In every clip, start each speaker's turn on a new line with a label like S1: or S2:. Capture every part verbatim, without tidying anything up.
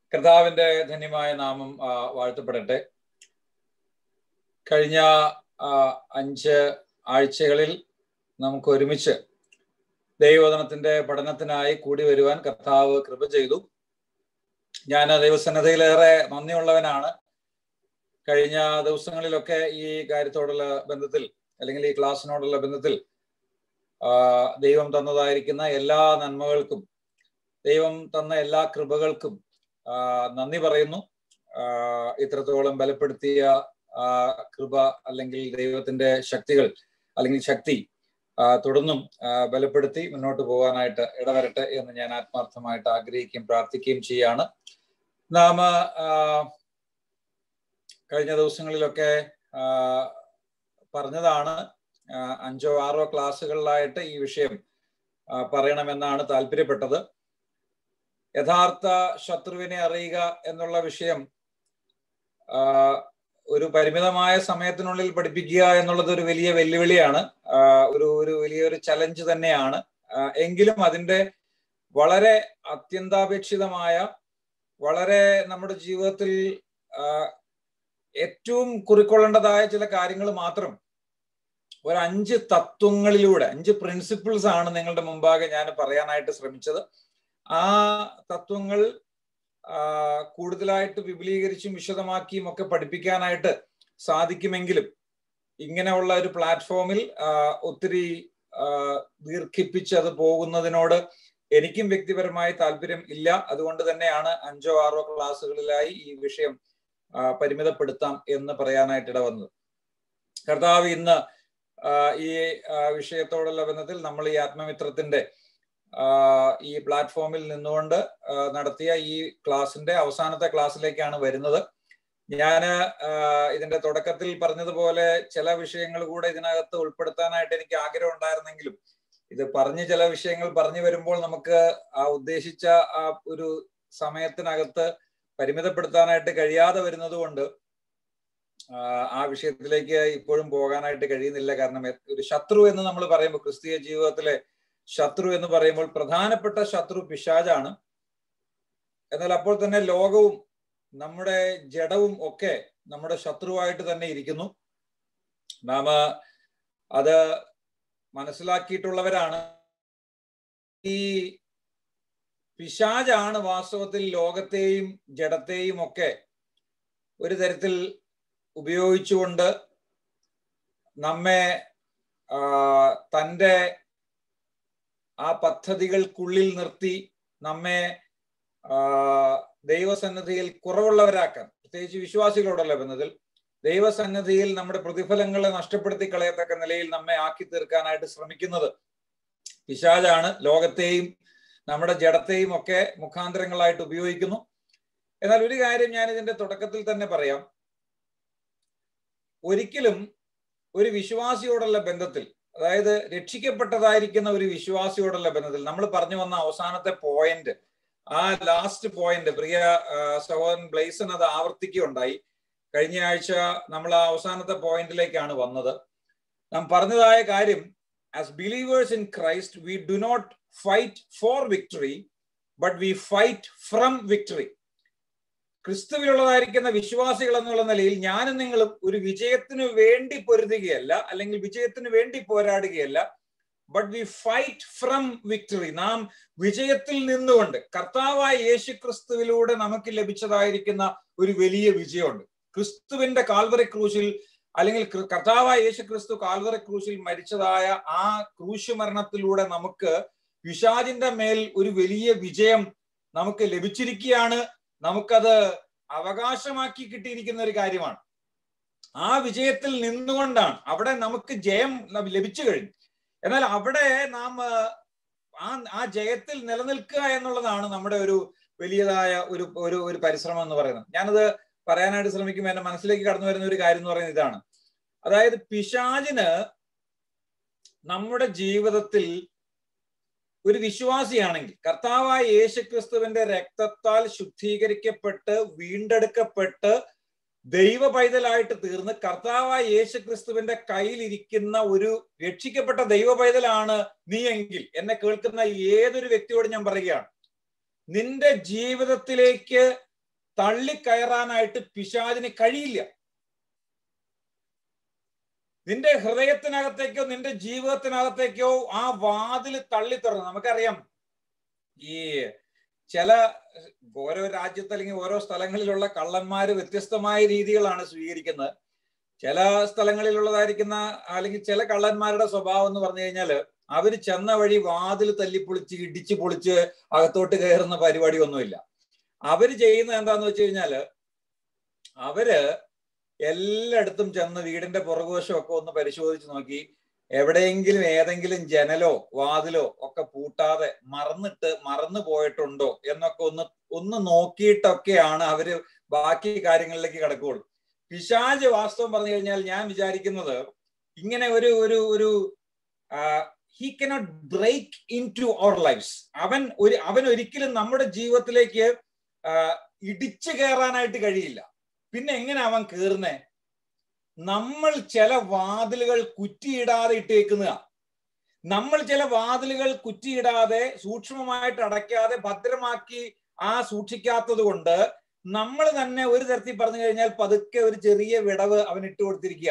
S1: കർത്താവിന്റെ ധന്യമായ നാമം വാഴ്ത്തപ്പെടട്ടെ. കഴിഞ്ഞ അഞ്ച് ആഴ്ചകളിൽ നമുക്ക് ഒരുമിച്ച് ദൈവവചനത്തിന്റെ പഠനത്തിനായി കൂടി വരുവാൻ കർത്താവ് കൃപ ചെയ്തു. ഞാൻ ദൈവസന്നദ്ധയിലേറെ നന്ദിയുള്ളവനാണ്. കഴിഞ്ഞ ദിവസങ്ങളിലൊക്കെ ഈ കാര്യത്തോടുള്ള ബന്ധത്തിൽ അല്ലെങ്കിൽ ഈ ക്ലാസ്സിനോടുള്ള ബന്ധത്തിൽ ദൈവം തന്നതായിരിക്കുന്ന എല്ലാ നന്മകൾക്കും, ദൈവം തന്ന എല്ലാ കൃപകൾക്കും നന്ദി പറയുന്നു. ഇത്രത്തോളം ബലപ്പെടുത്തിയ കൃപ അല്ലെങ്കിൽ ദൈവത്തിന്റെ ശക്തികൾ അല്ലെങ്കിൽ ശക്തി തുടർന്നും ബലപ്പെടുത്തി മുന്നോട്ട് പോകാനായിട്ട് ഇടവരട്ടെ എന്ന് ഞാൻ ആത്മാർത്ഥമായിട്ട് ആഗ്രഹിക്കുകയും പ്രാർത്ഥിക്കുകയും ചെയ്യാണ്. നാം കഴിഞ്ഞ ദിവസങ്ങളിലൊക്കെ പറഞ്ഞതാണ്, അഞ്ചോ ആറോ ക്ലാസ്സുകളിലായിട്ട് ഈ വിഷയം പറയണമെന്നാണ് താല്പര്യപ്പെട്ടത്. യഥാർത്ഥ ശത്രുവിനെ അറിയുക എന്നുള്ള വിഷയം ഒരു പരിമിതമായ സമയത്തിനുള്ളിൽ പഠിപ്പിക്കുക എന്നുള്ളത് ഒരു വലിയ വെല്ലുവിളിയാണ്, ഒരു ഒരു വലിയൊരു ചലഞ്ച് തന്നെയാണ്. എങ്കിലും അതിൻ്റെ വളരെ അത്യന്താപേക്ഷിതമായ, വളരെ നമ്മുടെ ജീവിതത്തിൽ ഏറ്റവും കുറിക്കൊള്ളേണ്ടതായ ചില കാര്യങ്ങൾ മാത്രം ഒരു അഞ്ച് തത്വങ്ങളിലൂടെ, അഞ്ച് പ്രിൻസിപ്പിൾസ് ആണ് നിങ്ങളുടെ മുമ്പാകെ ഞാൻ പറയാനായിട്ട് ശ്രമിച്ചത്. ആ തത്വങ്ങൾ കൂടുതലായിട്ട് വിപുലീകരിച്ചും വിശദമാക്കിയും ഒക്കെ പഠിപ്പിക്കാനായിട്ട് സാധിക്കുമെങ്കിലും ഇങ്ങനെയുള്ള ഒരു പ്ലാറ്റ്ഫോമിൽ ഒത്തിരി ദീർഘിപ്പിച്ച് അത് പോകുന്നതിനോട് എനിക്കും വ്യക്തിപരമായി താല്പര്യം ഇല്ല. അതുകൊണ്ട് തന്നെയാണ് അഞ്ചോ ആറോ ക്ലാസ്സുകളിലായി ഈ വിഷയം പരിമിതപ്പെടുത്താം എന്ന് പറയാനായിട്ട് ഇടവന്നത്. കർത്താവ് ഇന്ന് ഈ വിഷയത്തോടുള്ള ബന്ധത്തിൽ നമ്മൾ ഈ ആത്മമിത്രത്തിന്റെ ഈ പ്ലാറ്റ്ഫോമിൽ നിന്നുകൊണ്ട് നടത്തിയ ഈ ക്ലാസിന്റെ അവസാനത്തെ ക്ലാസ്സിലേക്കാണ് വരുന്നത്. ഞാൻ ഇതിന്റെ തുടക്കത്തിൽ പറഞ്ഞതുപോലെ ചില വിഷയങ്ങൾ കൂടെ ഇതിനകത്ത് ഉൾപ്പെടുത്താനായിട്ട് എനിക്ക് ആഗ്രഹം ഉണ്ടായിരുന്നെങ്കിലും ഇത് പറഞ്ഞ് ചില വിഷയങ്ങൾ പറഞ്ഞു വരുമ്പോൾ നമുക്ക് ആ ഉദ്ദേശിച്ച ആ ഒരു സമയത്തിനകത്ത് പരിമിതപ്പെടുത്താനായിട്ട് കഴിയാതെ വരുന്നത് കൊണ്ട് ആ വിഷയത്തിലേക്ക് ഇപ്പോഴും പോകാനായിട്ട് കഴിയുന്നില്ല. കാരണം ഒരു ശത്രു എന്ന് നമ്മൾ പറയുമ്പോൾ, ക്രിസ്തീയ ജീവിതത്തിലെ ശത്രു എന്ന് പറയുമ്പോൾ പ്രധാനപ്പെട്ട ശത്രു പിശാചാണ്. എന്നാൽ അപ്പോൾ തന്നെ ലോകവും നമ്മുടെ ജഡവും ഒക്കെ നമ്മുടെ ശത്രുവായിട്ട് തന്നെ ഇരിക്കുന്നു. നാം അത് മനസ്സിലാക്കിയിട്ടുള്ളവരാണ്. ഈ പിശാചാണ് വാസ്തവത്തിൽ ലോകത്തെയും ജഡത്തെയും ഒക്കെ ഒരു തരത്തിൽ ഉപയോഗിച്ചുകൊണ്ട് നമ്മെ തൻ്റെ ആ പദ്ധതികൾക്കുള്ളിൽ നിർത്തി നമ്മെ ദൈവസന്നിധിയിൽ കുറവുള്ളവരാക്കാൻ, പ്രത്യേകിച്ച് വിശ്വാസികളോടുള്ള ബന്ധത്തിൽ ദൈവസന്നിധിയിൽ നമ്മുടെ പ്രതിഫലങ്ങളെ നഷ്ടപ്പെടുത്തി കളയത്തക്ക നിലയിൽ നമ്മെ ആക്കി തീർക്കാനായിട്ട് ശ്രമിക്കുന്നത് പിശാചാണ്. ലോകത്തെയും നമ്മുടെ ജഡത്തെയും ഒക്കെ മുഖാന്തരങ്ങളായിട്ട് ഉപയോഗിക്കുന്നു. എന്നാൽ ഒരു കാര്യം ഞാൻ ഇതിന്റെ തുടക്കത്തിൽ തന്നെ പറയാം. ഒരിക്കലും ഒരു വിശ്വാസിയോടുള്ള ബന്ധത്തിൽ, അതായത് രക്ഷിക്കപ്പെട്ടതായിരിക്കുന്ന ഒരു വിശ്വാസിയോടുള്ള ബന്ധത്തിൽ, നമ്മൾ പറഞ്ഞു വന്ന അവസാനത്തെ പോയിന്റ്, ആ ലാസ്റ്റ് പോയിന്റ് പ്രിയ സഹോദരൻ ബ്ലേസൺ അത് ആവർത്തിക്കുകയുണ്ടായി. കഴിഞ്ഞ ആഴ്ച നമ്മൾ ആ അവസാനത്തെ പോയിന്റിലേക്കാണ് വന്നത്. നാം പറഞ്ഞതായ കാര്യം, as believers in Christ we do not fight for victory but we fight from victory. ക്രിസ്തുവിലുള്ളതായിരിക്കുന്ന വിശ്വാസികൾ എന്നുള്ള നിലയിൽ ഞാനും നിങ്ങളും ഒരു വിജയത്തിന് വേണ്ടി പൊരുതുകയല്ല, അല്ലെങ്കിൽ വിജയത്തിന് വേണ്ടി പോരാടുകയല്ല. But we fight from victory. നാം വിജയത്തിൽ നിന്നുകൊണ്ട്, കർത്താവായ യേശു ക്രിസ്തുവിലൂടെ നമുക്ക് ലഭിച്ചതായിരിക്കുന്ന ഒരു വലിയ വിജയമുണ്ട്. ക്രിസ്തുവിന്റെ കാൽവറി ക്രൂശിൽ, അല്ലെങ്കിൽ കർത്താവായ യേശു ക്രിസ്തു കാൽവറി ക്രൂശിൽ മരിച്ചതായ ആ ക്രൂശ് മരണത്തിലൂടെ നമുക്ക് പിശാചിന്റെ മേൽ ഒരു വലിയ വിജയം നമുക്ക് ലഭിച്ചിരിക്കുകയാണ്. നമുക്കത് അവകാശമാക്കി കിട്ടിയിരിക്കുന്ന ഒരു കാര്യമാണ്. ആ വിജയത്തിൽ നിന്നുകൊണ്ടാണ്, അവിടെ നമുക്ക് ജയം ലഭിച്ചു കഴിഞ്ഞു. എന്നാൽ അവിടെ നാം ആ ആ ജയത്തിൽ നിലനിൽക്കുക എന്നുള്ളതാണ് നമ്മുടെ ഒരു വലിയതായ ഒരു ഒരു ഒരു പരിശ്രമം എന്ന് പറയുന്നത്. ഞാനത് പറയാനായിട്ട് ശ്രമിക്കുമ്പോൾ എന്റെ മനസ്സിലേക്ക് കടന്നു വരുന്ന ഒരു കാര്യം എന്ന് പറയുന്നത് ഇതാണ്. അതായത് പിശാചിന് നമ്മുടെ ജീവിതത്തിൽ ഒരു വിശ്വാസിയാണെങ്കിൽ, കർത്താവായ യേശുക്രിസ്തുവിന്റെ രക്തത്താൽ ശുദ്ധീകരിക്കപ്പെട്ട് വീണ്ടെടുക്കപ്പെട്ട് ദൈവ പൈതലായിട്ട് തീർന്ന് കർത്താവായ യേശുക്രിസ്തുവിന്റെ കയ്യിലിരിക്കുന്ന ഒരു രക്ഷിക്കപ്പെട്ട ദൈവ പൈതലാണ് നീ എങ്കിൽ, എന്നെ കേൾക്കുന്ന ഏതൊരു വ്യക്തിയോട് ഞാൻ പറയുകയാണ്, നിന്റെ ജീവിതത്തിലേക്ക് തള്ളിക്കയറാനായിട്ട് പിശാചിന് കഴിയില്ല. നിന്റെ ഹൃദയത്തിനകത്തേക്കോ നിന്റെ ജീവിതത്തിനകത്തേക്കോ ആ വാതിൽ തള്ളി തുറന്നു. നമുക്കറിയാം, ഈ ചില ഓരോ രാജ്യത്ത് അല്ലെങ്കിൽ ഓരോ സ്ഥലങ്ങളിലുള്ള കള്ളന്മാര് വ്യത്യസ്തമായ രീതികളാണ് സ്വീകരിക്കുന്നത്. ചില സ്ഥലങ്ങളിലുള്ളതായിരിക്കുന്ന അല്ലെങ്കിൽ ചില കള്ളന്മാരുടെ സ്വഭാവം എന്ന് പറഞ്ഞു കഴിഞ്ഞാല് അവര് ചെന്ന വഴി വാതിൽ തല്ലിപ്പൊളിച്ച് ഇടിച്ച് പൊളിച്ച് അകത്തോട്ട് കയറുന്ന പരിപാടി ഒന്നുമില്ല. അവര് ചെയ്യുന്നത് എന്താന്ന് വെച്ച് കഴിഞ്ഞാല് അവര് എല്ലായിടത്തും ചെന്ന് വീടിന്റെ പുറകുവശം ഒക്കെ ഒന്ന് പരിശോധിച്ച് നോക്കി എവിടെയെങ്കിലും ഏതെങ്കിലും ജനലോ വാതിലോ ഒക്കെ പൂട്ടാതെ മറന്നിട്ട് മറന്നു പോയിട്ടുണ്ടോ എന്നൊക്കെ ഒന്ന് ഒന്ന് നോക്കിയിട്ടൊക്കെയാണ് അവര് ബാക്കി കാര്യങ്ങളിലേക്ക് കിടക്കുകയുള്ളൂ. പിശാച് വാസ്തവം പറഞ്ഞു കഴിഞ്ഞാൽ ഞാൻ വിചാരിക്കുന്നത് ഇങ്ങനെ ഒരു ഒരു ഒരു he cannot break into our lives. അവൻ ഒരു അവൻ ഒരിക്കലും നമ്മുടെ ജീവിതത്തിലേക്ക് ഇടിച്ചു കയറാനായിട്ട് കഴിയില്ല. പിന്നെ എങ്ങനെ അവൻ കയറുന്നേ? നമ്മൾ ചില വാതിലുകൾ കുറ്റിയിടാതെ ഇട്ടേക്കുന്ന നമ്മൾ ചില വാതിലുകൾ കുറ്റിയിടാതെ സൂക്ഷ്മമായിട്ട് അടയ്ക്കാതെ ഭദ്രമാക്കി ആ സൂക്ഷിക്കാത്തത് കൊണ്ട് നമ്മൾ തന്നെ ഒരു തരത്തിൽ പറഞ്ഞു കഴിഞ്ഞാൽ പതുക്കെ ഒരു ചെറിയ വിടവ് അവൻ ഇട്ട് കൊടുത്തിരിക്കുക.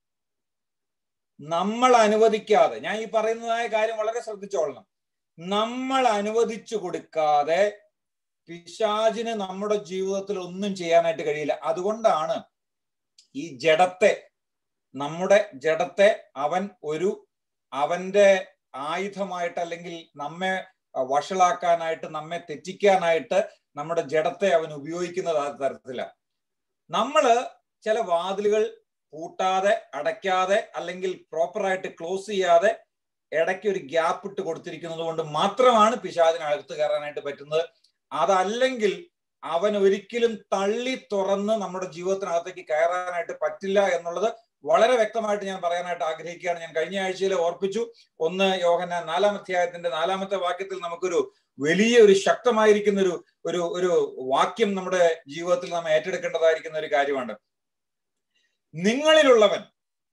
S1: നമ്മൾ അനുവദിക്കാതെ, ഞാൻ ഈ പറയുന്നതായ കാര്യം വളരെ ശ്രദ്ധിച്ചോളണം, നമ്മൾ അനുവദിച്ചു കൊടുക്കാതെ പിശാചിന് നമ്മുടെ ജീവിതത്തിൽ ഒന്നും ചെയ്യാനായിട്ട് കഴിയില്ല. അതുകൊണ്ടാണ് ഈ ജഡത്തെ നമ്മുടെ ജഡത്തെ അവൻ ഒരു അവന്റെ ആയുധമായിട്ട് അല്ലെങ്കിൽ നമ്മെ വഷളാക്കാനായിട്ട് നമ്മെ തെറ്റിക്കാനായിട്ട് നമ്മുടെ ജഡത്തെ അവൻ ഉപയോഗിക്കുന്നത് ആ തരത്തിലാണ്. നമ്മള് ചില വാതിലുകൾ പൂട്ടാതെ അടയ്ക്കാതെ അല്ലെങ്കിൽ പ്രോപ്പറായിട്ട് ക്ലോസ് ചെയ്യാതെ ഇടയ്ക്ക് ഒരു ഗ്യാപ്പ് ഇട്ട് കൊടുത്തിരിക്കുന്നത് കൊണ്ട് മാത്രമാണ് പിശാചിനകത്ത് കയറാനായിട്ട് പറ്റുന്നത്. അതല്ലെങ്കിൽ അവൻ ഒരിക്കലും തള്ളി തുറന്ന് നമ്മുടെ ജീവിതത്തിനകത്തേക്ക് കയറാനായിട്ട് പറ്റില്ല എന്നുള്ളത് വളരെ വ്യക്തമായിട്ട് ഞാൻ പറയാനായിട്ട് ആഗ്രഹിക്കുകയാണ്. ഞാൻ കഴിഞ്ഞ ആഴ്ചയിൽ ഓർപ്പിച്ചു, ഒന്ന് യോഹന്നാൻ നാലാം അധ്യായത്തിന്റെ നാലാമത്തെ വാക്യത്തിൽ നമുക്കൊരു വലിയ ഒരു ശക്തമായിരിക്കുന്ന ഒരു ഒരു ഒരു വാക്യം നമ്മുടെ ജീവിതത്തിൽ നാം ഏറ്റെടുക്കേണ്ടതായിരിക്കുന്ന ഒരു കാര്യമാണ്. നിങ്ങളിലുള്ളവൻ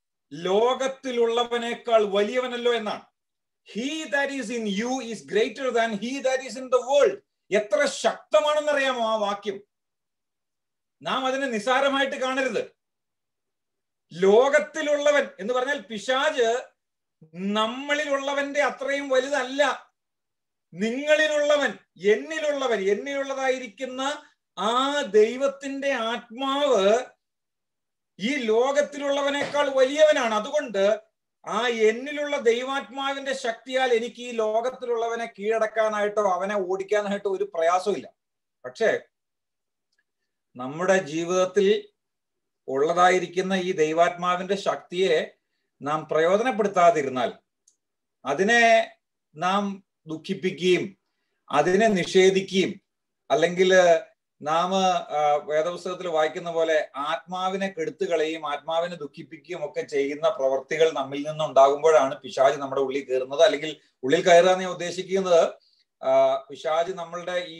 S1: ലോകത്തിലുള്ളവനേക്കാൾ വലിയവനല്ലോ എന്നാണ്. He that is in you is greater than he that is in the world. എത്ര ശക്തമാണെന്നറിയാമോ ആ വാക്യം? നാം അതിനെ നിസ്സാരമായിട്ട് കാണരുത്. ലോകത്തിലുള്ളവൻ എന്ന് പറഞ്ഞാൽ പിശാച് നമ്മളിലുള്ളവന്റെ അത്രയും വലുതല്ല. നിങ്ങളിലുള്ളവൻ, എന്നിലുള്ളവൻ, എന്നിലുള്ളതായിരിക്കുന്ന ആ ദൈവത്തിന്റെ ആത്മാവ് ഈ ലോകത്തിലുള്ളവനേക്കാൾ വലിയവനാണ്. അതുകൊണ്ട് ആ എന്നിലുള്ള ദൈവാത്മാവിന്റെ ശക്തിയാൽ എനിക്ക് ഈ ലോകത്തിലുള്ളവനെ കീഴടക്കാനായിട്ടോ അവനെ ഓടിക്കാനായിട്ടോ ഒരു പ്രയാസമില്ല. പക്ഷേ നമ്മുടെ ജീവിതത്തിൽ ഉള്ളതായിരിക്കുന്ന ഈ ദൈവാത്മാവിന്റെ ശക്തിയെ നാം പ്രയോജനപ്പെടുത്താതിരുന്നാൽ, അതിനെ നാം ദുഃഖിപ്പിക്കുകയും അതിനെ നിഷേധിക്കുകയും അല്ലെങ്കിൽ നാം വേദപുസ്തകത്തിൽ വായിക്കുന്ന പോലെ ആത്മാവിനെ കെടുത്തുകളയും ആത്മാവിനെ ദുഃഖിപ്പിക്കുകയും ഒക്കെ ചെയ്യുന്ന പ്രവർത്തികൾ നമ്മിൽ നിന്നുണ്ടാകുമ്പോഴാണ് പിശാച് നമ്മുടെ ഉള്ളിൽ കയറുന്നത്. അല്ലെങ്കിൽ ഉള്ളിൽ കയറുക എന്ന് ഞാൻ ഉദ്ദേശിക്കുന്നത് പിശാച് നമ്മളുടെ ഈ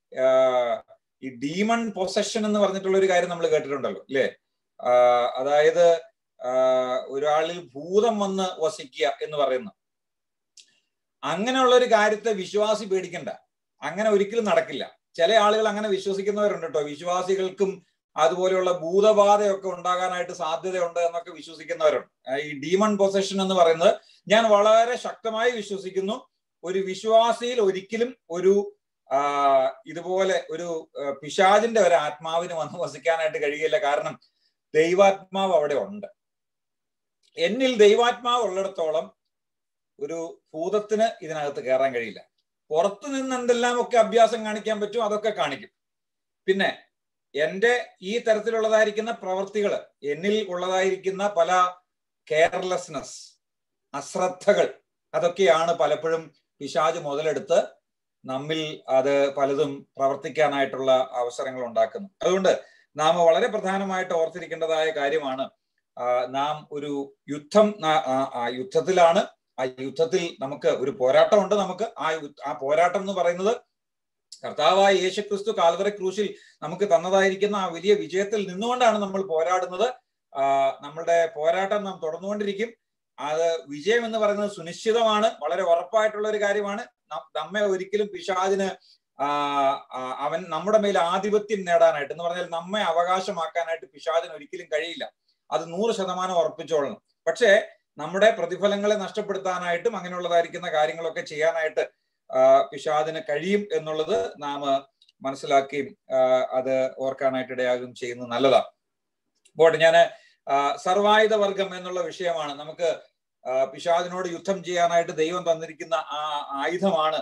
S1: ഈ ഡീമൺ പൊസഷൻ എന്ന് പറഞ്ഞിട്ടുള്ള ഒരു കാര്യം നമ്മൾ കേട്ടിട്ടുണ്ടല്ലോ അല്ലേ? അതായത് ഒരാളിൽ ഭൂതം വന്ന് വസിക്കുക എന്ന് പറയുന്നു. അങ്ങനെയുള്ള ഒരു കാര്യത്തെ വിശ്വാസി പേടിക്കണ്ട, അങ്ങനെ ഒരിക്കലും നടക്കില്ല. ചില ആളുകൾ അങ്ങനെ വിശ്വസിക്കുന്നവരുണ്ട് കേട്ടോ. വിശ്വാസികൾക്കും അതുപോലെയുള്ള ഭൂതബാധയൊക്കെ ഉണ്ടാകാനായിട്ട് സാധ്യതയുണ്ട് എന്നൊക്കെ വിശ്വസിക്കുന്നവരുണ്ട്. ഈ ഡീമൺ പൊസഷൻ എന്ന് പറയുന്നത് ഞാൻ വളരെ ശക്തമായി വിശ്വസിക്കുന്നു. ഒരു വിശ്വാസിയിൽ ഒരിക്കലും ഒരു ആ ഇതുപോലെ ഒരു പിശാചിന്റെ ഒരു ആത്മാവിന് വന്ന് വസിക്കാനായിട്ട് കഴിയില്ല. കാരണം ദൈവാത്മാവ് അവിടെ ഉണ്ട്. എന്നിൽ ദൈവാത്മാവ് ഉള്ളിടത്തോളം ഒരു ഭൂതത്തിന് ഇതിനകത്ത് കയറാൻ കഴിയില്ല. പുറത്തു നിന്ന് എന്തെല്ലാം ഒക്കെ അഭ്യാസം കാണിക്കാൻ പറ്റും അതൊക്കെ കാണിക്കും. പിന്നെ എൻ്റെ ഈ തരത്തിലുള്ളതായിരിക്കുന്ന പ്രവൃത്തികൾ, എന്നിൽ ഉള്ളതായിരിക്കുന്ന പല കെയർലെസ്നെസ്, അശ്രദ്ധകൾ, അതൊക്കെയാണ് പലപ്പോഴും പിശാച് മുതലെടുത്ത് നമ്മിൽ അത് പലതും പ്രവർത്തിക്കാനായിട്ടുള്ള അവസരങ്ങൾ ഉണ്ടാക്കുന്നത്. അതുകൊണ്ട് നാം വളരെ പ്രധാനമായിട്ട് ഓർത്തിരിക്കേണ്ടതായ കാര്യമാണ്, നാം ഒരു യുദ്ധം ആ യുദ്ധത്തിലാണ്. ആ യുദ്ധത്തിൽ നമുക്ക് ഒരു പോരാട്ടമുണ്ട്. നമുക്ക് ആ ആ പോരാട്ടം എന്ന് പറയുന്നത് കർത്താവായ യേശുക്രിസ്തു കാൽവറി ക്രൂശിൽ നമുക്ക് തന്നതായിരിക്കുന്ന ആ വലിയ വിജയത്തിൽ നിന്നുകൊണ്ടാണ് നമ്മൾ പോരാടുന്നത്. ആ നമ്മളുടെ പോരാട്ടം നാം തുടർന്നുകൊണ്ടിരിക്കും. അത് വിജയം എന്ന് പറയുന്നത് സുനിശ്ചിതമാണ്, വളരെ ഉറപ്പായിട്ടുള്ള ഒരു കാര്യമാണ്. നമ്മെ ഒരിക്കലും പിശാചിന് ആ അവൻ നമ്മുടെ മേൽ ആധിപത്യം നേടാനായിട്ട്, എന്ന് പറഞ്ഞാൽ നമ്മെ അവകാശമാക്കാനായിട്ട് പിശാചിന് ഒരിക്കലും കഴിയില്ല. അത് നൂറ് ശതമാനം ഉറപ്പിച്ചോളണം. പക്ഷേ നമ്മുടെ പ്രതിഫലങ്ങളെ നഷ്ടപ്പെടുത്താനായിട്ടും അങ്ങനെയുള്ളതായിരിക്കുന്ന കാര്യങ്ങളൊക്കെ ചെയ്യാനായിട്ട് പിശാചിന് കഴിയും എന്നുള്ളത് നാം മനസ്സിലാക്കുകയും അത് ഓർക്കാനായിട്ട് ഇടയാകുകയും ചെയ്യുന്നത് നല്ലതാണ്. അപ്പോൾ ഞാൻ സർവായുധ വർഗം എന്നുള്ള വിഷയമാണ്. നമുക്ക് പിശാചിനോട് യുദ്ധം ചെയ്യാനായിട്ട് ദൈവം തന്നിരിക്കുന്ന ആ ആയുധമാണ്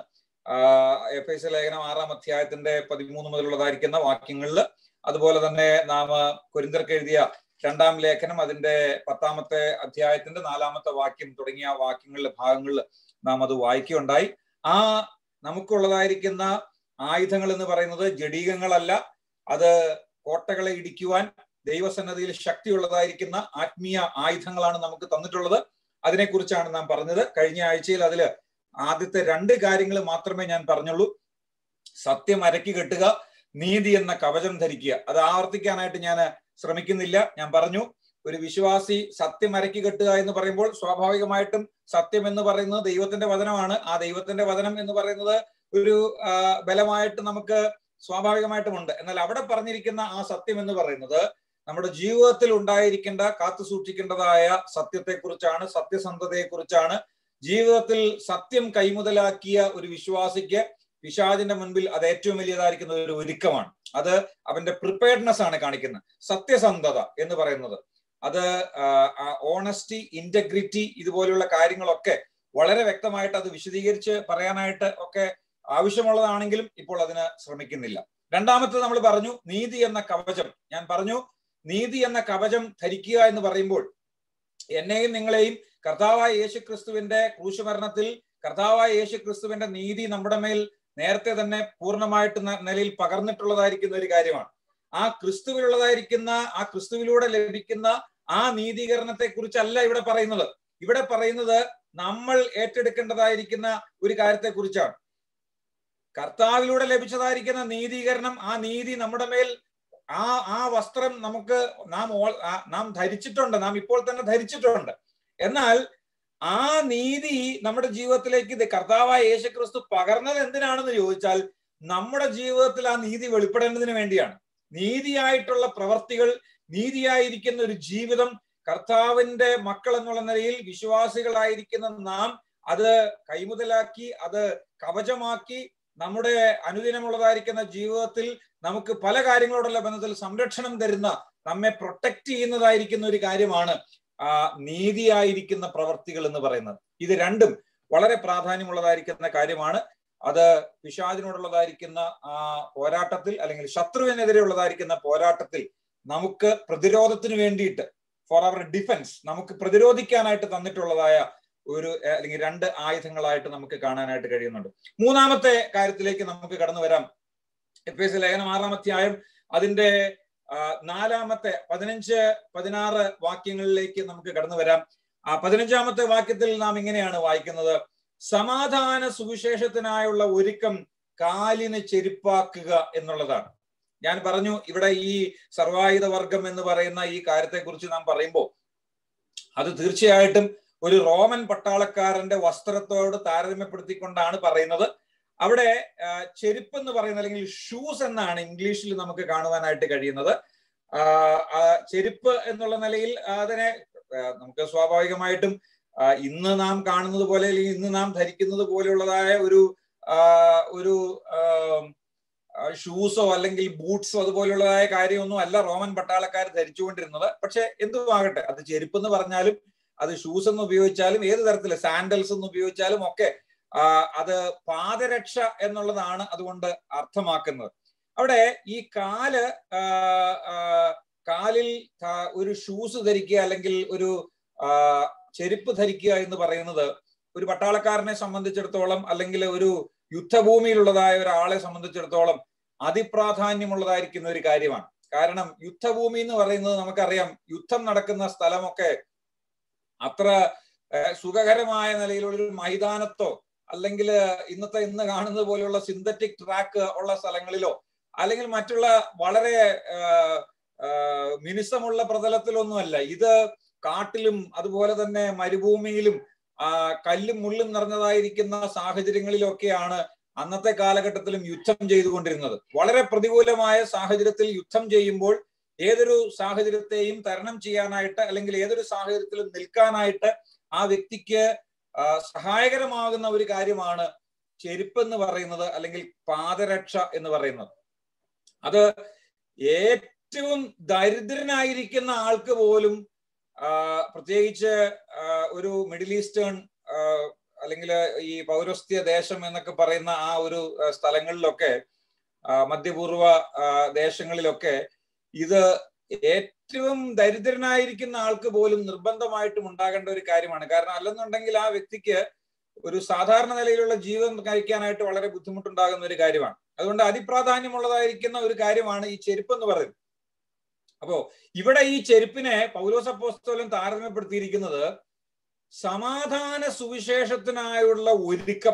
S1: എഫ് എസ് ലേഖനം ആറാം അധ്യായത്തിന്റെ പതിമൂന്ന് മുതലുള്ളതായിരിക്കുന്ന വാക്യങ്ങളിൽ, അതുപോലെ തന്നെ നാം കൊരിന്ത്യർക്ക് എഴുതിയ രണ്ടാം ലേഖനം അതിന്റെ പത്താമത്തെ അധ്യായത്തിന്റെ നാലാമത്തെ വാക്യം തുടങ്ങിയ വാക്യങ്ങളിലെ ഭാഗങ്ങളിൽ നാം അത് വായിക്കുകയുണ്ടായി. ആ നമുക്കുള്ളതായിരിക്കുന്ന ആയുധങ്ങൾ എന്ന് പറയുന്നത് ജഡീകങ്ങളല്ല, അത് കോട്ടകളെ ഇടിക്കുവാൻ ദൈവസന്നദ്ധിയിൽ ശക്തിയുള്ളതായിരിക്കുന്ന ആത്മീയ ആയുധങ്ങളാണ് നമുക്ക് തന്നിട്ടുള്ളത്. അതിനെക്കുറിച്ചാണ് നാം പറഞ്ഞത്. കഴിഞ്ഞ ആഴ്ചയിൽ അതിൽ ആദ്യത്തെ രണ്ട് കാര്യങ്ങൾ മാത്രമേ ഞാൻ പറഞ്ഞുള്ളൂ. സത്യം അരക്കി കെട്ടുക, നീതി എന്ന കവചം ധരിക്കുക. അത് ആവർത്തിക്കാനായിട്ട് ഞാൻ ശ്രമിക്കുന്നില്ല. ഞാൻ പറഞ്ഞു, ഒരു വിശ്വാസി സത്യം അരക്കി കെട്ടുക എന്ന് പറയുമ്പോൾ സ്വാഭാവികമായിട്ടും സത്യം എന്ന് പറയുന്നത് ദൈവത്തിന്റെ വചനമാണ്. ആ ദൈവത്തിന്റെ വചനം എന്ന് പറയുന്നത് ഒരു ബലമായിട്ട് നമുക്ക് സ്വാഭാവികമായിട്ടുമുണ്ട്. എന്നാൽ അവിടെ പറഞ്ഞിരിക്കുന്ന ആ സത്യം എന്ന് പറയുന്നത് നമ്മുടെ ജീവിതത്തിൽ ഉണ്ടായിരിക്കേണ്ട, കാത്തു സൂക്ഷിക്കേണ്ടതായ സത്യത്തെക്കുറിച്ചാണ്, സത്യസന്ധതയെക്കുറിച്ചാണ്. ജീവിതത്തിൽ സത്യം കൈമുതലാക്കിയ ഒരു വിശ്വാസിക്ക് പിശാചിന്റെ മുൻപിൽ അത് ഏറ്റവും വലിയതായിരിക്കുന്ന ഒരു ഒരുക്കമാണ്. അത് അവന്റെ പ്രിപ്പയർഡ്നെസ് ആണ് കാണിക്കുന്നത്. സത്യസന്ധത എന്ന് പറയുന്നത് അത് ഓണസ്റ്റി, ഇന്റഗ്രിറ്റി, ഇതുപോലെയുള്ള കാര്യങ്ങളൊക്കെ വളരെ വ്യക്തമായിട്ട് അത് വിശദീകരിച്ച് പറയാനായിട്ട് ഒക്കെ ആവശ്യമുള്ളതാണെങ്കിലും ഇപ്പോൾ അതിന് ശ്രമിക്കുന്നില്ല. രണ്ടാമത്തെ നമ്മൾ പറഞ്ഞു നീതി എന്ന കവചം. ഞാൻ പറഞ്ഞു നീതി എന്ന കവചം ധരിക്കുക എന്ന് പറയുമ്പോൾ എന്നെയും നിങ്ങളെയും കർത്താവായ യേശു ക്രിസ്തുവിന്റെ ക്രൂശുമരണത്തിൽ കർത്താവായ യേശു ക്രിസ്തുവിന്റെ നീതി നമ്മുടെ മേൽ നേരത്തെ തന്നെ പൂർണ്ണമായിട്ട് നിലയിൽ പകർന്നിട്ടുള്ളതായിരിക്കുന്ന ഒരു കാര്യമാണ്. ആ ക്രിസ്തുവിലുള്ളതായിരിക്കുന്ന, ആ ക്രിസ്തുവിലൂടെ ലഭിക്കുന്ന ആ നീതീകരണത്തെ കുറിച്ചല്ല ഇവിടെ പറയുന്നത്. ഇവിടെ പറയുന്നത് നമ്മൾ ഏറ്റെടുക്കേണ്ടതായിരിക്കുന്ന ഒരു കാര്യത്തെ കുറിച്ചാണ്. കർത്താവിലൂടെ ലഭിച്ചതായിരിക്കുന്ന നീതീകരണം, ആ നീതി നമ്മുടെ മേൽ, ആ ആ വസ്ത്രം നമുക്ക് നാം നാം ധരിച്ചിട്ടുണ്ട്, നാം ഇപ്പോൾ തന്നെ ധരിച്ചിട്ടുണ്ട്. എന്നാൽ ആ നീതി നമ്മുടെ ജീവിതത്തിലേക്ക് കർത്താവായ യേശുക്രിസ്തു പകർന്നത് എന്തിനാണെന്ന് ചോദിച്ചാൽ നമ്മുടെ ജീവിതത്തിൽ ആ നീതി വെളിപ്പെടേണ്ടതിന് വേണ്ടിയാണ്. നീതിയായിട്ടുള്ള പ്രവർത്തികൾ, നീതിയായിരിക്കുന്ന ഒരു ജീവിതം കർത്താവിന്റെ മക്കൾ എന്നുള്ള നിലയിൽ വിശ്വാസികളായിരിക്കുന്ന നാം അത് കൈമുതലാക്കി, അത് കവചമാക്കി നമ്മുടെ അനുദിനമുള്ളതായിരിക്കുന്ന ജീവിതത്തിൽ നമുക്ക് പല കാര്യങ്ങളോടുള്ള ബന്ധത്തിൽ സംരക്ഷണം തരുന്ന, നമ്മെ പ്രൊട്ടക്ട് ചെയ്യുന്നതായിരിക്കുന്ന ഒരു കാര്യമാണ് ആ നീതിയായിരിക്കുന്ന പ്രവർത്തികൾ എന്ന് പറയുന്നത്. ഇത് രണ്ടും വളരെ പ്രാധാന്യമുള്ളതായിരിക്കുന്ന കാര്യമാണ്. അത് പിശാചിനോടുള്ളതായിരിക്കുന്ന ആ പോരാട്ടത്തിൽ, അല്ലെങ്കിൽ ശത്രുവിനെതിരെയുള്ളതായിരിക്കുന്ന പോരാട്ടത്തിൽ നമുക്ക് പ്രതിരോധത്തിന് വേണ്ടിയിട്ട്, ഫോർ അവർ ഡിഫൻസ്, നമുക്ക് പ്രതിരോധിക്കാനായിട്ട് തന്നിട്ടുള്ളതായ ഒരു അല്ലെങ്കിൽ രണ്ട് ആയുധങ്ങളായിട്ട് നമുക്ക് കാണാനായിട്ട് കഴിയുന്നുണ്ട്. മൂന്നാമത്തെ കാര്യത്തിലേക്ക് നമുക്ക് കടന്നു വരാം. എഫ് എസ് ലേഖനം ആറാം അധ്യായം അതിന്റെ നാലാമത്തെ പതിനഞ്ച് പതിനാറ് വാക്യങ്ങളിലേക്ക് നമുക്ക് കടന്നു വരാം. ആ പതിനഞ്ചാമത്തെ വാക്യത്തിൽ നാം ഇങ്ങനെയാണ് വായിക്കുന്നത്: സമാധാന സുവിശേഷത്തിനായുള്ള ഒരുക്കം കാലിന് ചെരുപ്പാക്കുക എന്നുള്ളതാണ്. ഞാൻ പറഞ്ഞു, ഇവിടെ ഈ സർവായുധ വർഗം എന്ന് പറയുന്ന ഈ കാര്യത്തെ കുറിച്ച് നാം പറയുമ്പോൾ അത് തീർച്ചയായിട്ടും ഒരു റോമൻ പട്ടാളക്കാരന്റെ വസ്ത്രത്തോട് താരതമ്യപ്പെടുത്തിക്കൊണ്ടാണ് പറയുന്നത്. അവിടെ ചെരുപ്പ് എന്ന് പറയുന്നത്, അല്ലെങ്കിൽ ഷൂസ് എന്നാണ് ഇംഗ്ലീഷിൽ നമുക്ക് കാണുവാനായിട്ട് കഴിയുന്നത്. ചെരുപ്പ് എന്നുള്ള നിലയിൽ അതിനെ നമുക്ക് സ്വാഭാവികമായിട്ടും ഇന്ന് നാം കാണുന്നത് പോലെ, അല്ലെങ്കിൽ ഇന്ന് നാം ധരിക്കുന്നത് പോലെയുള്ളതായ ഒരു ഒരു ഷൂസോ അല്ലെങ്കിൽ ബൂട്ട്സോ അതുപോലെയുള്ളതായ കാര്യമൊന്നും അല്ല റോമൻ പട്ടാളക്കാർ ധരിച്ചുകൊണ്ടിരുന്നത്. പക്ഷെ എന്തുമാകട്ടെ, അത് ചെരുപ്പ് എന്ന് പറഞ്ഞാലും അത് ഷൂസ് എന്ന് ഉപയോഗിച്ചാലും ഏത് തരത്തില് സാൻഡൽസ് എന്ന് ഉപയോഗിച്ചാലും ഒക്കെ അത് പാദരക്ഷ എന്നുള്ളതാണ് അതുകൊണ്ട് അർത്ഥമാക്കുന്നത്. അവിടെ ഈ കാല് കാലിൽ ഒരു ഷൂസ് ധരിക്കുക അല്ലെങ്കിൽ ഒരു ചെരുപ്പ് ധരിക്കുക എന്ന് പറയുന്നത് ഒരു പട്ടാളക്കാരനെ സംബന്ധിച്ചിടത്തോളം, അല്ലെങ്കിൽ ഒരു യുദ്ധഭൂമിയിലുള്ളതായ ഒരാളെ സംബന്ധിച്ചിടത്തോളം അതിപ്രാധാന്യമുള്ളതായിരിക്കുന്ന ഒരു കാര്യമാണ്. കാരണം യുദ്ധഭൂമി എന്ന് പറയുന്നത് നമുക്കറിയാം, യുദ്ധം നടക്കുന്ന സ്ഥലമൊക്കെ അത്ര സുഖകരമായ നിലയിലുള്ള മൈതാനത്തോ അല്ലെങ്കിൽ ഇന്നത്തെ ഇന്ന് കാണുന്നത് പോലെയുള്ള സിന്തറ്റിക് ട്രാക്ക് ഉള്ള സ്ഥലങ്ങളിലോ അല്ലെങ്കിൽ മറ്റുള്ള വളരെ മിനുസമുള്ള പ്രതലത്തിലൊന്നുമല്ല. ഇത് കാട്ടിലും അതുപോലെ തന്നെ മരുഭൂമിയിലും കല്ലും മുള്ളും നിറഞ്ഞതായിരിക്കുന്ന സാഹചര്യങ്ങളിലൊക്കെയാണ് അന്നത്തെ കാലഘട്ടത്തിലും യുദ്ധം ചെയ്തുകൊണ്ടിരുന്നത്. വളരെ പ്രതികൂലമായ സാഹചര്യത്തിൽ യുദ്ധം ചെയ്യുമ്പോൾ ഏതൊരു സാഹചര്യത്തെയും തരണം ചെയ്യാനായിട്ട് അല്ലെങ്കിൽ ഏതൊരു സാഹചര്യത്തിലും നിൽക്കാനായിട്ട് ആ വ്യക്തിക്ക് സഹായകരമാകുന്ന ഒരു കാര്യമാണ് ചെരുപ്പ് എന്ന് പറയുന്നത്, അല്ലെങ്കിൽ പാദരക്ഷ എന്ന് പറയുന്നത്. അത് ഏറ്റവും ദരിദ്രനായിരിക്കുന്ന ആൾക്ക് പോലും, പ്രത്യേകിച്ച് ഒരു മിഡിൽ ഈസ്റ്റേൺ അല്ലെങ്കിൽ ഈ പൗരസ്ത്യ ദേശം എന്നൊക്കെ പറയുന്ന ആ ഒരു സ്ഥലങ്ങളിലൊക്കെ, മധ്യപൂർവ ദേശങ്ങളിലൊക്കെ ഇത് ഏറ്റവും ദരിദ്രനായിരിക്കുന്ന ആൾക്ക് പോലും നിർബന്ധമായിട്ടും ഉണ്ടാകേണ്ട ഒരു കാര്യമാണ്. കാരണം അല്ലെന്നുണ്ടെങ്കിൽ ആ വ്യക്തിക്ക് ഒരു സാധാരണ നിലയിലുള്ള ജീവിതം കഴിക്കാനായിട്ട് വളരെ ബുദ്ധിമുട്ടുണ്ടാകുന്ന ഒരു കാര്യമാണ്. അതുകൊണ്ട് അതിപ്രാധാന്യമുള്ളതായിരിക്കുന്ന ഒരു കാര്യമാണ് ഈ ചെരുപ്പ് എന്ന് പറയുന്നത്. അപ്പോ ഇവിടെ ഈ ചെരുപ്പിനെ പൗലോസ് അപ്പോസ്തലൻ താരതമ്യപ്പെടുത്തിയിരിക്കുന്നത് സമാധാന സുവിശേഷത്തിനായുള്ള ഒരുക്കം.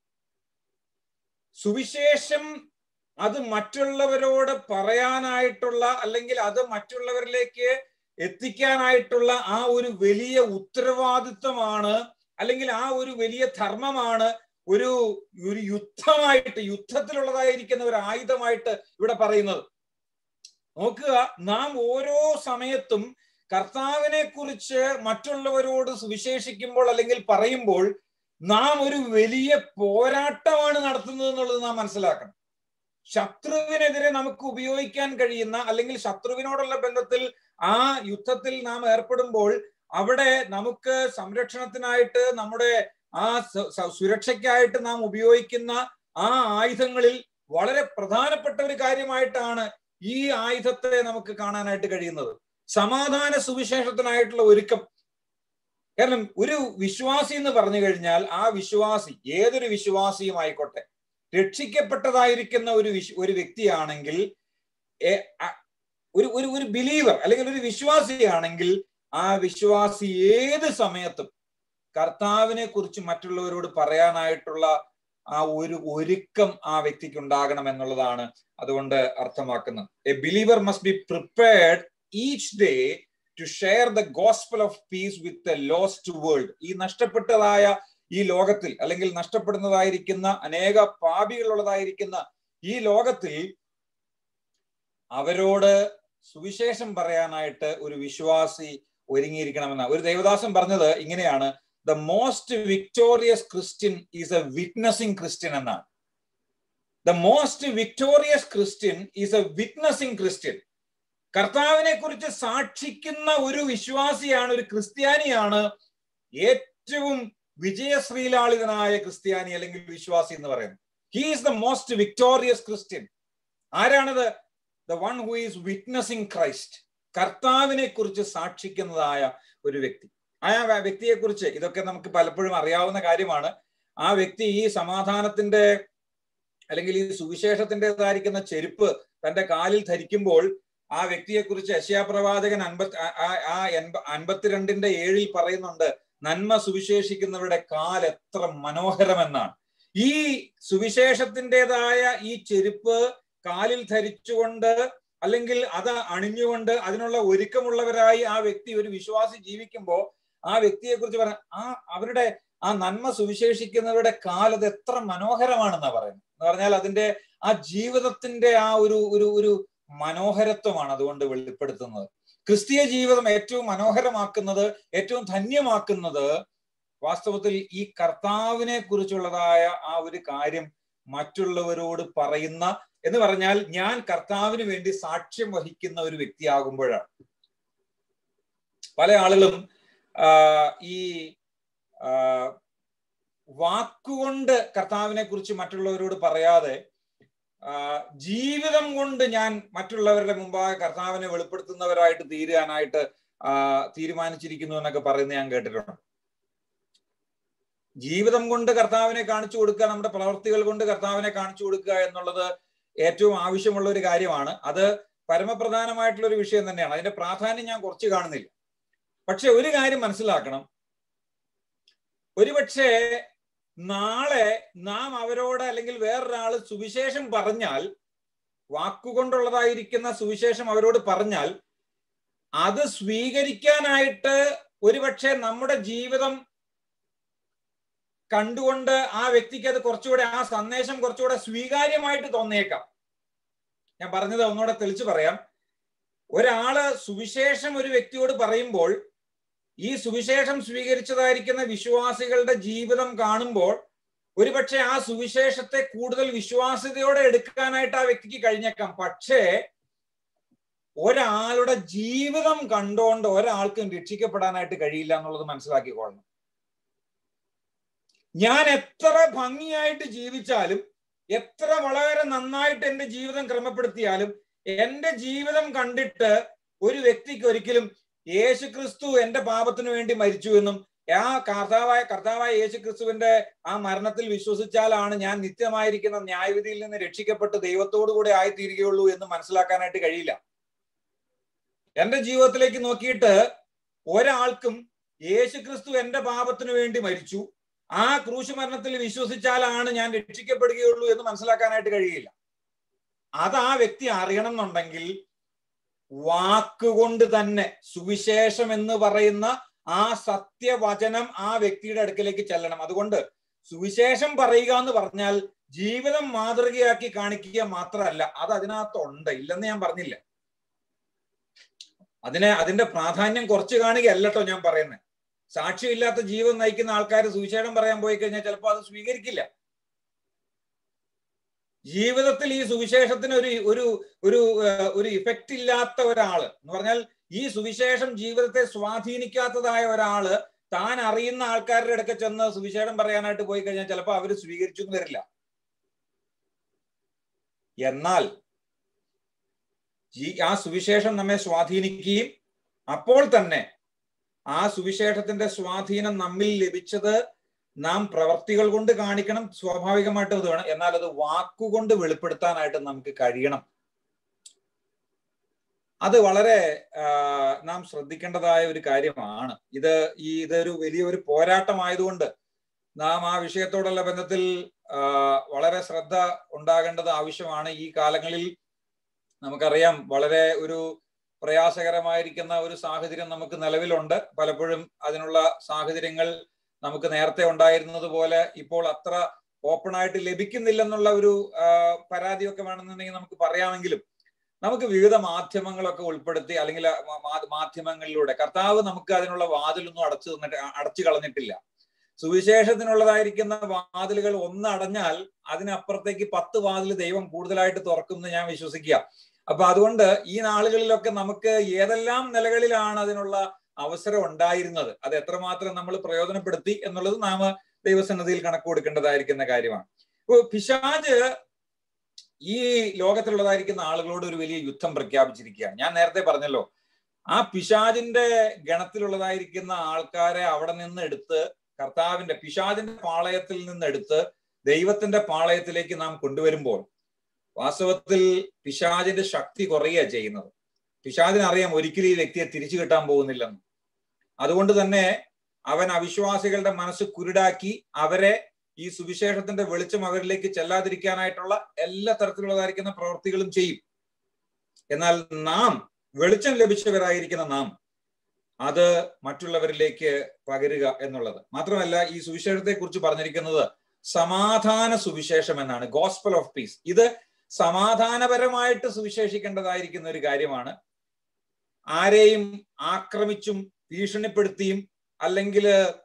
S1: സുവിശേഷം അത് മറ്റുള്ളവരോട് പറയാനായിട്ടുള്ള അല്ലെങ്കിൽ അത് മറ്റുള്ളവരിലേക്ക് എത്തിക്കാനായിട്ടുള്ള ആ ഒരു വലിയ ഉത്തരവാദിത്വമാണ്, അല്ലെങ്കിൽ ആ ഒരു വലിയ ധർമ്മമാണ് ഒരു ഒരു യുദ്ധമായിട്ട്, യുദ്ധത്തിലുള്ളതായിരിക്കുന്ന ഒരു ആയുധമായിട്ട് ഇവിടെ പറയുന്നത്. നോക്കുക, നാം ഓരോ സമയത്തും കർത്താവിനെ കുറിച്ച് മറ്റുള്ളവരോട് സുവിശേഷിക്കുമ്പോൾ അല്ലെങ്കിൽ പറയുമ്പോൾ നാം ഒരു വലിയ പോരാട്ടമാണ് നടത്തുന്നത് എന്നുള്ളത് നാം മനസ്സിലാക്കണം. ശത്രുവിനെതിരെ നമുക്ക് ഉപയോഗിക്കാൻ കഴിയുന്ന അല്ലെങ്കിൽ ശത്രുവിനോടുള്ള ബന്ധത്തിൽ ആ യുദ്ധത്തിൽ നാം ഏർപ്പെടുമ്പോൾ അവിടെ നമുക്ക് സംരക്ഷണത്തിനായിട്ട്, നമ്മുടെ ആ സുരക്ഷയ്ക്കായിട്ട് നാം ഉപയോഗിക്കുന്ന ആ ആയുധങ്ങളിൽ വളരെ പ്രധാനപ്പെട്ട ഒരു കാര്യമായിട്ടാണ് ഈ ആയുധത്തെ നമുക്ക് കാണാനായിട്ട് കഴിയുന്നത്. സമാധാന സുവിശേഷത്തിനായിട്ടുള്ള ഒരുക്കം. കാരണം ഒരു വിശ്വാസി എന്ന് പറഞ്ഞു കഴിഞ്ഞാൽ ആ വിശ്വാസി, ഏതൊരു വിശ്വാസിയും ആയിക്കോട്ടെ, രക്ഷിക്കപ്പെട്ടതായിരിക്കുന്ന ഒരു വിശ് ഒരു വ്യക്തിയാണെങ്കിൽ, ഒരു ഒരു ഒരു ബിലീവർ അല്ലെങ്കിൽ ഒരു വിശ്വാസിയാണെങ്കിൽ ആ വിശ്വാസി ഏത് സമയത്തും കർത്താവിനെ കുറിച്ച് മറ്റുള്ളവരോട് പറയാനായിട്ടുള്ള ആ ഒരു ഒരുക്കം ആ വ്യക്തിക്ക് ഉണ്ടാകണം എന്നുള്ളതാണ് അതുകൊണ്ട് അർത്ഥമാക്കുന്നത്. A believer must be prepared each day to share the gospel of peace with a lost world. ഈ നഷ്ടപ്പെട്ടതായ ഈ ലോകത്തിൽ അല്ലെങ്കിൽ നഷ്ടപ്പെടുന്നതായിരിക്കുന്ന അനേക പാപികളുള്ളതായിരിക്കുന്ന ഈ ലോകത്തിൽ അവരോട് സുവിശേഷം പറയാനായിട്ട് ഒരു വിശ്വാസി ഒരുങ്ങിയിരിക്കണമെന്ന ഒരു ദേവദാസൻ പറഞ്ഞത് ഇങ്ങനെയാണ്: the most victorious Christian is a witnessing Christian എന്നാണ്. The most victorious Christian is a witnessing Christian. കർത്താവിനെ കുറിച്ച് സാക്ഷിക്കുന്ന ഒരു വിശ്വാസിയാണ്, ഒരു ക്രിസ്ത്യാനിയാണ് ഏറ്റവും വിജയശ്രീലാളിതനായ ക്രിസ്ത്യാനി അല്ലെങ്കിൽ വിശ്വാസി എന്ന് പറയുന്നത്. He is the most victorious Christian. ആരാണത്? The one who is witnessing Christ. കർത്താവിനെ കുറിച്ച് സാക്ഷിക്കുന്നതായ ഒരു വ്യക്തി. ആ വ്യക്തിയെ കുറിച്ച് ഇതൊക്കെ നമുക്ക് പലപ്പോഴും അറിയാവുന്ന കാര്യമാണ്. ആ വ്യക്തി ഈ സമാധാനത്തിന്റെ അല്ലെങ്കിൽ ഈ സുവിശേഷത്തിൻ്റെതായിരിക്കുന്ന ചെരുപ്പ് തന്റെ കാലിൽ ധരിക്കുമ്പോൾ ആ വ്യക്തിയെ കുറിച്ച് യശയ്യാ പ്രവാചകൻ അൻപത്തി ആ അൻപത്തിരണ്ടിന്റെ ഏഴിൽ പറയുന്നുണ്ട്, നന്മ സുവിശേഷിക്കുന്നവരുടെ കാൽ എത്ര മനോഹരമെന്നാണ്. ഈ സുവിശേഷത്തിൻ്റെതായ ഈ ചെരുപ്പ് കാലിൽ ധരിച്ചുകൊണ്ട് അല്ലെങ്കിൽ അത് അണിഞ്ഞുകൊണ്ട് അതിനുള്ള ഒരുക്കമുള്ളവരായി ആ വ്യക്തി, ഒരു വിശ്വാസി ജീവിക്കുമ്പോൾ ആ വ്യക്തിയെ കുറിച്ച് പറയാൻ ആ അവരുടെ ആ നന്മ സുവിശേഷിക്കുന്നവരുടെ കാൽ അത് എത്ര മനോഹരമാണെന്നാ പറയുന്നത്. എന്ന് പറഞ്ഞാൽ അതിന്റെ ആ ജീവിതത്തിന്റെ ആ ഒരു ഒരു ഒരു മനോഹരത്വമാണ് അതുകൊണ്ട് വെളിപ്പെടുത്തുന്നത്. ക്രിസ്തീയ ജീവിതം ഏറ്റവും മനോഹരമാക്കുന്നത്, ഏറ്റവും ധന്യമാക്കുന്നത് വാസ്തവത്തിൽ ഈ കർത്താവിനെ കുറിച്ചുള്ളതായ ആ ഒരു കാര്യം മറ്റുള്ളവരോട് പറയുന്ന, എന്ന് പറഞ്ഞാൽ ഞാൻ കർത്താവിന് വേണ്ടി സാക്ഷ്യം വഹിക്കുന്ന ഒരു വ്യക്തിയാകുമ്പോഴാണ്. പല ആളുകളും ഈ വാക്കുകൊണ്ട് കർത്താവിനെ കുറിച്ച് മറ്റുള്ളവരോട് പറയാതെ ജീവിതം കൊണ്ട് ഞാൻ മറ്റുള്ളവരുടെ മുമ്പാകെ കർത്താവിനെ വെളിപ്പെടുത്തുന്നവരായിട്ട് തീരാനായിട്ട് തീരുമാനിച്ചിരിക്കുന്നു എന്നൊക്കെ പറയുന്നത് ഞാൻ കേട്ടിട്ടുണ്ട്. ജീവിതം കൊണ്ട് കർത്താവിനെ കാണിച്ചു കൊടുക്കുക, നമ്മുടെ പ്രവർത്തികൾ കൊണ്ട് കർത്താവിനെ കാണിച്ചു കൊടുക്കുക എന്നുള്ളത് ഏറ്റവും ആവശ്യമുള്ള ഒരു കാര്യമാണ്. അത് പരമപ്രധാനമായിട്ടുള്ള ഒരു വിഷയം തന്നെയാണ്. അതിന്റെ പ്രാധാന്യം ഞാൻ കുറച്ച് കാണുന്നില്ല. പക്ഷെ ഒരു കാര്യം മനസ്സിലാക്കണം, ഒരുപക്ഷെ നാളെ നാം അവരോട് അല്ലെങ്കിൽ വേറൊരാള് സുവിശേഷം പറഞ്ഞാൽ, വാക്കുകൊണ്ടുള്ളതായിരിക്കുന്ന സുവിശേഷം അവരോട് പറഞ്ഞാൽ, അത് സ്വീകരിക്കാനായിട്ട് ഒരുപക്ഷെ നമ്മുടെ ജീവിതം കണ്ടുകൊണ്ട് ആ വ്യക്തിക്ക് അത് കുറച്ചുകൂടെ ആ സന്ദേശം കുറച്ചുകൂടെ സ്വീകാര്യമായിട്ട് തോന്നിയേക്കാം. ഞാൻ പറഞ്ഞത് ഒന്നുകൂടെ തെളിച്ചു പറയാം. ഒരാള് സുവിശേഷം ഒരു വ്യക്തിയോട് പറയുമ്പോൾ ഈ സുവിശേഷം സ്വീകരിച്ചതായിരിക്കുന്ന വിശ്വാസികളുടെ ജീവിതം കാണുമ്പോൾ ഒരുപക്ഷെ ആ സുവിശേഷത്തെ കൂടുതൽ വിശ്വാസ്യതയോടെ എടുക്കാനായിട്ട് ആ വ്യക്തിക്ക് കഴിഞ്ഞേക്കാം. പക്ഷേ ഒരാളുടെ ജീവിതം കണ്ടുകൊണ്ട് ഒരാൾക്കും രക്ഷിക്കപ്പെടാനായിട്ട് കഴിയില്ല എന്നുള്ളത് മനസ്സിലാക്കിക്കൊള്ളണം. ഞാൻ എത്ര ഭംഗിയായിട്ട് ജീവിച്ചാലും, എത്ര വളരെ നന്നായിട്ട് എൻ്റെ ജീവിതം ക്രമപ്പെടുത്തിയാലും, എൻ്റെ ജീവിതം കണ്ടിട്ട് ഒരു വ്യക്തിക്ക് ഒരിക്കലും യേശു ക്രിസ്തു എൻ്റെ പാപത്തിനു വേണ്ടി മരിച്ചു എന്നും ആ കർത്താവായ കർത്താവായ യേശു ക്രിസ്തുവിന്റെ ആ മരണത്തിൽ വിശ്വസിച്ചാലാണ് ഞാൻ നിത്യമായിരിക്കുന്ന ന്യായവിധിയിൽ നിന്ന് രക്ഷിക്കപ്പെട്ട് ദൈവത്തോടു കൂടെ ആയിത്തീരുകയുള്ളൂ എന്ന് മനസ്സിലാക്കാനായിട്ട് കഴിയില്ല. എൻ്റെ ജീവിതത്തിലേക്ക് നോക്കിയിട്ട് ഒരാൾക്കും യേശു ക്രിസ്തു എൻ്റെ പാപത്തിനു വേണ്ടി മരിച്ചു, ആ ക്രൂശ് മരണത്തിൽ വിശ്വസിച്ചാലാണ് ഞാൻ രക്ഷിക്കപ്പെടുകയുള്ളൂ എന്ന് മനസ്സിലാക്കാനായിട്ട് കഴിയില്ല. അത് ആ വ്യക്തി അറിയണം എന്നുണ്ടെങ്കിൽ വാക്കുകൊണ്ട് തന്നെ സുവിശേഷം എന്ന് പറയുന്ന ആ സത്യവചനം ആ വ്യക്തിയുടെ അടുക്കലേക്ക് ചെല്ലണം. അതുകൊണ്ട് സുവിശേഷം പറയുക എന്ന് പറഞ്ഞാൽ ജീവിതം മാതൃകയാക്കി കാണിക്കുക മാത്രമല്ല, അത് അതിനകത്തുണ്ട്, ഇല്ലെന്ന് ഞാൻ പറഞ്ഞില്ല. അതിനെ അതിന്റെ പ്രാധാന്യം കുറച്ച് കാണുകയല്ല കേട്ടോ ഞാൻ പറയുന്നത്. സാക്ഷ്യമില്ലാത്ത ജീവിതം നയിക്കുന്ന ആൾക്കാർ സുവിശേഷം പറയാൻ പോയി കഴിഞ്ഞാൽ ചിലപ്പോൾ അത് സ്വീകരിക്കില്ല. ജീവിതത്തിൽ ഈ സുവിശേഷത്തിന് ഒരു ഒരു ഒരു ഒരു ഇഫക്റ്റ് ഇല്ലാത്ത ഒരാള് എന്ന് പറഞ്ഞാൽ ഈ സുവിശേഷം ജീവിതത്തെ സ്വാധീനിക്കാത്തതായ ഒരാള് താൻ അറിയുന്ന ആൾക്കാരുടെ അടുക്ക ചെന്ന് സുവിശേഷം പറയാനായിട്ട് പോയി കഴിഞ്ഞാൽ ചിലപ്പോൾ അവര് സ്വീകരിച്ചു എന്ന് വരില്ല. എന്നാൽ ആ സുവിശേഷം നമ്മെ സ്വാധീനിക്കുകയും അപ്പോൾ തന്നെ ആ സുവിശേഷത്തിന്റെ സ്വാധീനം നമ്മിൽ ലഭിച്ചത് നാം പ്രവർത്തികൾ കൊണ്ട് കാണിക്കണം, സ്വാഭാവികമായിട്ടും അത് വേണം. എന്നാൽ അത് വാക്കുകൊണ്ട് വെളിപ്പെടുത്താനായിട്ട് നമുക്ക് കഴിയണം. അത് വളരെ നാം ശ്രദ്ധിക്കേണ്ടതായ ഒരു കാര്യമാണ്. ഇത് ഈ ഇതൊരു വലിയൊരു പോരാട്ടമായതുകൊണ്ട് നാം ആ വിഷയത്തോടുള്ള ബന്ധത്തിൽ വളരെ ശ്രദ്ധ ഉണ്ടാകേണ്ടത് ആവശ്യമാണ്. ഈ കാലങ്ങളിൽ നമുക്കറിയാം വളരെ ഒരു പ്രയാസകരമായിരിക്കുന്ന ഒരു സാഹചര്യം നമുക്ക് നിലവിലുണ്ട്. പലപ്പോഴും അതിനുള്ള സാഹചര്യങ്ങൾ നമുക്ക് നേരത്തെ ഉണ്ടായിരുന്നത് പോലെ ഇപ്പോൾ അത്ര ഓപ്പൺ ആയിട്ട് ലഭിക്കുന്നില്ലെന്നുള്ള ഒരു പരാതിയൊക്കെ വേണമെന്നുണ്ടെങ്കിൽ നമുക്ക് പറയാമെങ്കിലും നമുക്ക് വിവിധ മാധ്യമങ്ങളൊക്കെ ഉൾപ്പെടുത്തി അല്ലെങ്കിൽ മാധ്യമങ്ങളിലൂടെ കർത്താവ് നമുക്ക് അതിനുള്ള വാതിലൊന്നും അടച്ചു തന്നിട്ട് അടച്ചു കളഞ്ഞിട്ടില്ല. സുവിശേഷത്തിനുള്ളതായിരിക്കുന്ന വാതിലുകൾ ഒന്ന് അടഞ്ഞാൽ അതിനപ്പുറത്തേക്ക് പത്ത് വാതിൽ ദൈവം കൂടുതലായിട്ട് തുറക്കുമെന്ന് ഞാൻ വിശ്വസിക്കുക. അപ്പൊ അതുകൊണ്ട് ഈ നാളുകളിലൊക്കെ നമുക്ക് ഏതെല്ലാം നിലകളിലാണ് അതിനുള്ള അവസരം ഉണ്ടായിരുന്നത്, അത് എത്രമാത്രം നമ്മൾ പ്രയോജനപ്പെടുത്തി എന്നുള്ളത് നാം ദൈവസന്നിധിയിൽ കണക്ക് കൊടുക്കേണ്ടതായിരിക്കുന്ന കാര്യമാണ്. പിശാച് ഈ ലോകത്തിലുള്ളതായിരിക്കുന്ന ആളുകളോട് ഒരു വലിയ യുദ്ധം പ്രഖ്യാപിച്ചിരിക്കുകയാണ്. ഞാൻ നേരത്തെ പറഞ്ഞല്ലോ, ആ പിശാചിന്റെ ഗണത്തിലുള്ളതായിരിക്കുന്ന ആൾക്കാരെ അവിടെ നിന്ന് എടുത്ത് കർത്താവിന്റെ പിശാചിന്റെ പാളയത്തിൽ നിന്നെടുത്ത് ദൈവത്തിന്റെ പാളയത്തിലേക്ക് നാം കൊണ്ടുവരുമ്പോൾ വാസ്തവത്തിൽ പിശാചിന്റെ ശക്തി കുറയുക ചെയ്യുന്നത്. പിശാചിനറിയാം ഒരിക്കലും ഈ വ്യക്തിയെ തിരിച്ചു കിട്ടാൻ പോകുന്നില്ലെന്ന്. അതുകൊണ്ട് തന്നെ അവൻ അവിശ്വാസികളുടെ മനസ്സ് കുരുടാക്കി അവരെ ഈ സുവിശേഷത്തിന്റെ വെളിച്ചം അവരിലേക്ക് ചെല്ലാതിരിക്കാനായിട്ടുള്ള എല്ലാ തരത്തിലുള്ളതായിരിക്കുന്ന പ്രവൃത്തികളും ചെയ്യും. എന്നാൽ നാം വെളിച്ചം ലഭിച്ചവരായിരിക്കുന്ന നാം അത് മറ്റുള്ളവരിലേക്ക് പകരുക എന്നുള്ളത് മാത്രമല്ല, ഈ സുവിശേഷത്തെ കുറിച്ച് പറഞ്ഞിരിക്കുന്നത് സമാധാന സുവിശേഷം എന്നാണ്, ഗോസ്പൽ ഓഫ് പീസ്. ഇത് സമാധാനപരമായിട്ട് സുവിശേഷിക്കേണ്ടതായിരിക്കുന്ന ഒരു കാര്യമാണ്. ആരെയും ആക്രമിച്ചും ഭീഷണിപ്പെടുത്തിയും അല്ലെങ്കിൽ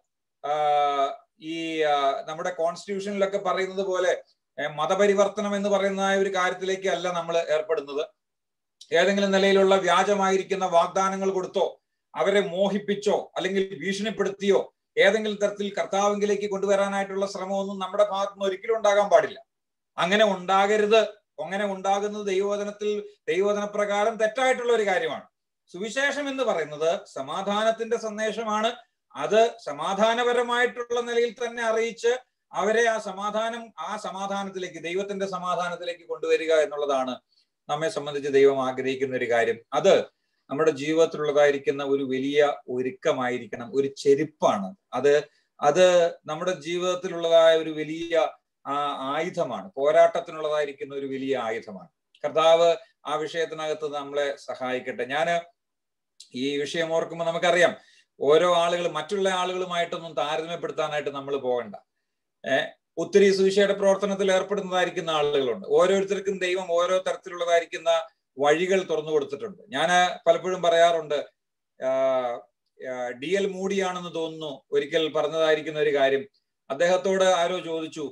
S1: ഈ നമ്മുടെ കോൺസ്റ്റിറ്റ്യൂഷനിലൊക്കെ പറയുന്നത് പോലെ മതപരിവർത്തനം എന്ന് പറയുന്ന ഒരു കാര്യത്തിലേക്ക് അല്ല നമ്മൾ ഏർപ്പെടുന്നത്. ഏതെങ്കിലും നിലയിലുള്ള വ്യാജമായിരിക്കുന്ന വാഗ്ദാനങ്ങൾ കൊടുത്തോ അവരെ മോഹിപ്പിച്ചോ അല്ലെങ്കിൽ ഭീഷണിപ്പെടുത്തിയോ ഏതെങ്കിലും തരത്തിൽ കർത്താവിലേക്ക് കൊണ്ടുവരാനായിട്ടുള്ള ശ്രമമൊന്നും നമ്മുടെ ഭാഗത്തുനിന്ന് ഒരിക്കലും ഉണ്ടാകാൻ പാടില്ല. അങ്ങനെ ഉണ്ടാകരുത്. അങ്ങനെ ഉണ്ടാകുന്നത് ദൈവവചനത്തിൽ ദൈവവചന പ്രകാരം തെറ്റായിട്ടുള്ള ഒരു കാര്യമാണ്. സുവിശേഷം എന്ന് പറയുന്നത് സമാധാനത്തിന്റെ സന്ദേശമാണ്. അത് സമാധാനപരമായിട്ടുള്ള നിലയിൽ തന്നെ അറിയിച്ച് അവരെ ആ സമാധാനം ആ സമാധാനത്തിലേക്ക് ദൈവത്തിന്റെ സമാധാനത്തിലേക്ക് കൊണ്ടുവരിക എന്നുള്ളതാണ് നമ്മെ സംബന്ധിച്ച് ദൈവം ആഗ്രഹിക്കുന്ന ഒരു കാര്യം. അത് നമ്മുടെ ജീവിതത്തിലുള്ളതായിരിക്കുന്ന ഒരു വലിയ ഒരുക്കമായിരിക്കണം, ഒരു ചെരുപ്പാണ് അത്. അത് നമ്മുടെ ജീവിതത്തിലുള്ളതായ ഒരു വലിയ ആ ആയുധമാണ്, പോരാട്ടത്തിനുള്ളതായിരിക്കുന്ന ഒരു വലിയ ആയുധമാണ്. കർത്താവ് ആ വിഷയത്തിനകത്ത് നമ്മളെ സഹായിക്കട്ടെ. ഞാന് ഈ വിഷയം ഓർക്കുമ്പോൾ നമുക്കറിയാം, ഓരോ ആളുകൾ മറ്റുള്ള ആളുകളുമായിട്ടൊന്നും താരതമ്യപ്പെടുത്താനായിട്ട് നമ്മൾ പോകണ്ട. ഏഹ് ഒത്തിരി സുവിശേഷ പ്രവർത്തനത്തിൽ ഏർപ്പെടുന്നതായിരിക്കുന്ന ആളുകളുണ്ട്. ഓരോരുത്തർക്കും ദൈവം ഓരോ തരത്തിലുള്ളതായിരിക്കുന്ന വഴികൾ തുറന്നു കൊടുത്തിട്ടുണ്ട്. ഞാൻ പലപ്പോഴും പറയാറുണ്ട്, ഡി എൽ മൂഡിയാണെന്ന് തോന്നുന്നു ഒരിക്കൽ പറഞ്ഞതായിരിക്കുന്ന ഒരു കാര്യം. അദ്ദേഹത്തോട് ആരോ ചോദിച്ചു,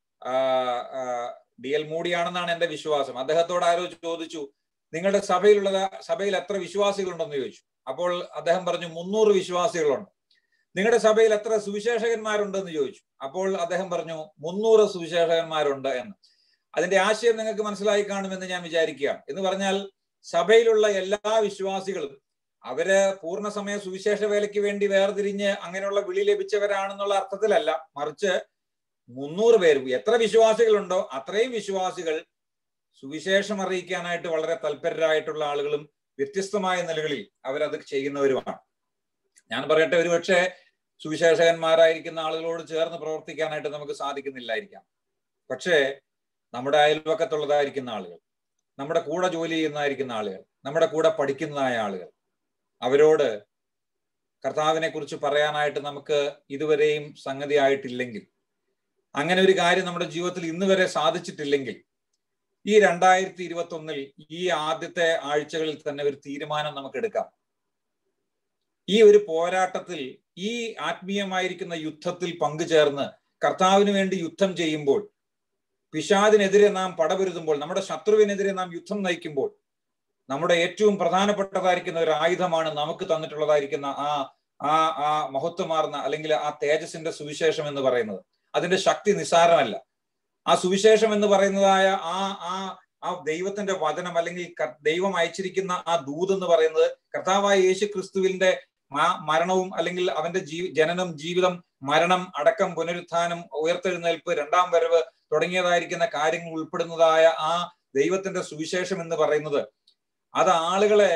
S1: ഡി എൽ മൂഡിയാണെന്നാണ് എന്റെ വിശ്വാസം. അദ്ദേഹത്തോട് ആരോ ചോദിച്ചു, നിങ്ങളുടെ സഭയിലുള്ള സഭയിൽ എത്ര വിശ്വാസികളുണ്ടെന്ന് ചോദിച്ചു. അപ്പോൾ അദ്ദേഹം പറഞ്ഞു, മുന്നൂറ് വിശ്വാസികളുണ്ട്. നിങ്ങളുടെ സഭയിൽ എത്ര സുവിശേഷകന്മാരുണ്ടെന്ന് ചോദിച്ചു. അപ്പോൾ അദ്ദേഹം പറഞ്ഞു, മുന്നൂറ് സുവിശേഷകന്മാരുണ്ട് എന്ന്. അതിന്റെ ആശയം നിങ്ങൾക്ക് മനസ്സിലായി കാണുമെന്ന് ഞാൻ വിചാരിക്കുകയാണ്. എന്ന് പറഞ്ഞാൽ സഭയിലുള്ള എല്ലാ വിശ്വാസികളും അവര് പൂർണ്ണസമയ സുവിശേഷ വേലയ്ക്ക് വേണ്ടി വേർതിരിഞ്ഞ് അങ്ങനെയുള്ള വിളി ലഭിച്ചവരാണെന്നുള്ള അർത്ഥത്തിലല്ല, മറിച്ച് മുന്നൂറ് പേരും എത്ര വിശ്വാസികളുണ്ടോ അത്രയും വിശ്വാസികൾ സുവിശേഷം അറിയിക്കാനായിട്ട് വളരെ തൽപരരായിട്ടുള്ള ആളുകളും വ്യത്യസ്തമായ നിലകളിൽ അവരത് ചെയ്യുന്നവരുമാണ്. ഞാൻ പറയട്ടെ, ഒരുപക്ഷെ സുവിശേഷകന്മാരായിരിക്കുന്ന ആളുകളോട് ചേർന്ന് പ്രവർത്തിക്കാനായിട്ട് നമുക്ക് സാധിക്കുന്നില്ലായിരിക്കാം. പക്ഷേ നമ്മുടെ അയൽവക്കത്തുള്ളതായിരിക്കുന്ന ആളുകൾ, നമ്മുടെ കൂടെ ജോലി ചെയ്യുന്നതായിരിക്കുന്ന ആളുകൾ, നമ്മുടെ കൂടെ പഠിക്കുന്നതായ ആളുകൾ, അവരോട് കർത്താവിനെ കുറിച്ച് പറയാനായിട്ട് നമുക്ക് ഇതുവരെയും സംഗതി ആയിട്ടില്ലെങ്കിൽ, അങ്ങനെ ഒരു കാര്യം നമ്മുടെ ജീവിതത്തിൽ ഇന്ന് വരെ സാധിച്ചിട്ടില്ലെങ്കിൽ, ഈ രണ്ടായിരത്തി ഇരുപത്തി ഒന്നിൽ ഈ ആദ്യത്തെ ആഴ്ചകളിൽ തന്നെ ഒരു തീരുമാനം നമുക്ക് എടുക്കാം. ഈ ഒരു പോരാട്ടത്തിൽ, ഈ ആത്മീയമായിരിക്കുന്ന യുദ്ധത്തിൽ പങ്കുചേർന്ന് കർത്താവിന് വേണ്ടി യുദ്ധം ചെയ്യുമ്പോൾ, പിശാചിനെതിരെ നാം പടപൊരുതുമ്പോൾ, നമ്മുടെ ശത്രുവിനെതിരെ നാം യുദ്ധം നയിക്കുമ്പോൾ, നമ്മുടെ ഏറ്റവും പ്രധാനപ്പെട്ടതായിരിക്കുന്ന ഒരു ആയുധമാണ് നമുക്ക് തന്നിട്ടുള്ളതായിരിക്കുന്ന ആ ആ ആ മഹത്വമാർന്ന അല്ലെങ്കിൽ ആ തേജസ്സിന്റെ സുവിശേഷം എന്ന് പറയുന്നത്. അതിന്റെ ശക്തി നിസ്സാരമല്ല. ആ സുവിശേഷം എന്ന് പറയുന്നതായ ആ ആ ആ ദൈവത്തിന്റെ വചനം അല്ലെങ്കിൽ ദൈവം അയച്ചിരിക്കുന്ന ആ ദൂത് എന്ന് പറയുന്നത് കർത്താവായ യേശു ക്രിസ്തുവിന്റെ മരണവും അല്ലെങ്കിൽ അവന്റെ ജീ ജനനം, ജീവിതം, മരണം, അടക്കം, പുനരുത്ഥാനം, ഉയർത്തെഴുന്നേൽപ്പ്, രണ്ടാം വരവ് തുടങ്ങിയതായിരിക്കുന്ന കാര്യങ്ങൾ ഉൾപ്പെടുന്നതായ ആ ദൈവത്തിന്റെ സുവിശേഷം എന്ന് പറയുന്നത് അത് ആളുകളെ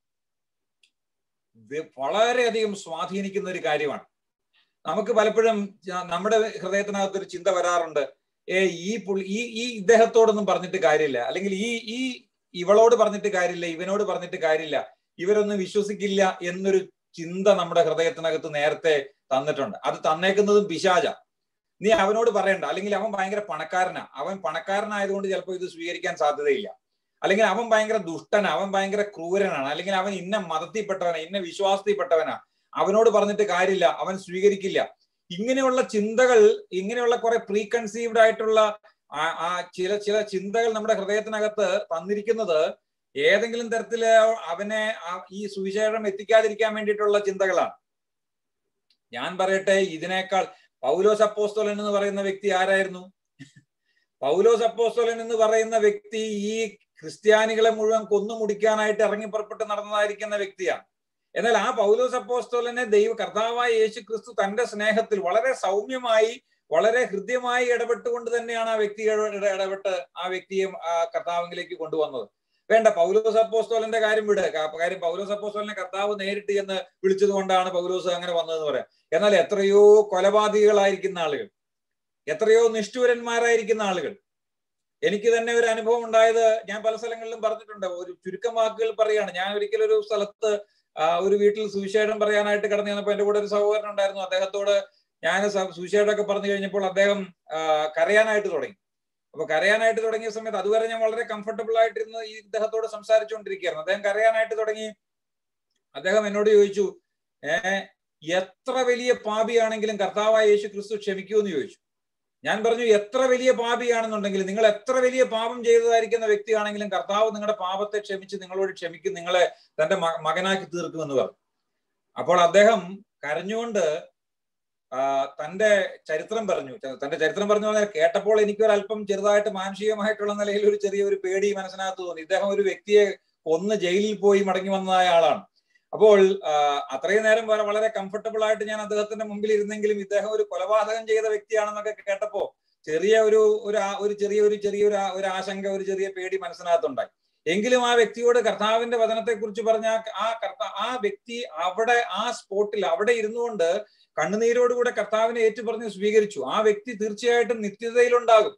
S1: വളരെയധികം സ്വാധീനിക്കുന്ന ഒരു കാര്യമാണ്. നമുക്ക് പലപ്പോഴും നമ്മുടെ ഹൃദയത്തിനകത്തൊരു ചിന്ത വരാറുണ്ട്, ഏ ഈ പുള്ളി ഈ ഈ ഇദ്ദേഹത്തോടൊന്നും പറഞ്ഞിട്ട് കാര്യമില്ല, അല്ലെങ്കിൽ ഈ ഈ ഇവളോട് പറഞ്ഞിട്ട് കാര്യമില്ല, ഇവനോട് പറഞ്ഞിട്ട് കാര്യമില്ല, ഇവരൊന്നും വിശ്വസിക്കില്ല എന്നൊരു ചിന്ത നമ്മുടെ ഹൃദയത്തിനകത്ത് നേരത്തെ തന്നിട്ടുണ്ട്. അത് തന്നേക്കുന്നതും പിശാച. നീ അവനോട് പറയണ്ട, അല്ലെങ്കിൽ അവൻ ഭയങ്കര പണക്കാരനാ, അവൻ പണക്കാരനായതുകൊണ്ട് ചിലപ്പോൾ ഇത് സ്വീകരിക്കാൻ സാധ്യതയില്ല, അല്ലെങ്കിൽ അവൻ ഭയങ്കര ദുഷ്ടനാ, അവൻ ഭയങ്കര ക്രൂരനാണ്, അല്ലെങ്കിൽ അവൻ ഇന്ന മതത്തിൽപ്പെട്ടവനാ, ഇന്ന വിശ്വാസത്തിൽപ്പെട്ടവനാ, അവനോട് പറഞ്ഞിട്ട് കാര്യമില്ല, അവൻ സ്വീകരിക്കില്ല. ഇങ്ങനെയുള്ള ചിന്തകൾ, ഇങ്ങനെയുള്ള കുറെ പ്രീ കൺസീവ്ഡ് ആയിട്ടുള്ള ആ ചില ചില ചിന്തകൾ നമ്മുടെ ഹൃദയത്തിനകത്ത് തന്നിരിക്കുന്നത് ഏതെങ്കിലും തരത്തില് അവനെ ഈ സുവിശേഷം എത്തിക്കാതിരിക്കാൻ വേണ്ടിയിട്ടുള്ള ചിന്തകളാണ്. ഞാൻ പറയട്ടെ, ഇതിനേക്കാൾ പൗലോസ് അപ്പോസ്തലൻ എന്ന് പറയുന്ന വ്യക്തി ആരായിരുന്നു? പൗലോസ് അപ്പോസ്തലൻ എന്ന് പറയുന്ന വ്യക്തി ഈ ക്രിസ്ത്യാനികളെ മുഴുവൻ കൊന്നു മുടിക്കാനായിട്ട് ഇറങ്ങി പുറപ്പെട്ട് നടന്നതായിരിക്കുന്ന വ്യക്തിയാണ്. എന്നാൽ ആ പൗലോസ് അപ്പോസ്തലനെ ദൈവ കർത്താവായ യേശു ക്രിസ്തു തന്റെ സ്നേഹത്തിൽ വളരെ സൗമ്യമായി, വളരെ ഹൃദ്യമായി ഇടപെട്ടുകൊണ്ട് തന്നെയാണ് ആ വ്യക്തി ഇടപെട്ട് ആ വ്യക്തിയെ ആ കർത്താവിലേക്ക് കൊണ്ടുവന്നത്. വേണ്ട, പൗലോസ് അപ്പോസ്തലന്റെ കാര്യം വിട്. കാര്യം പൗലോസ് അപ്പോസ്തലനെ കർത്താവ് നേരിട്ട് എന്ന് വിളിച്ചത് കൊണ്ടാണ് പൗലോസ് അങ്ങനെ വന്നതെന്ന് പറയാം. എന്നാൽ എത്രയോ കൊലപാതകികളായിരിക്കുന്ന ആളുകൾ, എത്രയോ നിഷ്ഠൂരന്മാരായിരിക്കുന്ന ആളുകൾ, എനിക്ക് തന്നെ ഒരു അനുഭവം ഉണ്ടായത് ഞാൻ പല സ്ഥലങ്ങളിലും പറഞ്ഞിട്ടുണ്ട്. ഒരു ചുരുക്കം വാക്കുകൾ പറയാണ്. ഞാൻ ഒരിക്കലും ഒരു സ്ഥലത്ത് ഒരു വീട്ടിൽ സുവിശേഷം പറയാനായിട്ട് കടന്നു ചെന്നപ്പോൾ എന്റെ കൂടെ ഒരു സഹോദരൻ ഉണ്ടായിരുന്നു. അദ്ദേഹത്തോട് ഞാൻ സുവിശേഷമൊക്കെ പറഞ്ഞു കഴിഞ്ഞപ്പോൾ അദ്ദേഹം കരയാനായിട്ട് തുടങ്ങി. അപ്പൊ കരയാനായിട്ട് തുടങ്ങിയ സമയത്ത് അതുവരെ ഞാൻ വളരെ കംഫർട്ടബിൾ ആയിട്ടിരുന്ന് ഈ ഇദ്ദേഹത്തോട് സംസാരിച്ചുകൊണ്ടിരിക്കുകയായിരുന്നു. അദ്ദേഹം കരയാനായിട്ട് തുടങ്ങി. അദ്ദേഹം എന്നോട് ചോദിച്ചു, ഏർ എത്ര വലിയ പാപിയാണെങ്കിലും കർത്താവായ യേശു ക്രിസ്തു ക്ഷമിക്കുമെന്ന് ചോദിച്ചു. ഞാൻ പറഞ്ഞു, എത്ര വലിയ പാപിയാണെന്നുണ്ടെങ്കിലും, നിങ്ങൾ എത്ര വലിയ പാപം ചെയ്തതായിരിക്കുന്ന വ്യക്തിയാണെങ്കിലും കർത്താവ് നിങ്ങളുടെ പാപത്തെ ക്ഷമിച്ച് നിങ്ങളോട് ക്ഷമിക്കും, നിങ്ങളെ തന്റെ മകനാക്കി തീർക്കുമെന്ന് പറഞ്ഞു. അപ്പോൾ അദ്ദേഹം കരഞ്ഞുകൊണ്ട് തന്റെ ചരിത്രം പറഞ്ഞു. തന്റെ ചരിത്രം പറഞ്ഞു പറഞ്ഞാൽ കേട്ടപ്പോൾ എനിക്കൊരല്പം ചെറുതായിട്ട് മാനുഷികമായിട്ടുള്ള നിലയിൽ ഒരു ചെറിയ ഒരു പേടി മനസ്സിനകത്ത് തോന്നി. ഇദ്ദേഹം ഒരു വ്യക്തിയെ കൊന്ന് ജയിലിൽ പോയി മടങ്ങി വന്നതായ ആളാണ്. അപ്പോൾ അത്രയും നേരം വരെ വളരെ കംഫർട്ടബിൾ ആയിട്ട് ഞാൻ അദ്ദേഹത്തിന്റെ മുമ്പിൽ ഇരുന്നെങ്കിലും ഇദ്ദേഹം ഒരു കൊലപാതകം ചെയ്ത വ്യക്തിയാണെന്നൊക്കെ കേട്ടപ്പോ ചെറിയ ഒരു ഒരു ചെറിയ ഒരു ചെറിയൊരു ഒരു ആശങ്ക, ഒരു ചെറിയ പേടി മനസ്സിനകത്തുണ്ടായി. എങ്കിലും ആ വ്യക്തിയോട് കർത്താവിന്റെ വചനത്തെ കുറിച്ച് പറഞ്ഞ ആ കർത്താ ആ വ്യക്തി അവിടെ ആ സ്പോട്ടിൽ അവിടെ ഇരുന്നുകൊണ്ട് കണ്ണുനീരോടുകൂടെ കർത്താവിനെ ഏറ്റുപറഞ്ഞ് സ്വീകരിച്ചു. ആ വ്യക്തി തീർച്ചയായിട്ടും നിത്യതയിലുണ്ടാകും.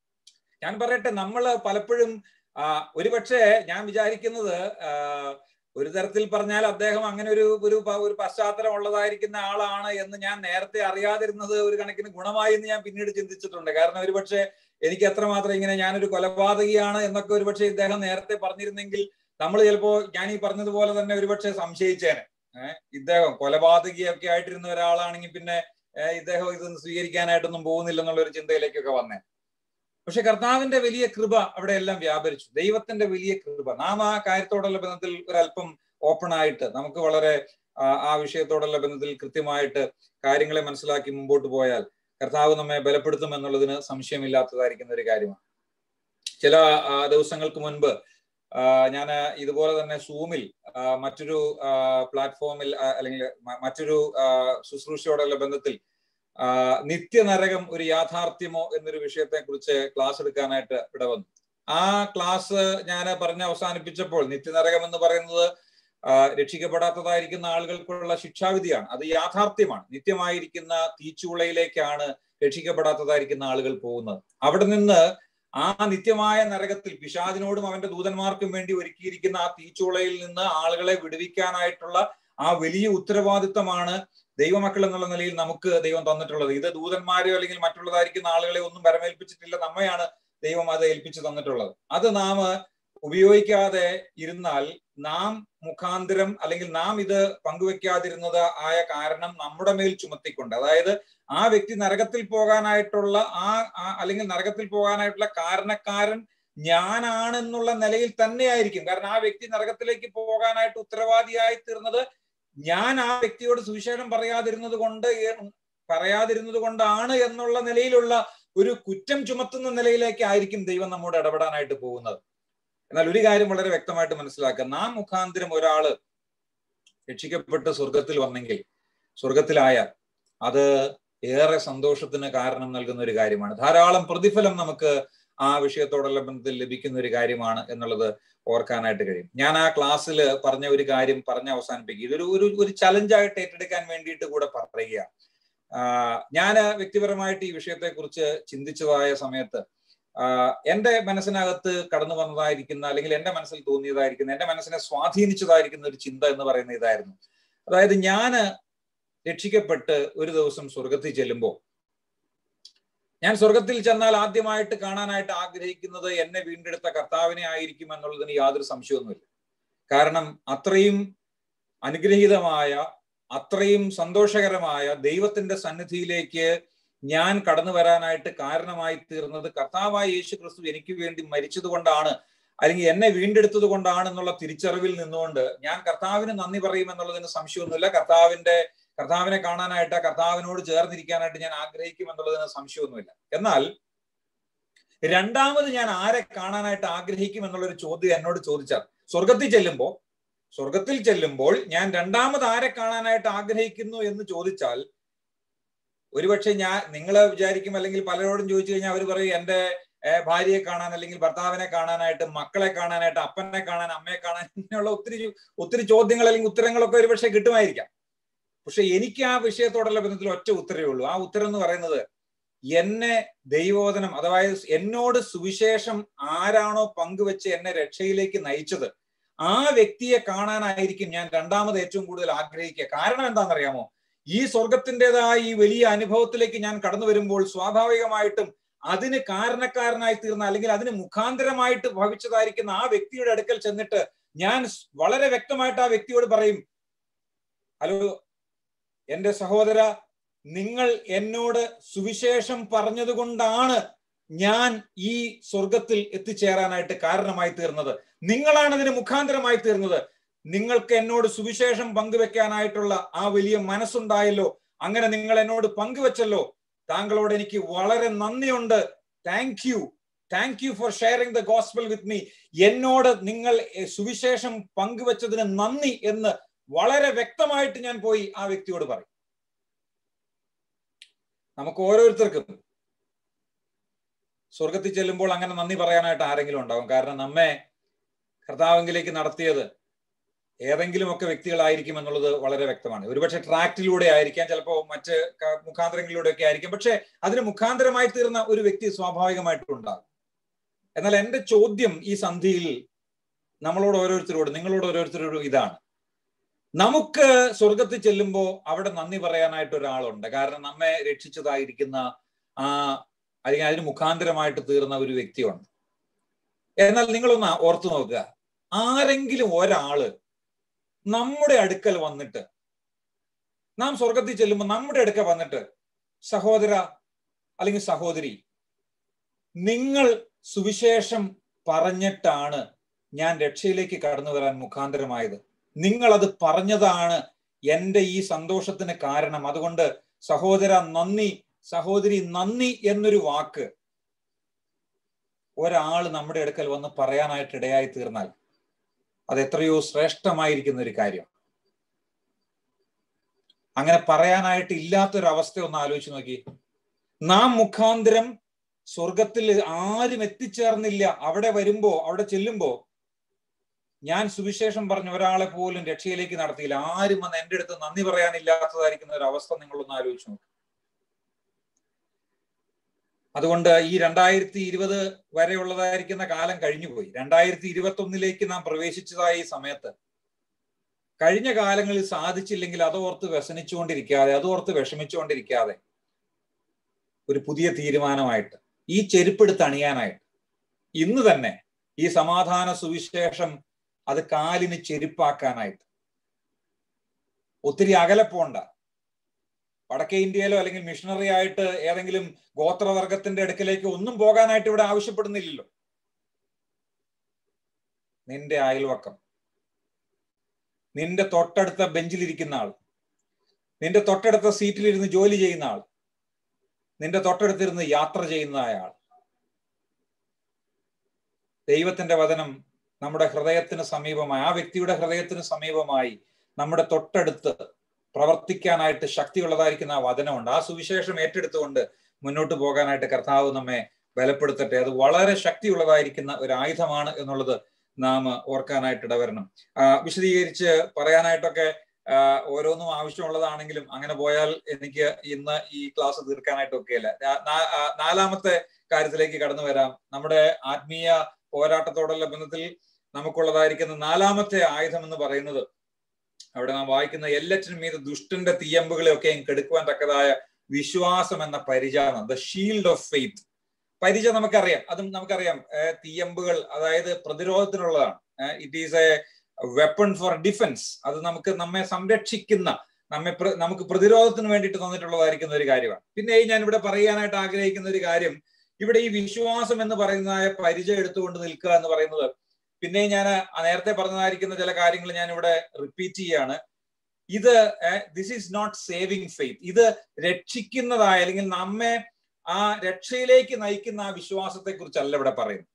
S1: ഞാൻ പറയട്ടെ, നമ്മൾ പലപ്പോഴും ഒരുപക്ഷെ ഞാൻ വിചാരിക്കുന്നത് ഒരു തരത്തിൽ പറഞ്ഞാൽ അദ്ദേഹം അങ്ങനെ ഒരു ഒരു ഒരു പശ്ചാത്തലം ഉള്ളതായിരിക്കുന്ന ആളാണ് എന്ന് ഞാൻ നേരത്തെ അറിയാതിരുന്നത് ഒരു കണക്കിന് ഗുണമായി എന്ന് ഞാൻ പിന്നീട് ചിന്തിച്ചിട്ടുണ്ട്. കാരണം ഒരുപക്ഷെ എനിക്ക് എത്രമാത്രം ഇങ്ങനെ ഞാനൊരു കൊലപാതകിയാണ് എന്നൊക്കെ ഒരുപക്ഷെ ഇദ്ദേഹം നേരത്തെ പറഞ്ഞിരുന്നെങ്കിൽ നമ്മൾ ചിലപ്പോ ഞാൻ ഈ പറഞ്ഞതുപോലെ തന്നെ ഒരുപക്ഷെ സംശയിച്ചേനെ. ഏഹ് ഇദ്ദേഹം കൊലപാതകിയൊക്കെ ആയിട്ടിരുന്ന ഒരാളാണെങ്കിൽ പിന്നെ ഇദ്ദേഹം ഇതൊന്നും സ്വീകരിക്കാനായിട്ടൊന്നും പോകുന്നില്ല എന്നുള്ള ഒരു ചിന്തയിലേക്കൊക്കെ വന്നേ. പക്ഷെ കർത്താവിന്റെ വലിയ കൃപ അവിടെ എല്ലാം വ്യാപരിച്ചു. ദൈവത്തിന്റെ വലിയ കൃപ. നാം ആ കാര്യത്തോടുള്ള ബന്ധത്തിൽ ഒരല്പം ഓപ്പൺ ആയിട്ട് നമുക്ക് വളരെ ആ വിഷയത്തോടുള്ള ബന്ധത്തിൽ കൃത്യമായിട്ട് കാര്യങ്ങളെ മനസ്സിലാക്കി മുമ്പോട്ട് പോയാൽ കർത്താവ് നമ്മെ ബലപ്പെടുത്തും എന്നുള്ളതിന് സംശയമില്ലാത്തതായിരിക്കുന്ന ഒരു കാര്യമാണ്. ചില ദിവസങ്ങൾക്ക് മുൻപ് ഞാൻ ഇതുപോലെ തന്നെ സൂമിൽ മറ്റൊരു പ്ലാറ്റ്ഫോമിൽ അല്ലെങ്കിൽ മറ്റൊരു ശുശ്രൂഷയോടുള്ള ബന്ധത്തിൽ നിത്യനരകം ഒരു യാഥാർത്ഥ്യമോ എന്നൊരു വിഷയത്തെ കുറിച്ച് ക്ലാസ് എടുക്കാനായിട്ട് ഇവിടെ വന്നു. ആ ക്ലാസ് ഞാൻ പറഞ്ഞ് അവസാനിപ്പിച്ചപ്പോൾ നിത്യനരകം എന്ന് പറയുന്നത് രക്ഷിക്കപ്പെടാത്തതായിരിക്കുന്ന ആളുകൾക്കുള്ള ശിക്ഷാവിധിയാണ്. അത് യാഥാർത്ഥ്യമാണ്. നിത്യമായിരിക്കുന്ന തീച്ചൂളയിലേക്കാണ് രക്ഷിക്കപ്പെടാത്തതായിരിക്കുന്ന ആളുകൾ പോകുന്നത്. അവിടെ നിന്ന് ആ നിത്യമായ നരകത്തിൽ പിശാചിനോടും അവന്റെ ദൂതന്മാർക്കും വേണ്ടി ഒരുക്കിയിരിക്കുന്ന ആ തീച്ചൂളയിൽ നിന്ന് ആളുകളെ വിടുവിക്കാനായിട്ടുള്ള ആ വലിയ ഉത്തരവാദിത്തമാണ് ദൈവമക്കൾ എന്നുള്ള നിലയിൽ നമുക്ക് ദൈവം തന്നിട്ടുള്ളത്. ഇത് ദൂതന്മാരെയോ അല്ലെങ്കിൽ മറ്റുള്ളതായിരിക്കുന്ന ആളുകളെ ഒന്നും പരമേൽപ്പിച്ചിട്ടില്ല, നമ്മയാണ് ദൈവം അത് ഏൽപ്പിച്ചു തന്നിട്ടുള്ളത്. അത് നാം ഉപയോഗിക്കാതെ ഇരുന്നാൽ നാം മുഖാന്തരം അല്ലെങ്കിൽ നാം ഇത് പങ്കുവെക്കാതിരുന്നത് ആയ കാരണം നമ്മുടെ മേൽ ചുമത്തിക്കൊണ്ട്, അതായത് ആ വ്യക്തി നരകത്തിൽ പോകാനായിട്ടുള്ള ആ അല്ലെങ്കിൽ നരകത്തിൽ പോകാനായിട്ടുള്ള കാരണക്കാരൻ ഞാനാണെന്നുള്ള നിലയിൽ തന്നെയായിരിക്കും. കാരണം ആ വ്യക്തി നരകത്തിലേക്ക് പോകാനായിട്ട് ഉത്തരവാദിയായി തീർന്നത് ഞാൻ ആ വ്യക്തിയോട് സുവിശേഷം പറയാതിരുന്നത് കൊണ്ട് പറയാതിരുന്നത് കൊണ്ടാണ് എന്നുള്ള നിലയിലുള്ള ഒരു കുറ്റം ചുമത്തുന്ന നിലയിലേക്ക് ആയിരിക്കും ദൈവം നമ്മോട് ഇടപെടാനായിട്ട് പോകുന്നത്. എന്നാൽ ഒരു കാര്യം വളരെ വ്യക്തമായിട്ട് മനസ്സിലാക്കുക, നാം മുഖാന്തരം ഒരാള് രക്ഷിക്കപ്പെട്ട് സ്വർഗത്തിൽ വന്നെങ്കിൽ, സ്വർഗത്തിലായാൽ അത് ഏറെ സന്തോഷത്തിന് കാരണം നൽകുന്ന ഒരു കാര്യമാണ്. ധാരാളം പ്രതിഫലം നമുക്ക് ആ വിഷയത്തോടുള്ള ബന്ധത്തിൽ ലഭിക്കുന്ന ഒരു കാര്യമാണ് എന്നുള്ളത് ഓർക്കാനായിട്ട് കഴിയും. ഞാൻ ആ ക്ലാസ്സിൽ പറഞ്ഞ ഒരു കാര്യം പറഞ്ഞ് അവസാനിപ്പിക്കുക. ഇതൊരു ഒരു ഒരു ചലഞ്ചായിട്ട് ഏറ്റെടുക്കാൻ വേണ്ടിയിട്ട് കൂടെ പറയുക. ഞാൻ വ്യക്തിപരമായിട്ട് ഈ വിഷയത്തെ കുറിച്ച് ചിന്തിച്ചതായ സമയത്ത് എന്റെ മനസ്സിനകത്ത് കടന്നു വന്നതായിരിക്കുന്ന അല്ലെങ്കിൽ എന്റെ മനസ്സിൽ തോന്നിയതായിരിക്കുന്ന എന്റെ മനസ്സിനെ സ്വാധീനിച്ചതായിരിക്കുന്ന ഒരു ചിന്ത എന്ന് പറയുന്ന ഇതായിരുന്നു. അതായത് ഞാന് രക്ഷിക്കപ്പെട്ട് ഒരു ദിവസം സ്വർഗത്തിൽ ചെല്ലുമ്പോൾ ഞാൻ സ്വർഗത്തിൽ ചെന്നാൽ ആദ്യമായിട്ട് കാണാനായിട്ട് ആഗ്രഹിക്കുന്നത് എന്നെ വീണ്ടെടുത്ത കർത്താവിനെ ആയിരിക്കും എന്നുള്ളതിന് യാതൊരു സംശയമൊന്നുമില്ല. കാരണം അത്രയും അനുഗ്രഹീതമായ അത്രയും സന്തോഷകരമായ ദൈവത്തിന്റെ സന്നിധിയിലേക്ക് ഞാൻ കടന്നു വരാനായിട്ട് കാരണമായി തീർന്നത് കർത്താവായ യേശു ക്രിസ്തു എനിക്ക് വേണ്ടി മരിച്ചത് കൊണ്ടാണ്, അല്ലെങ്കിൽ എന്നെ വീണ്ടെടുത്തത് കൊണ്ടാണ് എന്നുള്ള തിരിച്ചറിവിൽ നിന്നുകൊണ്ട് ഞാൻ കർത്താവിന് നന്ദി പറയും എന്നുള്ളതിന് സംശയമൊന്നുമില്ല. കർത്താവിന്റെ കർത്താവിനെ കാണാനായിട്ട് കർത്താവിനോട് ചേർന്നിരിക്കാനായിട്ട് ഞാൻ ആഗ്രഹിക്കും എന്നുള്ളതിന് സംശയമൊന്നുമില്ല. എന്നാൽ രണ്ടാമത് ഞാൻ ആരെ കാണാനായിട്ട് ആഗ്രഹിക്കും എന്നുള്ളൊരു ചോദ്യം എന്നോട് ചോദിച്ചാൽ, സ്വർഗത്തിൽ ചെല്ലുമ്പോൾ സ്വർഗത്തിൽ ചെല്ലുമ്പോൾ ഞാൻ രണ്ടാമത് ആരെ കാണാനായിട്ട് ആഗ്രഹിക്കുന്നു എന്ന് ചോദിച്ചാൽ, ഒരുപക്ഷെ ഞാൻ നിങ്ങള് വിചാരിക്കും, അല്ലെങ്കിൽ പലരോടും ചോദിച്ചു കഴിഞ്ഞാൽ അവർ പറയും എന്റെ ഭാര്യയെ കാണാൻ അല്ലെങ്കിൽ ഭർത്താവിനെ കാണാനായിട്ട്, മക്കളെ കാണാനായിട്ട്, അപ്പനെ കാണാൻ, അമ്മയെ കാണാൻ, ഇങ്ങനെയുള്ള ഒത്തിരി ഒത്തിരി ചോദ്യങ്ങൾ അല്ലെങ്കിൽ ഉത്തരങ്ങളൊക്കെ ഒരുപക്ഷെ കിട്ടുമായിരിക്കാം. പക്ഷെ എനിക്ക് ആ വിഷയത്തോടുള്ള ബന്ധത്തിൽ ഒറ്റ ഉത്തരവേ ഉള്ളൂ. ആ ഉത്തരം എന്ന് പറയുന്നത്, എന്നെ ദൈവോധനം അതായത് എന്നോട് സുവിശേഷം ആരാണോ പങ്കുവെച്ച് എന്നെ രക്ഷയിലേക്ക് നയിച്ചത് ആ വ്യക്തിയെ കാണാനായിരിക്കും ഞാൻ രണ്ടാമത് ഏറ്റവും കൂടുതൽ ആഗ്രഹിക്കുക. കാരണം എന്താണെന്നറിയാമോ? ഈ സ്വർഗത്തിൻ്റെതായ ഈ വലിയ അനുഭവത്തിലേക്ക് ഞാൻ കടന്നു വരുമ്പോൾ സ്വാഭാവികമായിട്ടും അതിന് കാരണക്കാരനായി തീർന്ന അല്ലെങ്കിൽ അതിന് മുഖാന്തരമായിട്ട് ഭവിച്ചതായിരിക്കുന്ന ആ വ്യക്തിയുടെ അടുക്കൽ ചെന്നിട്ട് ഞാൻ വളരെ വ്യക്തമായിട്ട് ആ വ്യക്തിയോട് പറയും, ഹലോ എന്റെ സഹോദര, നിങ്ങൾ എന്നോട് സുവിശേഷം പറഞ്ഞതുകൊണ്ടാണ് ഞാൻ ഈ സ്വർഗത്തിൽ എത്തിച്ചേരാനായിട്ട് കാരണമായി തീർന്നത്. നിങ്ങളാണ് അതിന് മുഖാന്തരമായി തീർന്നത്. നിങ്ങൾക്ക് എന്നോട് സുവിശേഷം പങ്കുവെക്കാനായിട്ടുള്ള ആ വലിയ മനസ്സുണ്ടായല്ലോ. അങ്ങനെ നിങ്ങൾ എന്നോട് പങ്കുവെച്ചല്ലോ. താങ്കളോട് എനിക്ക് വളരെ നന്ദിയുണ്ട്. Thank you thank you for sharing the gospel with me. എന്നോട് നിങ്ങൾ സുവിശേഷം പങ്കുവെച്ചതിന് നന്ദി എന്ന് വളരെ വ്യക്തമായിട്ട് ഞാൻ പോയി ആ വ്യക്തിയോട് പറയും. നമുക്ക് ഓരോരുത്തർക്കും സ്വർഗത്തിൽ ചെല്ലുമ്പോൾ അങ്ങനെ നന്ദി പറയാനായിട്ട് ആരെങ്കിലും ഉണ്ടാവും. കാരണം നമ്മെ കർത്താവിലേക്ക് നടത്തിയത് ഏതെങ്കിലുമൊക്കെ വ്യക്തികളായിരിക്കും എന്നുള്ളത് വളരെ വ്യക്തമാണ്. ഒരുപക്ഷെ ട്രാക്റ്റിലൂടെ ആയിരിക്കാം, ചിലപ്പോൾ മറ്റ് മുഖാന്തരങ്ങളിലൂടെ ഒക്കെ ആയിരിക്കും. പക്ഷെ അതിന് മുഖാന്തരമായി തീർന്ന ഒരു വ്യക്തി സ്വാഭാവികമായിട്ടും ഉണ്ടാകും. എന്നാൽ എന്റെ ചോദ്യം ഈ സന്ധിയിൽ നമ്മളോട് ഓരോരുത്തരോടും നിങ്ങളോട് ഓരോരുത്തരോടും ഇതാണ്. നമുക്ക് സ്വർഗത്തിൽ ചെല്ലുമ്പോൾ അവിടെ നന്ദി പറയാനായിട്ട് ഒരാളുണ്ട്. കാരണം നമ്മെ രക്ഷിച്ചതായിരിക്കുന്ന ആ അല്ലെങ്കിൽ അതിന് മുഖാന്തരമായിട്ട് തീർന്ന ഒരു വ്യക്തിയുണ്ട്. എന്നാൽ നിങ്ങളൊന്ന് ഓർത്തു നോക്കുക, ആരെങ്കിലും ഒരാള് നമ്മുടെ അടുക്കൽ വന്നിട്ട്, നാം സ്വർഗത്തിൽ ചെല്ലുമ്പോൾ നമ്മുടെ അടുക്കൽ വന്നിട്ട്, സഹോദര അല്ലെങ്കിൽ സഹോദരി, നിങ്ങൾ സുവിശേഷം പറഞ്ഞിട്ടാണ് ഞാൻ രക്ഷയിലേക്ക് കടന്നു വരാൻ മുഖാന്തരമായത്, നിങ്ങൾ അത് പറഞ്ഞതാണ് എൻ്റെ ഈ സന്തോഷത്തിന് കാരണം, അതുകൊണ്ട് സഹോദര നന്ദി, സഹോദരി നന്ദി എന്നൊരു വാക്ക് ഒരാൾ നമ്മുടെ അടുക്കൽ വന്ന് പറയാനായിട്ട് ഇടയായി തീർന്നാൽ അത് എത്രയോ ശ്രേഷ്ഠമായിരിക്കുന്ന ഒരു കാര്യം. അങ്ങനെ പറയാനായിട്ട് ഇല്ലാത്തൊരവസ്ഥ ഒന്ന് ആലോചിച്ച് നോക്കി. നാം മുഖാന്തരം സ്വർഗത്തിൽ ആരും എത്തിച്ചേർന്നില്ല. അവിടെ വരുമ്പോ അവിടെ ചെല്ലുമ്പോ ഞാൻ സുവിശേഷം പറഞ്ഞ ഒരാളെ പോലും രക്ഷയിലേക്ക് നടത്തിയില്ല, ആരും വന്ന് എൻ്റെ അടുത്ത് നന്ദി പറയാനില്ലാത്തതായിരിക്കുന്ന ഒരു അവസ്ഥ നിങ്ങളൊന്ന് ആലോചിച്ച് നോക്ക്. അതുകൊണ്ട് ഈ രണ്ടായിരത്തി ഇരുപത് വരെയുള്ളതായിരിക്കുന്ന കാലം കഴിഞ്ഞുപോയി. രണ്ടായിരത്തി ഇരുപത്തി ഒന്നിലേക്ക് നാം പ്രവേശിച്ചതായ ഈ സമയത്ത് കഴിഞ്ഞ കാലങ്ങളിൽ സാധിച്ചില്ലെങ്കിൽ അതോർത്ത് വ്യസനിച്ചുകൊണ്ടിരിക്കാതെ, അതോർത്ത് വിഷമിച്ചുകൊണ്ടിരിക്കാതെ ഒരു പുതിയ തീരുമാനമായിട്ട് ഈ ചെരുപ്പെടുത്ത് അണിയാനായിട്ട് ഇന്ന് തന്നെ ഈ സമാധാന സുവിശേഷം അത് കാലിന് ചെരുപ്പാക്കാനായിട്ട് ഒത്തിരി അകലെ പോണ്ട. വടക്കേ ഇന്ത്യയിലോ അല്ലെങ്കിൽ മിഷണറി ആയിട്ട് ഏതെങ്കിലും ഗോത്രവർഗത്തിന്റെ അടുക്കലേക്ക് ഒന്നും പോകാനായിട്ട് ഇവിടെ ആവശ്യപ്പെടുന്നില്ലല്ലോ. നിന്റെ അയൽവക്കം, നിന്റെ തൊട്ടടുത്ത ബെഞ്ചിലിരിക്കുന്ന ആൾ, നിന്റെ തൊട്ടടുത്ത സീറ്റിലിരുന്ന് ജോലി ചെയ്യുന്ന ആൾ, നിന്റെ തൊട്ടടുത്തിരുന്ന് യാത്ര ചെയ്യുന്ന ആൾ, ദൈവത്തിന്റെ വചനം നമ്മുടെ ഹൃദയത്തിന് സമീപമായി, ആ വ്യക്തിയുടെ ഹൃദയത്തിന് സമീപമായി നമ്മുടെ തൊട്ടടുത്ത് പ്രവർത്തിക്കാനായിട്ട് ശക്തിയുള്ളതായിരിക്കുന്ന ആ വചനമുണ്ട്. ആ സുവിശേഷം ഏറ്റെടുത്തുകൊണ്ട് മുന്നോട്ട് പോകാനായിട്ട് കർത്താവ് നമ്മെ ബലപ്പെടുത്തട്ടെ. അത് വളരെ ശക്തിയുള്ളതായിരിക്കുന്ന ഒരു ആയുധമാണ് എന്നുള്ളത് നാം ഓർക്കാനായിട്ട് ഇടവരണം. വിശദീകരിച്ച് പറയാനായിട്ടൊക്കെ ഓരോന്നും ആവശ്യമുള്ളതാണെങ്കിലും അങ്ങനെ പോയാൽ എനിക്ക് ഇന്ന് ഈ ക്ലാസ് തീർക്കാനായിട്ടൊക്കെയല്ല. നാലാമത്തെ കാര്യത്തിലേക്ക് കടന്നു വരാം. നമ്മുടെ ആത്മീയ പോരാട്ടത്തോടുള്ള ബന്ധത്തിൽ നമുക്കുള്ളതായിരിക്കുന്ന നാലാമത്തെ ആയുധം എന്ന് പറയുന്നത്, അവിടെ നാം വായിക്കുന്ന എല്ലാറ്റിനും മീത് ദുഷ്ടന്റെ തീയമ്പുകളെയൊക്കെ കെടുക്കുവാൻ തക്കതായ വിശ്വാസം എന്ന പരിച, ദ ഷീൽഡ് ഓഫ് ഫെയ്ത്ത്. പരിച നമുക്കറിയാം, അതും നമുക്കറിയാം. തീയമ്പുകൾ അതായത് പ്രതിരോധത്തിനുള്ളതാണ്. It is a weapon for defence. അത് നമുക്ക് നമ്മെ സംരക്ഷിക്കുന്ന, നമ്മെ നമുക്ക് പ്രതിരോധത്തിന് വേണ്ടിയിട്ട് തന്നിട്ടുള്ളതായിരിക്കുന്ന ഒരു കാര്യമാണ്. പിന്നെ ഞാൻ ഇവിടെ പറയാനായിട്ട് ആഗ്രഹിക്കുന്ന ഒരു കാര്യം, ഇവിടെ ഈ വിശ്വാസം എന്ന് പറയുന്നതായ പരിചയം എടുത്തുകൊണ്ട് നിൽക്കുക എന്ന് പറയുന്നത്, പിന്നെ ഞാൻ നേരത്തെ പറഞ്ഞതായിരിക്കുന്ന ചില കാര്യങ്ങൾ ഞാൻ ഇവിടെ റിപ്പീറ്റ് ചെയ്യാണ്. ഇത് this is not saving faith. ഇത് രക്ഷിക്കുന്നതായ അല്ലെങ്കിൽ നമ്മെ ആ രക്ഷയിലേക്ക് നയിക്കുന്ന ആ വിശ്വാസത്തെ കുറിച്ചല്ല ഇവിടെ പറയുന്നത്.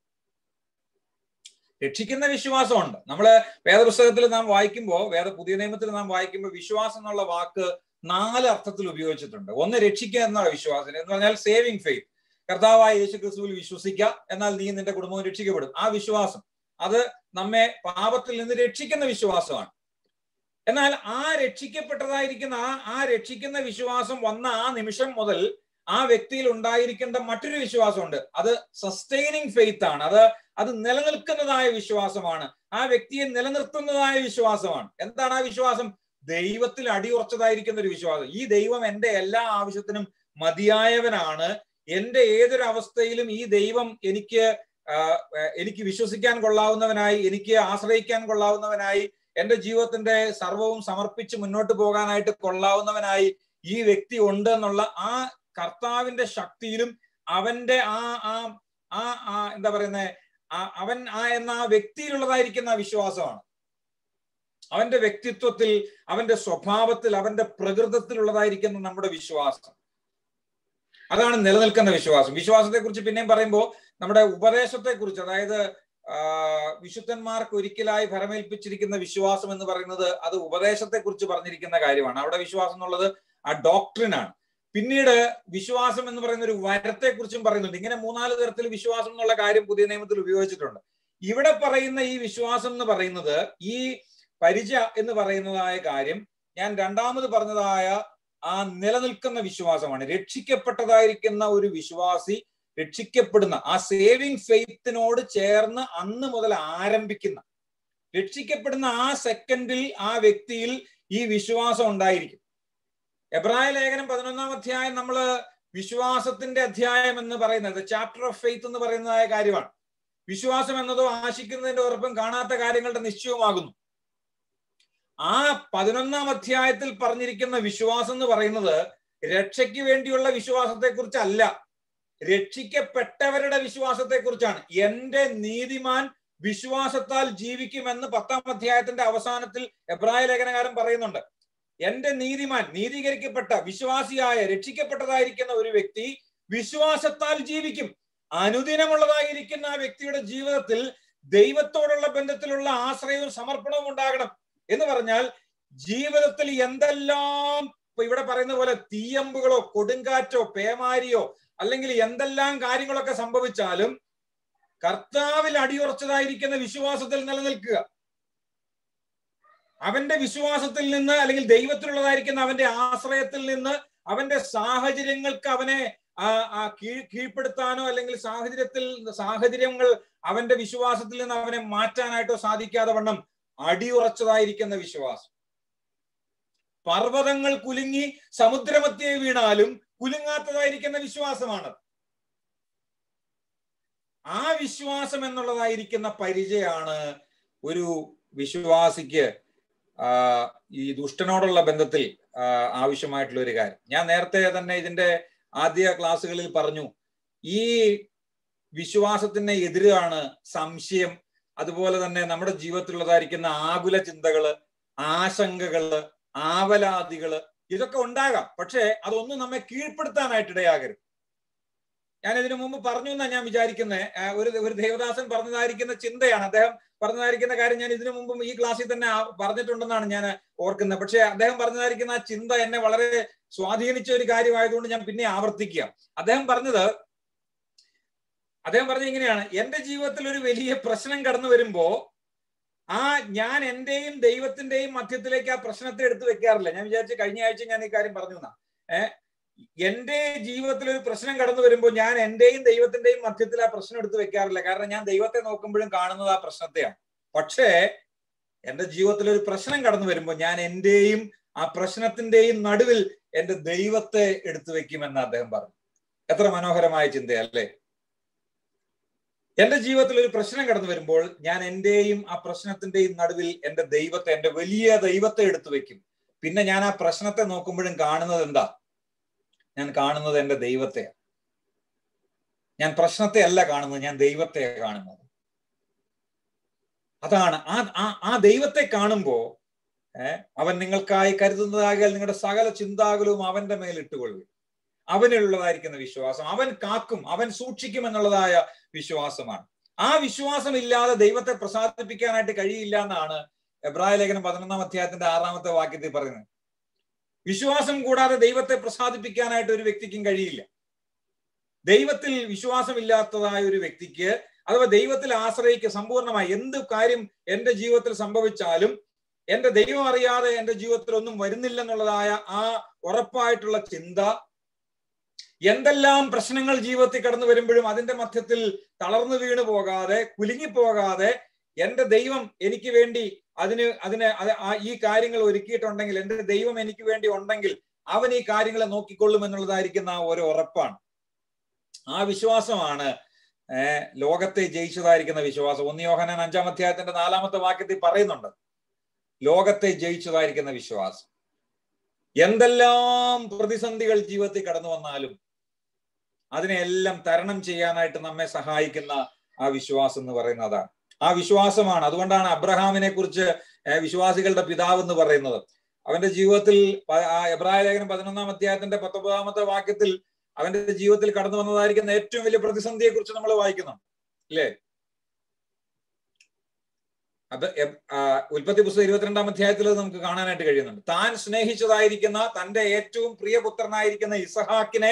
S1: രക്ഷിക്കുന്ന വിശ്വാസമുണ്ട്. നമ്മള് വേദപുസ്തകത്തിൽ നാം വായിക്കുമ്പോൾ, വേദ പുതിയ നിയമത്തിൽ നാം വായിക്കുമ്പോൾ വിശ്വാസം എന്നുള്ള വാക്ക് നാല് അർത്ഥത്തിൽ ഉപയോഗിച്ചിട്ടുണ്ട്. ഒന്ന്, രക്ഷിക്കുക എന്നുള്ള വിശ്വാസം എന്ന് പറഞ്ഞാൽ സേവിങ് ഫെയ്ത്ത്. കർത്താവായ യേശു ക്രിസ്തുവിൽ വിശ്വസിക്കുക, എന്നാൽ നീ നിന്റെ കുടുംബവും രക്ഷിക്കപ്പെടും. ആ വിശ്വാസം അത് നമ്മെ പാപത്തിൽ നിന്ന് രക്ഷിക്കുന്ന വിശ്വാസമാണ്. എന്നാൽ ആ രക്ഷിക്കപ്പെട്ടതായിരിക്കുന്ന ആ ആ രക്ഷിക്കുന്ന വിശ്വാസം വന്ന ആ നിമിഷം മുതൽ ആ വ്യക്തിയിൽ ഉണ്ടായിരിക്കേണ്ട മറ്റൊരു വിശ്വാസമുണ്ട്. അത് സസ്റ്റെയിനിങ് ഫെയ്ത്ത് ആണ്. അത് അത് നിലനിൽക്കുന്നതായ വിശ്വാസമാണ്. ആ വ്യക്തിയെ നിലനിർത്തുന്നതായ വിശ്വാസമാണ്. എന്താണ് ആ വിശ്വാസം? ദൈവത്തിൽ അടിയുറച്ചതായിരിക്കുന്ന ഒരു വിശ്വാസം. ഈ ദൈവം എൻ്റെ എല്ലാ ആവശ്യത്തിനും മതിയായവനാണ്. എൻ്റെ ഏതൊരു അവസ്ഥയിലും ഈ ദൈവം എനിക്ക് എനിക്ക് വിശ്വസിക്കാൻ കൊള്ളാവുന്നവനായി, എനിക്ക് ആശ്രയിക്കാൻ കൊള്ളാവുന്നവനായി, എൻ്റെ ജീവിതത്തിന്റെ സർവവും സമർപ്പിച്ച് മുന്നോട്ട് പോകാനായിട്ട് കൊള്ളാവുന്നവനായി ഈ വ്യക്തി ഉണ്ട് എന്നുള്ള ആ കർത്താവിന്റെ ശക്തിയിലും അവന്റെ ആ ആ ആ ആ എന്താ പറയുന്നത് അവൻ ആ എന്ന ആ വ്യക്തിയിലുള്ളതായിരിക്കുന്ന വിശ്വാസമാണ്. അവന്റെ വ്യക്തിത്വത്തിൽ, അവന്റെ സ്വഭാവത്തിൽ, അവന്റെ പ്രകൃതത്തിലുള്ളതായിരിക്കുന്ന നമ്മുടെ വിശ്വാസം. അതാണ് നിലനിൽക്കുന്ന വിശ്വാസം. വിശ്വാസത്തെ കുറിച്ച് പിന്നെയും പറയുമ്പോൾ നമ്മുടെ ഉപദേശത്തെ കുറിച്ച്, അതായത് വിശുദ്ധന്മാർക്ക് ഒരിക്കലായി ഫലമേൽപ്പിച്ചിരിക്കുന്ന വിശ്വാസം എന്ന് പറയുന്നത് അത് ഉപദേശത്തെ കുറിച്ച് പറഞ്ഞിരിക്കുന്ന കാര്യമാണ്. അവിടെ വിശ്വാസം എന്നുള്ളത് ആ ഡോക്ട്രിനാണ്. പിന്നീട് വിശ്വാസം എന്ന് പറയുന്ന ഒരു വരത്തെ കുറിച്ചും പറയുന്നുണ്ട്. ഇങ്ങനെ മൂന്നാല് തരത്തിൽ വിശ്വാസം എന്നുള്ള കാര്യം പുതിയ നിയമത്തിൽ ഉപയോഗിച്ചിട്ടുണ്ട്. ഇവിടെ പറയുന്ന ഈ വിശ്വാസം എന്ന് പറയുന്നത്, ഈ പരിച എന്ന് പറയുന്നതായ കാര്യം ഞാൻ രണ്ടാമത് പറഞ്ഞതായ ആ നിലനിൽക്കുന്ന വിശ്വാസമാണ്. രക്ഷിക്കപ്പെട്ടതായിരിക്കുന്ന ഒരു വിശ്വാസി രക്ഷിക്കപ്പെടുന്ന ആ സേവിങ് ഫെയ്ത്തിനോട് ചേർന്ന് അന്ന് മുതൽ ആരംഭിക്കുന്ന, രക്ഷിക്കപ്പെടുന്ന ആ സെക്കൻഡിൽ ആ വ്യക്തിയിൽ ഈ വിശ്വാസം ഉണ്ടായിരിക്കും. എബ്രായ ലേഖനം പതിനൊന്നാം അധ്യായം നമ്മള് വിശ്വാസത്തിന്റെ അധ്യായം എന്ന് പറയുന്നത് ചാപ്റ്റർ ഓഫ് ഫെയ്ത്ത് എന്ന് പറയുന്നതായ കാര്യമാണ്. വിശ്വാസം എന്നതോ ആശിക്കുന്നതിന്റെ ഉറപ്പും കാണാത്ത കാര്യങ്ങളുടെ നിശ്ചയവുമാകുന്നു. ആ പതിനൊന്നാം അധ്യായത്തിൽ പറഞ്ഞിരിക്കുന്ന വിശ്വാസം എന്ന് പറയുന്നത് രക്ഷയ്ക്ക് വേണ്ടിയുള്ള വിശ്വാസത്തെ കുറിച്ചല്ല, രക്ഷിക്കപ്പെട്ടവരുടെ വിശ്വാസത്തെ കുറിച്ചാണ്. എന്റെ നീതിമാൻ വിശ്വാസത്താൽ ജീവിക്കുമെന്ന് പത്താം അധ്യായത്തിന്റെ അവസാനത്തിൽ എബ്രായ ലേഖനകാരൻ പറയുന്നുണ്ട്. എന്റെ നീതിമാൻ, നീതീകരിക്കപ്പെട്ട വിശ്വാസിയായ രക്ഷിക്കപ്പെട്ടതായിരിക്കുന്ന ഒരു വ്യക്തി വിശ്വാസത്താൽ ജീവിക്കും. അനുദിനമുള്ളതായിരിക്കുന്ന ആ വ്യക്തിയുടെ ജീവിതത്തിൽ ദൈവത്തോടുള്ള ബന്ധത്തിലുള്ള ആശ്രയവും സമർപ്പണവും ഉണ്ടാകണം. എന്ന് പറഞ്ഞാൽ ജീവിതത്തിൽ എന്തെല്ലാം ഇവിടെ പറയുന്ന പോലെ തീയമ്പുകളോ കൊടുങ്കാറ്റോ പേമാരിയോ അല്ലെങ്കിൽ എന്തെല്ലാം കാര്യങ്ങളൊക്കെ സംഭവിച്ചാലും കർത്താവിൽ അടിയുറച്ചതായിരിക്കുന്ന വിശ്വാസത്തിൽ നിലനിൽക്കുക. അവന്റെ വിശ്വാസത്തിൽ നിന്ന് അല്ലെങ്കിൽ ദൈവത്തിലുള്ളതായിരിക്കുന്ന അവന്റെ ആശ്രയത്തിൽ നിന്ന് അവന്റെ സാഹചര്യങ്ങൾക്ക് അവനെ ആ കീഴ് കീഴ്പ്പെടുത്താനോ അല്ലെങ്കിൽ സാഹചര്യത്തിൽ സാഹചര്യങ്ങൾ അവന്റെ വിശ്വാസത്തിൽ നിന്ന് അവനെ മാറ്റാനായിട്ടോ സാധിക്കാതെ വണ്ണം അടിയുറച്ചതായിരിക്കുന്ന വിശ്വാസം. പർവ്വതങ്ങൾ കുലുങ്ങി സമുദ്രമധ്യേ വീണാലും കുലുങ്ങാത്തതായിരിക്കുന്ന വിശ്വാസമാണ്. ആ വിശ്വാസം എന്നുള്ളതായിരിക്കുന്ന പരിചയമാണ് ഒരു വിശ്വാസിക്ക് ആ ഈ ദുഷ്ടനോടുള്ള ബന്ധത്തിൽ ആവശ്യമായിട്ടുള്ള ഒരു കാര്യം. ഞാൻ നേരത്തെ തന്നെ ഇതിന്റെ ആദ്യ ക്ലാസ്സുകളിൽ പറഞ്ഞു, ഈ വിശ്വാസത്തിന് എതിരാണ് സംശയം, അതുപോലെ തന്നെ നമ്മുടെ ജീവിതത്തിലുള്ളതായിരിക്കുന്ന ആകുല ചിന്തകള്, ആശങ്കകള്, ആവലാതികള്, ഇതൊക്കെ ഉണ്ടാകാം. പക്ഷെ അതൊന്നും നമ്മെ കീഴ്പ്പെടുത്താനായിട്ട് ഇടയാകരുത്. ഞാൻ ഇതിനു മുമ്പ് പറഞ്ഞു എന്നാണ് ഞാൻ വിചാരിക്കുന്നത്. ഒരു ഒരു ദേവദാസൻ പറഞ്ഞതായിരിക്കുന്ന ചിന്തയാണ്, അദ്ദേഹം പറഞ്ഞതായിരിക്കുന്ന കാര്യം ഞാൻ ഇതിനു മുമ്പും ഈ ക്ലാസ്സിൽ തന്നെ പറഞ്ഞിട്ടുണ്ടെന്നാണ് ഞാൻ ഓർക്കുന്നത്. പക്ഷെ അദ്ദേഹം പറഞ്ഞതായിരിക്കുന്ന ആ ചിന്ത എന്നെ വളരെ സ്വാധീനിച്ച ഒരു കാര്യമായതുകൊണ്ട് ഞാൻ പിന്നെ ആവർത്തിക്കുക. അദ്ദേഹം പറഞ്ഞത് അദ്ദേഹം പറഞ്ഞത് ഇങ്ങനെയാണ്: എന്റെ ജീവിതത്തിൽ ഒരു വലിയ പ്രശ്നം കടന്നു വരുമ്പോ ആ ഞാൻ എന്റെയും ദൈവത്തിന്റെയും മധ്യത്തിലേക്ക് ആ പ്രശ്നത്തെ എടുത്തു വെക്കാറില്ല. ഞാൻ വിചാരിച്ചു കഴിഞ്ഞ ആഴ്ച ഞാൻ ഈ കാര്യം പറഞ്ഞു എന്നാ. ഏഹ് എന്റെ ജീവിതത്തിൽ ഒരു പ്രശ്നം കടന്നു വരുമ്പോൾ ഞാൻ എന്റെയും ദൈവത്തിന്റെയും മധ്യത്തിൽ ആ പ്രശ്നം എടുത്തു വെക്കാറില്ല. കാരണം ഞാൻ ദൈവത്തെ നോക്കുമ്പോഴും കാണുന്നത് ആ പ്രശ്നത്തെയാണ്. പക്ഷേ എന്റെ ജീവിതത്തിൽ ഒരു പ്രശ്നം കടന്നു വരുമ്പോൾ ഞാൻ എന്റെയും ആ പ്രശ്നത്തിന്റെയും നടുവിൽ എന്റെ ദൈവത്തെ എടുത്തു വെക്കുമെന്ന് അദ്ദേഹം പറഞ്ഞു. എത്ര മനോഹരമായ ചിന്തയല്ലേ? എന്റെ ജീവിതത്തിൽ ഒരു പ്രശ്നം കടന്നു വരുമ്പോൾ ഞാൻ എന്റെയും ആ പ്രശ്നത്തിന്റെയും നടുവിൽ എന്റെ ദൈവത്തെ, എന്റെ വലിയ ദൈവത്തെ എടുത്തു വെക്കും. പിന്നെ ഞാൻ ആ പ്രശ്നത്തെ നോക്കുമ്പോഴും കാണുന്നത് എന്താ? ഞാൻ കാണുന്നത് എന്റെ ദൈവത്തെയാണ്. ഞാൻ പ്രശ്നത്തെ അല്ല കാണുന്നത്, ഞാൻ ദൈവത്തെ കാണുന്നത്. അതാണ് ആ ആ ദൈവത്തെ കാണുമ്പോ ഏർ അവൻ നിങ്ങൾക്കായി കരുതുന്നതാകിയാൽ നിങ്ങളുടെ സകല ചിന്താകുലവും അവന്റെ മേൽ ഇട്ടുകൊള്ളുക. അവനുള്ളതായിരിക്കുന്ന വിശ്വാസം, അവൻ കാക്കും, അവൻ സൂക്ഷിക്കും എന്നുള്ളതായ വിശ്വാസമാണ്. ആ വിശ്വാസം ഇല്ലാതെ ദൈവത്തെ പ്രസാദിപ്പിക്കാനായിട്ട് കഴിയില്ല എന്നാണ് എബ്രായ ലേഖനം പതിനൊന്നാം അധ്യായത്തിന്റെ ആറാമത്തെ വാക്യത്തിൽ പറയുന്നത്. വിശ്വാസം കൂടാതെ ദൈവത്തെ പ്രസാദിപ്പിക്കാനായിട്ട് ഒരു വ്യക്തിക്കും കഴിയില്ല. ദൈവത്തിൽ വിശ്വാസമില്ലാത്തതായ ഒരു വ്യക്തിക്ക് അഥവാ ദൈവത്തിൽ ആശ്രയിക്കുക സമ്പൂർണമായി എന്ത് കാര്യം എന്റെ ജീവിതത്തിൽ സംഭവിച്ചാലും എന്റെ ദൈവം അറിയാതെ എന്റെ ജീവിതത്തിൽ ഒന്നും വരുന്നില്ലെന്നുള്ളതായ ആ ഉറപ്പായിട്ടുള്ള ചിന്ത, എന്തെല്ലാം പ്രശ്നങ്ങൾ ജീവിതത്തിൽ കടന്നു വരുമ്പോഴും അതിന്റെ മധ്യത്തിൽ തളർന്നു വീണു പോകാതെ കുലുങ്ങിപ്പോകാതെ എന്റെ ദൈവം എനിക്ക് വേണ്ടി അതിന് അതിന് ഈ കാര്യങ്ങൾ ഒരുക്കിയിട്ടുണ്ടെങ്കിൽ, എന്റെ ദൈവം എനിക്ക് വേണ്ടി ഉണ്ടെങ്കിൽ അവൻ ഈ കാര്യങ്ങളെ നോക്കിക്കൊള്ളും എന്നുള്ളതായിരിക്കുന്ന ആ ഒരു ഉറപ്പാണ്. ആ വിശ്വാസമാണ് ഏർ ലോകത്തെ ജയിച്ചതായിരിക്കുന്ന വിശ്വാസം. ഒന്ന് യോഹന്നാൻ അഞ്ചാം അധ്യായത്തിന്റെ നാലാമത്തെ വാക്യത്തിൽ പറയുന്നുണ്ട്, ലോകത്തെ ജയിച്ചതായിരിക്കുന്ന വിശ്വാസം. എന്തെല്ലാം പ്രതിസന്ധികൾ ജീവിതത്തിൽ കടന്നു വന്നാലും അതിനെല്ലാം തരണം ചെയ്യാനായിട്ട് നമ്മെ സഹായിക്കുന്ന ആ വിശ്വാസം എന്ന് പറയുന്നതാണ്. ആ വിശ്വാസമാണ്. അതുകൊണ്ടാണ് അബ്രഹാമിനെ കുറിച്ച് വിശ്വാസികളുടെ പിതാവ് എന്ന് പറയുന്നത്. അവന്റെ ജീവിതത്തിൽ ആ എബ്രായ ലേഖനം പതിനൊന്നാം അധ്യായത്തിന്റെ പത്തൊമ്പതാമത്തെ വാക്യത്തിൽ അവന്റെ ജീവിതത്തിൽ കടന്നു വന്നതായിരിക്കുന്ന ഏറ്റവും വലിയ പ്രതിസന്ധിയെ കുറിച്ച് നമ്മൾ വായിക്കുന്നു, അല്ലേ? അത് ഉൽപ്പത്തി പുസ്തകം ഇരുപത്തിരണ്ടാം അധ്യായത്തിൽ നമുക്ക് കാണാനായിട്ട് കഴിയുന്നുണ്ട്. താൻ സ്നേഹിച്ചതായിരിക്കുന്ന തന്റെ ഏറ്റവും പ്രിയപുത്രനായിരിക്കുന്ന ഇസഹാക്കിനെ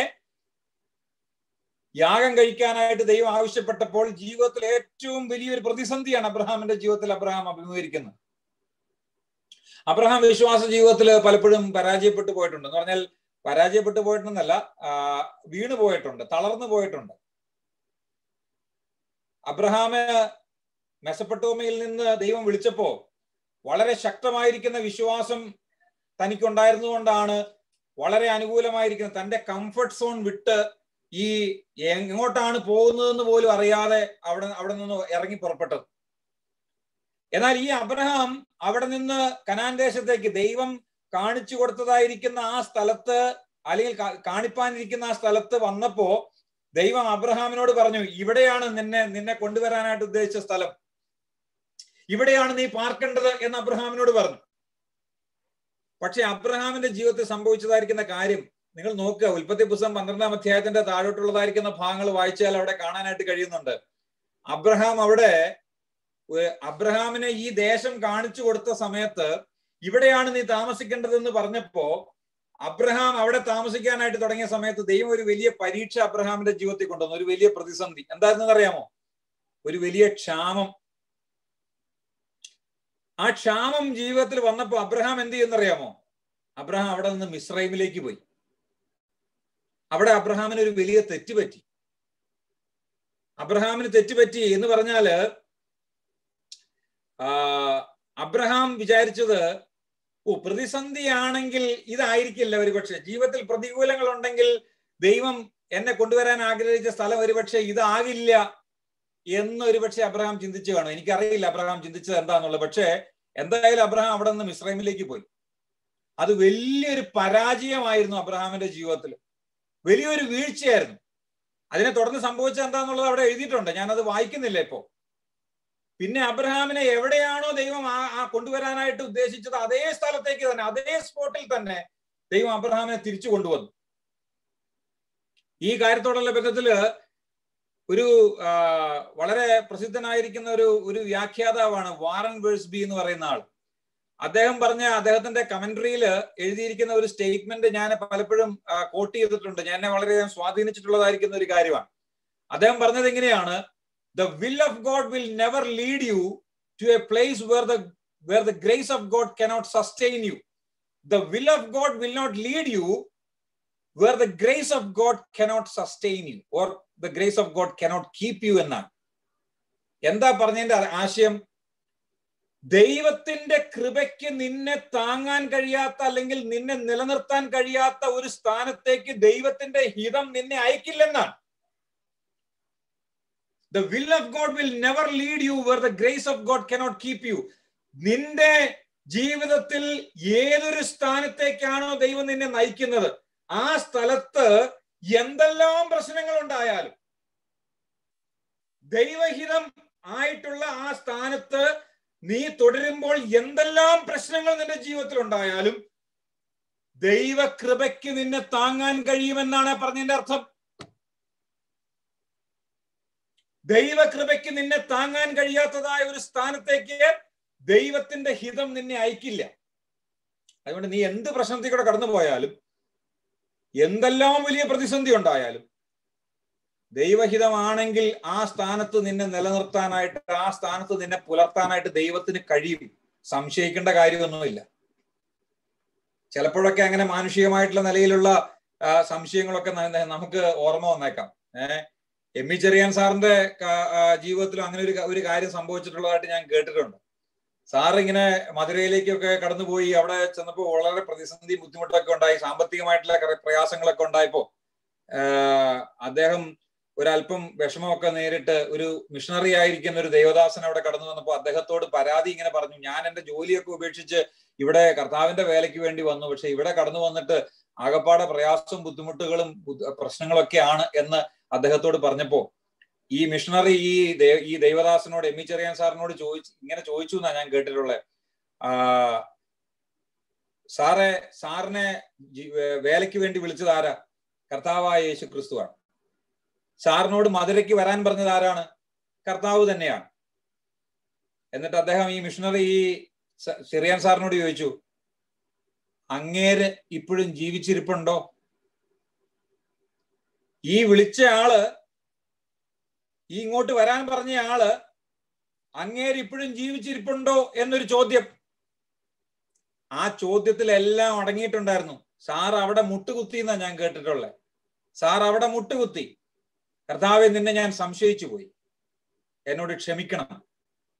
S1: യാഗം കഴിക്കാനായിട്ട് ദൈവം ആവശ്യപ്പെട്ടപ്പോൾ ജീവിതത്തിൽ ഏറ്റവും വലിയൊരു പ്രതിസന്ധിയാണ് അബ്രഹാമിന്റെ ജീവിതത്തിൽ അബ്രഹാം അഭിമുഖീകരിക്കുന്നത്. അബ്രഹാം വിശ്വാസ ജീവിതത്തിൽ പലപ്പോഴും പരാജയപ്പെട്ടു പോയിട്ടുണ്ട്. എന്ന് പറഞ്ഞാൽ പരാജയപ്പെട്ടു പോയിട്ടുണ്ടെന്നല്ല, വീണു പോയിട്ടുണ്ട്, തളർന്നു പോയിട്ടുണ്ട്. അബ്രഹാമ് മെസപ്പൊട്ടോമയിൽ നിന്ന് ദൈവം വിളിച്ചപ്പോ വളരെ ശക്തമായിരിക്കുന്ന വിശ്വാസം തനിക്കുണ്ടായിരുന്നുകൊണ്ടാണ് വളരെ അനുകൂലമായിരിക്കുന്ന തന്റെ കംഫർട്ട് സോൺ വിട്ട് ഈ എങ്ങോട്ടാണ് പോകുന്നതെന്ന് പോലും അറിയാതെ അവിടെ അവിടെ നിന്ന് ഇറങ്ങി പുറപ്പെട്ടത്. എന്നാൽ ഈ അബ്രഹാം അവിടെ നിന്ന് കനാൻ ദേശത്തേക്ക് ദൈവം കാണിച്ചു കൊടുത്തതായിരിക്കുന്ന ആ സ്ഥലത്ത് അല്ലെങ്കിൽ കാണിപ്പാനിരിക്കുന്ന ആ സ്ഥലത്ത് വന്നപ്പോ ദൈവം അബ്രഹാമിനോട് പറഞ്ഞു, ഇവിടെയാണ് നിന്നെ നിന്നെ കൊണ്ടുവരാനായിട്ട് ഉദ്ദേശിച്ച സ്ഥലം, ഇവിടെയാണ് നീ പാർക്കേണ്ടത് എന്ന് അബ്രഹാമിനോട് പറഞ്ഞു. പക്ഷെ അബ്രഹാമിന്റെ ജീവിതത്തിൽ സംഭവിച്ചതായിരിക്കുന്ന കാര്യം നിങ്ങൾ നോക്കുക. ഉൽപ്പത്തി പുസ്തകം പന്ത്രണ്ടാം അധ്യായത്തിന്റെ താഴോട്ടുള്ളതായിരിക്കുന്ന ഭാഗങ്ങൾ വായിച്ചാൽ അവിടെ കാണാനായിട്ട് കഴിയുന്നുണ്ട്. അബ്രഹാം അവിടെ അബ്രഹാമിനെ ഈ ദേശം കാണിച്ചു കൊടുത്ത സമയത്ത് ഇവിടെയാണ് നീ താമസിക്കേണ്ടതെന്ന് പറഞ്ഞപ്പോ അബ്രഹാം അവിടെ താമസിക്കാനായിട്ട് തുടങ്ങിയ സമയത്ത് ദൈവം ഒരു വലിയ പരീക്ഷ അബ്രഹാമിന്റെ ജീവിതത്തിൽ കൊണ്ടുവന്നു. ഒരു വലിയ പ്രതിസന്ധി എന്തായിരുന്നെന്ന് അറിയാമോ? ഒരു വലിയ ക്ഷാമം. ആ ക്ഷാമം ജീവിതത്തിൽ വന്നപ്പോ അബ്രഹാം എന്ത് ചെയ്യുന്നറിയാമോ? അബ്രഹാം അവിടെ നിന്ന് മിസ്രൈമിലേക്ക് പോയി. അവിടെ അബ്രഹാമിന് ഒരു വലിയ തെറ്റുപറ്റി. അബ്രഹാമിന് തെറ്റുപറ്റി എന്ന് പറഞ്ഞാല് ആ അബ്രഹാം വിചാരിച്ചത്, ഓ പ്രതിസന്ധിയാണെങ്കിൽ ഇതായിരിക്കില്ല ഒരുപക്ഷെ, ജീവിതത്തിൽ പ്രതികൂലങ്ങൾ ഉണ്ടെങ്കിൽ ദൈവം എന്നെ കൊണ്ടുവരാൻ ആഗ്രഹിച്ച സ്ഥലം ഒരുപക്ഷെ ഇതാകില്ല എന്നൊരു പക്ഷെ അബ്രഹാം ചിന്തിച്ചു കാണും. എനിക്കറിയില്ല അബ്രഹാം ചിന്തിച്ചത് എന്താന്നുള്ളത്. പക്ഷേ എന്തായാലും അബ്രഹാം അവിടെ നിന്ന് മിസ്രൈമിലേക്ക് പോയി. അത് വലിയൊരു പരാജയമായിരുന്നു അബ്രഹാമിന്റെ ജീവിതത്തിൽ, വലിയൊരു വീഴ്ചയായിരുന്നു. അതിനെ തുടർന്ന് സംഭവിച്ചത് എന്താന്നുള്ളത് അവിടെ എഴുതിയിട്ടുണ്ട്, ഞാനത് വായിക്കുന്നില്ല ഇപ്പോ. പിന്നെ അബ്രഹാമിനെ എവിടെയാണോ ദൈവം ആ ആ കൊണ്ടുവരാനായിട്ട് ഉദ്ദേശിച്ചത് അതേ സ്ഥലത്തേക്ക് തന്നെ, അതേ സ്പോട്ടിൽ തന്നെ ദൈവം അബ്രഹാമിനെ തിരിച്ചു കൊണ്ടുവന്നു. ഈ കാര്യത്തോടുള്ള ബന്ധത്തില് ഒരു വളരെ പ്രസിദ്ധനായിരിക്കുന്ന ഒരു ഒരു വ്യാഖ്യാതാവാണ് വാറൻ വേഴ്സ്ബി എന്ന് പറയുന്ന ആൾ. അദ്ദേഹം പറഞ്ഞ അദ്ദേഹത്തിന്റെ കമന്ററിയിൽ എഴുതിയിരിക്കുന്ന ഒരു സ്റ്റേറ്റ്മെന്റ് ഞാൻ പലപ്പോഴും കോട്ട് ചെയ്തിട്ടുണ്ട്. ഞാൻ എന്നെ വളരെയധികം സ്വാധീനിച്ചിട്ടുള്ളതായിരിക്കുന്ന ഒരു കാര്യമാണ്. അദ്ദേഹം പറഞ്ഞത് എങ്ങനെയാണ്? The will of God will never lead you to a place where the where the grace of God cannot sustain you. The will of God will not lead you where the grace of God cannot sustain you, or the grace of God cannot keep you എന്നാണ്. എന്താ പറഞ്ഞതിന്റെ ആശയം? ദൈവത്തിന്റെ കൃപയ്ക്ക് നിന്നെ താങ്ങാൻ കഴിയാത്ത അല്ലെങ്കിൽ നിന്നെ നിലനിർത്താൻ കഴിയാത്ത ഒരു സ്ഥാനത്തേക്ക് ദൈവത്തിന്റെ ഹിതം നിന്നെ അയക്കില്ലെന്നാണ്. The will of God will never lead you where the grace of God cannot keep you. നിന്റെ ജീവിതത്തിൽ ഏതൊരു സ്ഥാനത്തേക്കാണോ ദൈവം നിന്നെ നയിക്കുന്നത് ആ സ്ഥലത്ത് എന്തെല്ലാം പ്രശ്നങ്ങൾ ഉണ്ടായാലും, ദൈവഹിതം ആയിട്ടുള്ള ആ സ്ഥാനത്ത് നീ തുടരുമ്പോൾ എന്തെല്ലാം പ്രശ്നങ്ങൾ നിന്റെ ജീവിതത്തിൽ ഉണ്ടായാലും ദൈവകൃപയ്ക്ക് നിന്നെ താങ്ങാൻ കഴിയുമെന്നാണ് പറഞ്ഞതിന്റെ അർത്ഥം. ദൈവകൃപയ്ക്ക് നിന്നെ താങ്ങാൻ കഴിയാത്തതായ ഒരു സ്ഥാനത്തേക്ക് ദൈവത്തിന്റെ ഹിതം നിന്നെ അയക്കില്ല. അതുകൊണ്ട് നീ എന്ത് പ്രശ്നത്തിൽ കൂടെ കടന്നു പോയാലും, എന്തെല്ലാം വലിയ പ്രതിസന്ധി ഉണ്ടായാലും, ദൈവഹിതമാണെങ്കിൽ ആ സ്ഥാനത്ത് നിന്നെ നിലനിർത്താനായിട്ട്, ആ സ്ഥാനത്ത് നിന്നെ പുലർത്താനായിട്ട് ദൈവത്തിന് കഴിയും. സംശയിക്കേണ്ട കാര്യമൊന്നുമില്ല. ചിലപ്പോഴൊക്കെ അങ്ങനെ മാനുഷികമായിട്ടുള്ള നിലയിലുള്ള സംശയങ്ങളൊക്കെ നമുക്ക് ഓർമ്മ വന്നേക്കാം. ഏഹ് എം ഇ ചെറിയാൻ സാറിന്റെ ജീവിതത്തിലും അങ്ങനെ ഒരു ഒരു കാര്യം സംഭവിച്ചിട്ടുള്ളതായിട്ട് ഞാൻ കേട്ടിട്ടുണ്ട്. സാർ ഇങ്ങനെ മധുരയിലേക്കൊക്കെ കടന്നുപോയി. അവിടെ ചെന്നപ്പോൾ വളരെ പ്രതിസന്ധി ബുദ്ധിമുട്ടൊക്കെ ഉണ്ടായി, സാമ്പത്തികമായിട്ടുള്ള പ്രയാസങ്ങളൊക്കെ ഉണ്ടായപ്പോ അദ്ദേഹം ഒരല്പം വിഷമമൊക്കെ നേരിട്ട് ഒരു മിഷണറി ആയിരിക്കുന്ന ഒരു ദേവദാസൻ അവിടെ കടന്നു വന്നപ്പോൾ അദ്ദേഹത്തോട് പരാതി ഇങ്ങനെ പറഞ്ഞു, ഞാൻ എന്റെ ജോലിയൊക്കെ ഉപേക്ഷിച്ച് ഇവിടെ കർത്താവിന്റെ വേലയ്ക്ക് വേണ്ടി വന്നു, പക്ഷെ ഇവിടെ കടന്നു വന്നിട്ട് ആകപ്പാടെ പ്രയാസവും ബുദ്ധിമുട്ടുകളും പ്രശ്നങ്ങളൊക്കെയാണ് എന്ന് അദ്ദേഹത്തോട് പറഞ്ഞപ്പോ ഈ മിഷണറി ഈ ഈ ദൈവദാസനോട്, എം ഇ ചെറിയാൻ സാറിനോട് ചോദിച്ചു ഇങ്ങനെ ചോദിച്ചു എന്നാ ഞാൻ കേട്ടിട്ടുള്ളത്. ആ സാറെ, സാറിനെ വേലയ്ക്ക് വേണ്ടി വിളിച്ചത് ആരാ? കർത്താവായ യേശു ക്രിസ്തുവാണ്. സാറിനോട് മധുരയ്ക്ക് വരാൻ പറഞ്ഞത് ആരാണ്? കർത്താവ് തന്നെയാണ്. എന്നിട്ട് അദ്ദേഹം ഈ മിഷണറി ഈ ചെറിയാൻ സാറിനോട് ചോദിച്ചു, അങ്ങേര് ഇപ്പോഴും ജീവിച്ചിരിപ്പുണ്ടോ? ഈ വിളിച്ച ആള്, ഈ ഇങ്ങോട്ട് വരാൻ പറഞ്ഞ ആള് അങ്ങേര് ഇപ്പോഴും ജീവിച്ചിരിപ്പുണ്ടോ എന്നൊരു ചോദ്യം. ആ ചോദ്യത്തിലെല്ലാം അടങ്ങിയിട്ടുണ്ടായിരുന്നു. സാർ അവിടെ മുട്ടുകുത്തി എന്നാ ഞാൻ കേട്ടിട്ടുള്ളത്. സാർ അവിടെ മുട്ടുകുത്തി, കർത്താവെ നിന്നെ ഞാൻ സംശയിച്ചു പോയി, എന്നോട് ക്ഷമിക്കണം,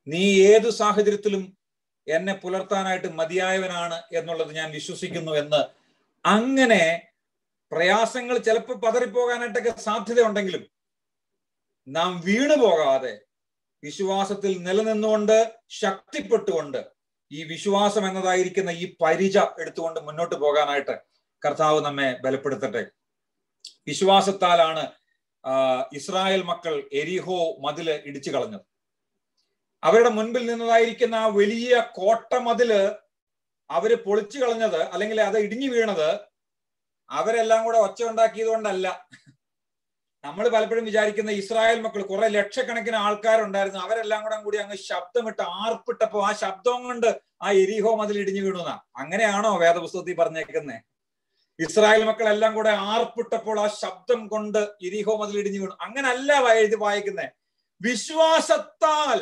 S1: നീ ഏതു സാഹചര്യത്തിലും എന്നെ പുലർത്താനായിട്ട് മതിയായവനാണ് എന്നുള്ളത് ഞാൻ വിശ്വസിക്കുന്നു എന്ന്. അങ്ങനെ പ്രയാസങ്ങൾ ചിലപ്പോൾ പതറിപ്പോകാനായിട്ടൊക്കെ സാധ്യതയുണ്ടെങ്കിലും നാം വീണു പോകാതെ വിശ്വാസത്തിൽ നിലനിന്നുകൊണ്ട് ശക്തിപ്പെട്ടുകൊണ്ട് ഈ വിശ്വാസം എന്നതായിരിക്കുന്ന ഈ പരിച എടുത്തുകൊണ്ട് മുന്നോട്ട് പോകാനായിട്ട് കർത്താവ് നമ്മെ ബലപ്പെടുത്തട്ടെ. വിശ്വാസത്താലാണ് ഇസ്രായേൽ മക്കൾ എരിഹോ മതില് ഇടിച്ചു കളഞ്ഞത്. അവരുടെ മുൻപിൽ നിന്നതായിരിക്കുന്ന ആ വലിയ കോട്ട മതില് അവര് പൊളിച്ചു കളഞ്ഞത്, അല്ലെങ്കിൽ അത് ഇടിഞ്ഞു വീണത് അവരെല്ലാം കൂടെ ഒച്ച ഉണ്ടാക്കിയത് കൊണ്ടല്ല. നമ്മൾ പലപ്പോഴും വിചാരിക്കുന്ന ഇസ്രായേൽ മക്കൾ കുറെ ലക്ഷക്കണക്കിന് ആൾക്കാരുണ്ടായിരുന്നു, അവരെല്ലാം കൂടെ കൂടി അങ്ങ് ശബ്ദമിട്ട് ആർപ്പിട്ടപ്പോ ആ ശബ്ദം കൊണ്ട് ആ എരിഹോ മതിൽ ഇടിഞ്ഞു വീണുന്ന. അങ്ങനെയാണോ വേദപുസ്തകത്തിൽ പറഞ്ഞേക്കുന്നേ? ഇസ്രായേൽ മക്കളെല്ലാം കൂടെ ആർപ്പിട്ടപ്പോൾ ആ ശബ്ദം കൊണ്ട് എരിഹോ മതിൽ ഇടിഞ്ഞു വീണു? അങ്ങനല്ല എഴുതി വായിക്കുന്നേ. വിശ്വാസത്താൽ.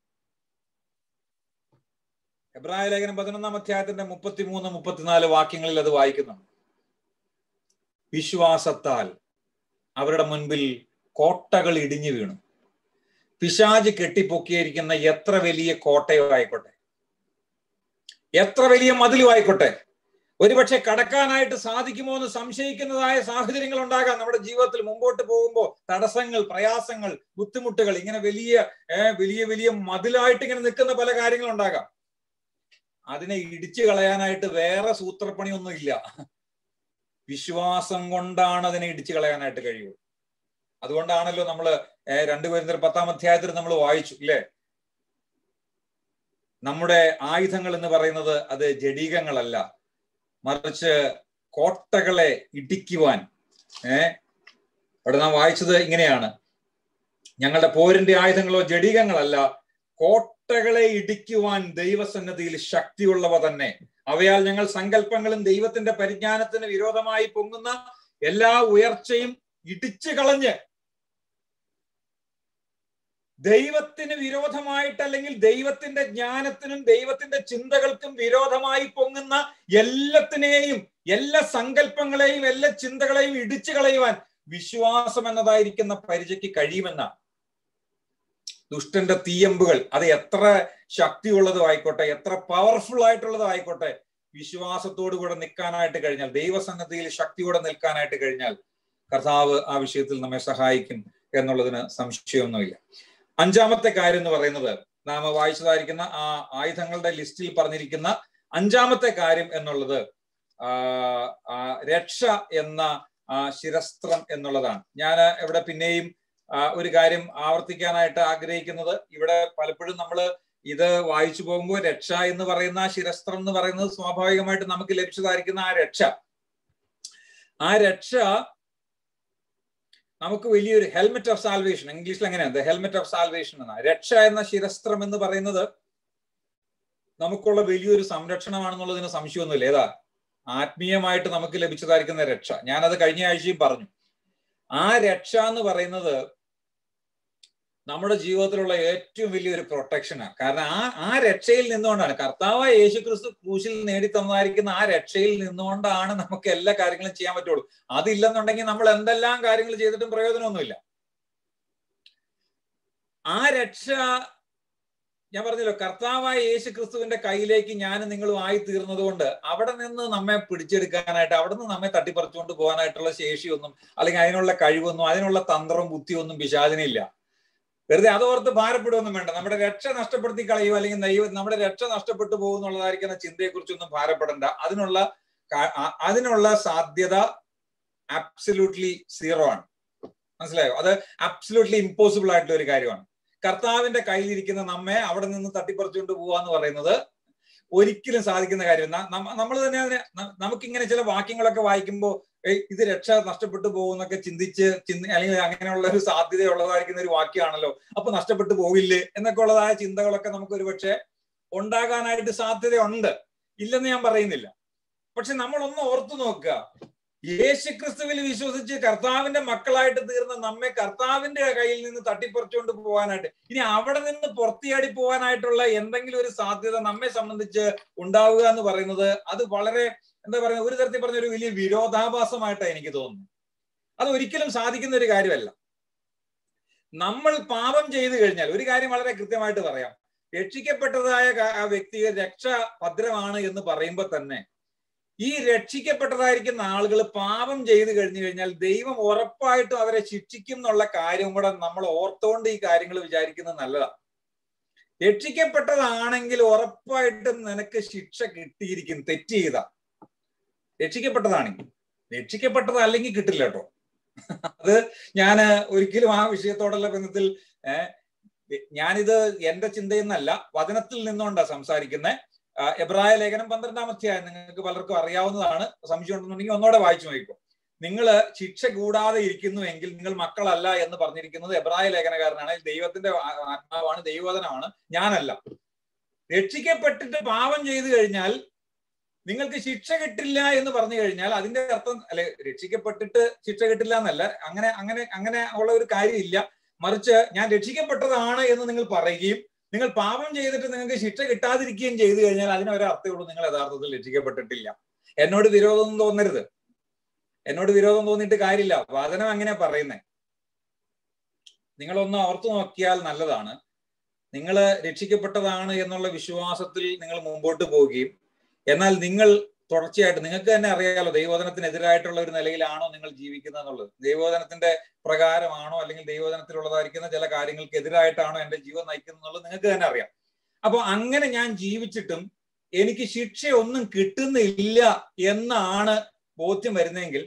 S1: എബ്രായ ലേഖനം പതിനൊന്നാം അധ്യായത്തിന്റെ മുപ്പത്തിമൂന്ന് മുപ്പത്തിനാല് വാക്യങ്ങളിൽ അത് വായിക്കുന്നുണ്ട്. വിശ്വാസത്താൽ അവരുടെ മുൻപിൽ കോട്ടകൾ ഇടിഞ്ഞു വീണു. പിശാച് കെട്ടിപ്പൊക്കിയിരിക്കുന്ന എത്ര വലിയ കോട്ടയോ ആയിക്കോട്ടെ, എത്ര വലിയ മതിലും ആയിക്കോട്ടെ, ഒരുപക്ഷെ കടക്കാനായിട്ട് സാധിക്കുമോ എന്ന് സംശയിക്കുന്നതായ സാഹചര്യങ്ങൾ ഉണ്ടാകാം നമ്മുടെ ജീവിതത്തിൽ. മുമ്പോട്ട് പോകുമ്പോൾ തടസ്സങ്ങൾ, പ്രയാസങ്ങൾ, ബുദ്ധിമുട്ടുകൾ, ഇങ്ങനെ വലിയ വലിയ വലിയ മതിലായിട്ട് ഇങ്ങനെ നിൽക്കുന്ന പല കാര്യങ്ങളും ഉണ്ടാകാം. അതിനെ ഇടിച്ചു കളയാനായിട്ട് വേറെ സൂത്രപ്പണിയൊന്നും ഇല്ല. വിശ്വാസം കൊണ്ടാണ് അതിനെ ഇടിച്ചു കളയാനായിട്ട് കഴിയുള്ളൂ. അതുകൊണ്ടാണല്ലോ നമ്മള് രണ്ടു കൊരിന്ത്യർ പത്താം അധ്യായത്തിൽ നമ്മൾ വായിച്ചു ഇല്ലേ, നമ്മുടെ ആയുധങ്ങൾ എന്ന് പറയുന്നത് അത് ജഡീകങ്ങളല്ല, മറിച്ച് കോട്ടകളെ ഇടിക്കുവാൻ. ഏർ അവിടെ നാം വായിച്ചത് ഇങ്ങനെയാണ്, ഞങ്ങളുടെ പോരിന്റെ ആയുധങ്ങളോ ജഡീകങ്ങളല്ല, കോട്ടകളെ ഇടിക്കുവാൻ ദൈവസന്നിധിയിൽ ശക്തിയുള്ളവ തന്നെ. അവയാൽ ഞങ്ങൾ സങ്കല്പങ്ങളും ദൈവത്തിന്റെ പരിജ്ഞാനത്തിന് വിരോധമായി പൊങ്ങുന്ന എല്ലാ ഉയർച്ചയും ഇടിച്ചു കളഞ്ഞ്, ദൈവത്തിന് വിരോധമായിട്ട് അല്ലെങ്കിൽ ദൈവത്തിന്റെ ജ്ഞാനത്തിനും ദൈവത്തിന്റെ ചിന്തകൾക്കും വിരോധമായി പൊങ്ങുന്ന എല്ലാത്തിനെയും, എല്ലാ സങ്കല്പങ്ങളെയും എല്ലാ ചിന്തകളെയും ഇടിച്ചു കളയുവാൻ വിശ്വാസം എന്നതായിരിക്കുന്ന പരിചയ്ക്ക് കഴിയുമെന്നാണ്. ദുഷ്ടന്റെ തീയമ്പുകൾ അത് എത്ര ശക്തിയുള്ളതും ആയിക്കോട്ടെ, എത്ര പവർഫുൾ ആയിട്ടുള്ളതും ആയിക്കോട്ടെ, വിശ്വാസത്തോടു കൂടെ നിൽക്കാനായിട്ട് കഴിഞ്ഞാൽ, ദൈവസന്നിധിയിൽ ശക്തിയോടെ നിൽക്കാനായിട്ട് കഴിഞ്ഞാൽ കർത്താവ് ആ വിഷയത്തിൽ നമ്മെ സഹായിക്കും എന്നുള്ളതിന് സംശയമൊന്നുമില്ല. അഞ്ചാമത്തെ കാര്യം എന്ന് പറയുന്നത്, നാം വായിച്ചതായിരിക്കുന്ന ആ ആയുധങ്ങളുടെ ലിസ്റ്റിൽ പറഞ്ഞിരിക്കുന്ന അഞ്ചാമത്തെ കാര്യം എന്നുള്ളത് ആ രക്ഷ എന്ന ആ ശിരസ്ത്രം എന്നുള്ളതാണ്. ഞാൻ ഇവിടെ പിന്നെയും ഒരു കാര്യം ആവർത്തിക്കാനായിട്ട് ആഗ്രഹിക്കുന്നത്, ഇവിടെ പലപ്പോഴും നമ്മൾ ഇത് വായിച്ചു പോകുമ്പോൾ രക്ഷ എന്ന് പറയുന്ന ശിരസ്ത്രം എന്ന് പറയുന്നത് സ്വാഭാവികമായിട്ട് നമുക്ക് ലഭിച്ചതായിരിക്കുന്ന ആ രക്ഷ, ആ രക്ഷ നമുക്ക് വലിയൊരു ഹെൽമെറ്റ് ഓഫ് സാൽവേഷൻ, ഇംഗ്ലീഷിൽ എങ്ങനെയാണ് ദ ഹെൽമെറ്റ് ഓഫ് സാൽവേഷൻ എന്ന രക്ഷ എന്ന ശിരസ്ത്രം എന്ന് പറയുന്നത് നമുക്കുള്ള വലിയൊരു സംരക്ഷണമാണെന്നുള്ളതിന് സംശയമൊന്നുമില്ല. ഏതാ ആത്മീയമായിട്ട് നമുക്ക് ലഭിച്ചതായിരിക്കുന്ന രക്ഷ. ഞാനത് കഴിഞ്ഞ ആഴ്ചയും പറഞ്ഞു. ആ രക്ഷ എന്ന് പറയുന്നത് നമ്മുടെ ജീവിതത്തിലുള്ള ഏറ്റവും വലിയൊരു പ്രൊട്ടക്ഷനാണ്. കാരണം ആ ആ രക്ഷയിൽ നിന്നുകൊണ്ടാണ്, കർത്താവായ യേശുക്രിസ്തു ക്രൂശിൽ നേടിത്തന്നതായിരിക്കുന്ന ആ രക്ഷയിൽ നിന്നുകൊണ്ടാണ് നമുക്ക് എല്ലാ കാര്യങ്ങളും ചെയ്യാൻ പറ്റുള്ളൂ. അതില്ലെന്നുണ്ടെങ്കിൽ നമ്മൾ എന്തെല്ലാം കാര്യങ്ങൾ ചെയ്തിട്ടും പ്രയോജനമൊന്നുമില്ല. ആ രക്ഷ ഞാൻ പറഞ്ഞല്ലോ, കർത്താവായ യേശുക്രിസ്തുവിന്റെ കയ്യിലേക്ക് ഞാനും നിങ്ങളും ആയി തീർന്നത് കൊണ്ട് അവിടെ നിന്ന് നമ്മെ പിടിച്ചെടുക്കാനായിട്ട്, അവിടെ നിന്ന് നമ്മെ തട്ടിപ്പറിച്ചുകൊണ്ട് പോകാനായിട്ടുള്ള ശേഷിയൊന്നും അല്ലെങ്കിൽ അതിനുള്ള കഴിവൊന്നും അതിനുള്ള തന്ത്രവും ബുദ്ധിയൊന്നും പിശാചിനില്ല. വെറുതെ അതോർത്ത് ഭാരപ്പെടുകയൊന്നും വേണ്ട. നമ്മുടെ രക്ഷ നഷ്ടപ്പെടുത്തി കളയുക അല്ലെങ്കിൽ ദൈവം നമ്മുടെ രക്ഷ നഷ്ടപ്പെട്ടു പോകുന്നുള്ളതായിരിക്കുന്ന ചിന്തയെക്കുറിച്ചൊന്നും ഭാരപ്പെടേണ്ട. അതിനുള്ള അതിനുള്ള സാധ്യത അബ്സല്യൂട്ട്ലി സീറോ ആണ്. മനസ്സിലായോ? അത് അബ്സല്യൂട്ട്ലി ഇമ്പോസിബിൾ ആയിട്ടുള്ള ഒരു കാര്യമാണ്. കർത്താവിന്റെ കയ്യിലിരിക്കുന്ന നമ്മെ അവിടെ നിന്ന് തട്ടിപ്പറിച്ചുകൊണ്ട് പോവാന്ന് പറയുന്നത് ഒരിക്കലും സാധിക്കുന്ന കാര്യമല്ല. നമ്മൾ തന്നെ അതിനെ നമുക്കിങ്ങനെ ചില വാക്യങ്ങളൊക്കെ വായിക്കുമ്പോൾ ഇത് രക്ഷ നഷ്ടപ്പെട്ടു പോകുന്നൊക്കെ ചിന്തിച്ച് ചിന്തി അല്ലെങ്കിൽ അങ്ങനെയുള്ള ഒരു സാധ്യതയുള്ളതായിരിക്കുന്ന ഒരു വാക്യമാണല്ലോ, അപ്പൊ നഷ്ടപ്പെട്ടു പോകില്ലേ എന്നൊക്കെ ഉള്ളതായ ചിന്തകളൊക്കെ നമുക്ക് ഒരുപക്ഷെ ഉണ്ടാകാനായിട്ട് സാധ്യതയുണ്ട്, ഇല്ലെന്ന് ഞാൻ പറയുന്നില്ല. പക്ഷെ നമ്മളൊന്ന് ഓർത്തു നോക്കുക, യേശുക്രിസ്തുവിൽ വിശ്വസിച്ച് കർത്താവിന്റെ മക്കളായിട്ട് തീർന്ന നമ്മെ കർത്താവിന്റെ കയ്യിൽ നിന്ന് തട്ടിപ്പറിച്ചുകൊണ്ട് പോകാനായിട്ട്, ഇനി അവിടെ നിന്ന് പുറത്തിയാടി പോകാനായിട്ടുള്ള എന്തെങ്കിലും ഒരു സാധ്യത നമ്മെ സംബന്ധിച്ച് ഉണ്ടാവുക എന്ന് പറയുന്നത് അത് വളരെ എന്താ പറയുക, ഒരു തരത്തിൽ പറഞ്ഞ ഒരു വലിയ വിരോധാഭാസമായിട്ടാണ് എനിക്ക് തോന്നുന്നത്. അത് ഒരിക്കലും സാധിക്കുന്ന ഒരു കാര്യമല്ല. നമ്മൾ പാപം ചെയ്തു കഴിഞ്ഞാൽ ഒരു കാര്യം വളരെ കൃത്യമായിട്ട് പറയാം, രക്ഷിക്കപ്പെട്ടതായ ആ വ്യക്തി രക്ഷ ഭദ്രമാണ് എന്ന് പറയുമ്പോൾ തന്നെ ഈ രക്ഷിക്കപ്പെട്ടതായിരിക്കുന്ന ആളുകൾ പാപം ചെയ്തു കഴിഞ്ഞു കഴിഞ്ഞാൽ ദൈവം ഉറപ്പായിട്ടും അവരെ ശിക്ഷിക്കും എന്നുള്ള കാര്യം കൂടെ നമ്മൾ ഓർത്തുകൊണ്ട് ഈ കാര്യങ്ങൾ വിചാരിക്കുന്നത് നല്ലതാണ്. രക്ഷിക്കപ്പെട്ടതാണെങ്കിൽ ഉറപ്പായിട്ടും നിനക്ക് ശിക്ഷ കിട്ടിയിരിക്കും തെറ്റ് ചെയ്ത. രക്ഷിക്കപ്പെട്ടതാണെങ്കിൽ, രക്ഷിക്കപ്പെട്ടതല്ലെങ്കിൽ കിട്ടില്ല കേട്ടോ. അത് ഞാൻ ഒരിക്കലും ആ വിഷയത്തോടുള്ള ബന്ധത്തിൽ ഏഹ് ഞാനിത് എന്റെ ചിന്തയിൽ നിന്നല്ല, വചനത്തിൽ നിന്നുകൊണ്ടാ സംസാരിക്കുന്നത്. എബ്രായ ലേഖനം പന്ത്രണ്ടാം അധ്യായം നിങ്ങൾക്ക് പലർക്കും അറിയാവുന്നതാണ്. സംശയം ഉണ്ടെന്നുണ്ടെങ്കിൽ ഒന്നോടെ വായിച്ചു നോക്കിക്കോ. നിങ്ങൾ ശിക്ഷ കൂടാതെ ഇരിക്കുന്നുവെങ്കിൽ നിങ്ങൾ മക്കളല്ല എന്ന് പറഞ്ഞിരിക്കുന്നത് എബ്രായ ലേഖനകാരനാണ്. ദൈവത്തിന്റെ ആത്മാവാണ്, ദൈവവചനമാണ്, ഞാനല്ല. രക്ഷിക്കപ്പെട്ടിട്ട് പാപം ചെയ്തു കഴിഞ്ഞാൽ നിങ്ങൾക്ക് ശിക്ഷ കിട്ടില്ല എന്ന് പറഞ്ഞു കഴിഞ്ഞാൽ അതിന്റെ അർത്ഥം അല്ലെ, രക്ഷിക്കപ്പെട്ടിട്ട് ശിക്ഷ കിട്ടില്ല എന്നല്ല, അങ്ങനെ അങ്ങനെ അങ്ങനെ ഉള്ള ഒരു കാര്യമില്ല. മറിച്ച് ഞാൻ രക്ഷിക്കപ്പെട്ടതാണ് എന്ന് നിങ്ങൾ പറയുകയും നിങ്ങൾ പാപം ചെയ്തിട്ട് നിങ്ങൾക്ക് ശിക്ഷ കിട്ടാതിരിക്കുകയും ചെയ്തു കഴിഞ്ഞാൽ അതിനൊരർത്ഥമുള്ളൂ, നിങ്ങൾ യഥാർത്ഥത്തിൽ രക്ഷിക്കപ്പെട്ടിട്ടില്ല. എന്നോട് വിരോധം തോന്നരുത്, എന്നോട് വിരോധം തോന്നിയിട്ട് കാര്യമില്ല. വചനം അങ്ങനെ പറയുന്നേ. നിങ്ങളൊന്ന് ഓർത്തു നോക്കിയാൽ നല്ലതാണ്. നിങ്ങൾ രക്ഷിക്കപ്പെട്ടതാണ് എന്നുള്ള വിശ്വാസത്തിൽ നിങ്ങൾ മുമ്പോട്ട് പോവുകയും എന്നാൽ നിങ്ങൾ തുടർച്ചയായിട്ട് നിങ്ങൾക്ക് തന്നെ അറിയാലോ ദൈവവചനത്തിനെതിരായിട്ടുള്ള ഒരു നിലയിലാണോ നിങ്ങൾ ജീവിക്കുന്നത് എന്നുള്ളത്. ദൈവവചനത്തിന്റെ പ്രകാരമാണോ അല്ലെങ്കിൽ ദൈവവചനത്തിലുള്ളതായിരിക്കുന്ന ചില കാര്യങ്ങൾക്ക് എതിരായിട്ടാണോ എന്റെ ജീവൻ നയിക്കുന്നത് എന്നുള്ളത് നിങ്ങൾക്ക് തന്നെ അറിയാം. അപ്പൊ അങ്ങനെ ഞാൻ ജീവിച്ചിട്ടും എനിക്ക് ശിക്ഷയൊന്നും കിട്ടുന്നില്ല എന്നാണ് ബോധ്യം വരുന്നതെങ്കിൽ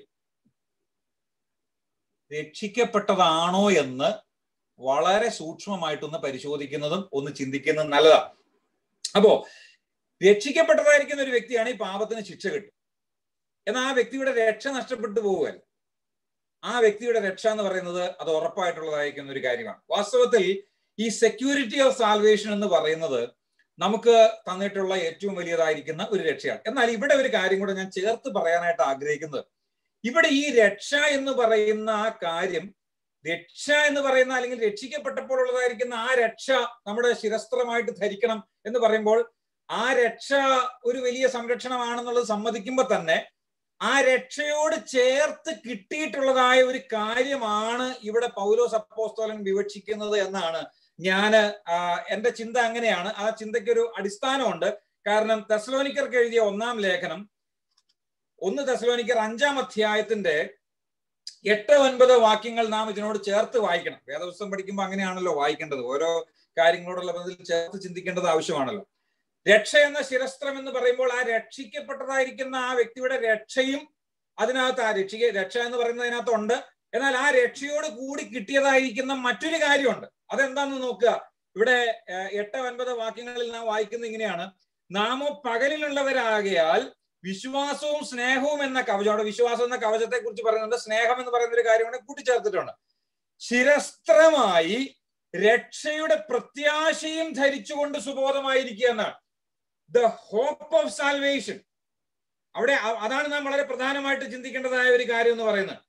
S1: രക്ഷിക്കപ്പെട്ടതാണോ എന്ന് വളരെ സൂക്ഷ്മമായിട്ടൊന്ന് പരിശോധിക്കുന്നതും ഒന്ന് ചിന്തിക്കുന്നതും നല്ലതാണ്. അപ്പോ രക്ഷിക്കപ്പെട്ടതായിരിക്കുന്ന ഒരു വ്യക്തിയാണ് ഈ പാപത്തിന് ശിക്ഷ കിട്ടും. എന്നാൽ ആ വ്യക്തിയുടെ രക്ഷ നഷ്ടപ്പെട്ടു പോവുകയല്ല. ആ വ്യക്തിയുടെ രക്ഷ എന്ന് പറയുന്നത് അത് ഉറപ്പായിട്ടുള്ളതായിരിക്കുന്ന ഒരു കാര്യമാണ്. വാസ്തവത്തിൽ ഈ സെക്യൂരിറ്റി ഓഫ് സാൽവേഷൻ എന്ന് പറയുന്നത് നമുക്ക് തന്നിട്ടുള്ള ഏറ്റവും വലിയതായിരിക്കുന്ന ഒരു രക്ഷയാണ്. എന്നാൽ ഇവിടെ ഒരു കാര്യം കൂടെ ഞാൻ ചേർത്ത് പറയാനായിട്ട് ആഗ്രഹിക്കുന്നത്, ഇവിടെ ഈ രക്ഷ എന്ന് പറയുന്ന ആ കാര്യം, രക്ഷ എന്ന് പറയുന്ന അല്ലെങ്കിൽ രക്ഷിക്കപ്പെട്ടപ്പോൾ ഉള്ളതായിരിക്കുന്ന ആ രക്ഷ നമ്മുടെ ശിരസ്ത്രമായിട്ട് ധരിക്കണം എന്ന് പറയുമ്പോൾ ആ രക്ഷ ഒരു വലിയ സംരക്ഷണമാണെന്നുള്ളത് സമ്മതിക്കുമ്പോൾ തന്നെ ആ രക്ഷയോട് ചേർത്ത് കിട്ടിയിട്ടുള്ളതായ ഒരു കാര്യമാണ് ഇവിടെ പൗലോസ് അപ്പോസ്തലൻ വിവക്ഷിക്കുന്നത് എന്നാണ് ഞാൻ എന്റെ ചിന്ത. അങ്ങനെയാണ്. ആ ചിന്തയ്ക്കൊരു അടിസ്ഥാനമുണ്ട്. കാരണം തെസ്സലോനിക്കർക്ക് എഴുതിയ ഒന്നാം ലേഖനം, ഒന്ന് തെസ്സലോനിക്കർ അഞ്ചാം അധ്യായത്തിന്റെ എട്ട് ഒൻപത് വാക്യങ്ങൾ നാം ഇതിനോട് ചേർത്ത് വായിക്കണം. വേദപുസ്തകം പഠിക്കുമ്പോൾ അങ്ങനെയാണല്ലോ വായിക്കേണ്ടത്. ഓരോ കാര്യങ്ങളോടുള്ള ബന്ധത്തിൽ ചേർത്ത് ചിന്തിക്കേണ്ടത് ആവശ്യമാണല്ലോ. രക്ഷ എന്ന ശിരസ്ത്രം എന്ന് പറയുമ്പോൾ ആ രക്ഷിക്കപ്പെട്ടതായിരിക്കുന്ന ആ വ്യക്തിയുടെ രക്ഷയും അതിനകത്ത്, ആ രക്ഷിക്ക രക്ഷ എന്ന് പറയുന്നതിനകത്തുണ്ട്. എന്നാൽ ആ രക്ഷയോട് കൂടി കിട്ടിയതായിരിക്കുന്ന മറ്റൊരു കാര്യമുണ്ട്. അതെന്താണെന്ന് നോക്കുക. ഇവിടെ എട്ട് ഒൻപത് വാക്യങ്ങളിൽ നാം വായിക്കുന്നത് ഇങ്ങനെയാണ്: നാമോ പകലിലുള്ളവരാകയാൽ വിശ്വാസവും സ്നേഹവും എന്ന കവചം, അവിടെ വിശ്വാസം എന്ന കവചത്തെ കുറിച്ച് പറയുന്നുണ്ട്, സ്നേഹം എന്ന് പറയുന്ന ഒരു കാര്യം കൂടെ കൂട്ടിച്ചേർത്തിട്ടുണ്ട്. ശിരസ്ത്രമായി രക്ഷയുടെ പ്രത്യാശയും ധരിച്ചുകൊണ്ട് സുബോധമായിരിക്കുക എന്നാണ്. The hope of salvation. അവിടെ അതാണ് നാം വളരെ പ്രധാനമായിട്ട് ചിന്തിക്കേണ്ടതായ ഒരു കാര്യം എന്ന് പറയുന്നത്.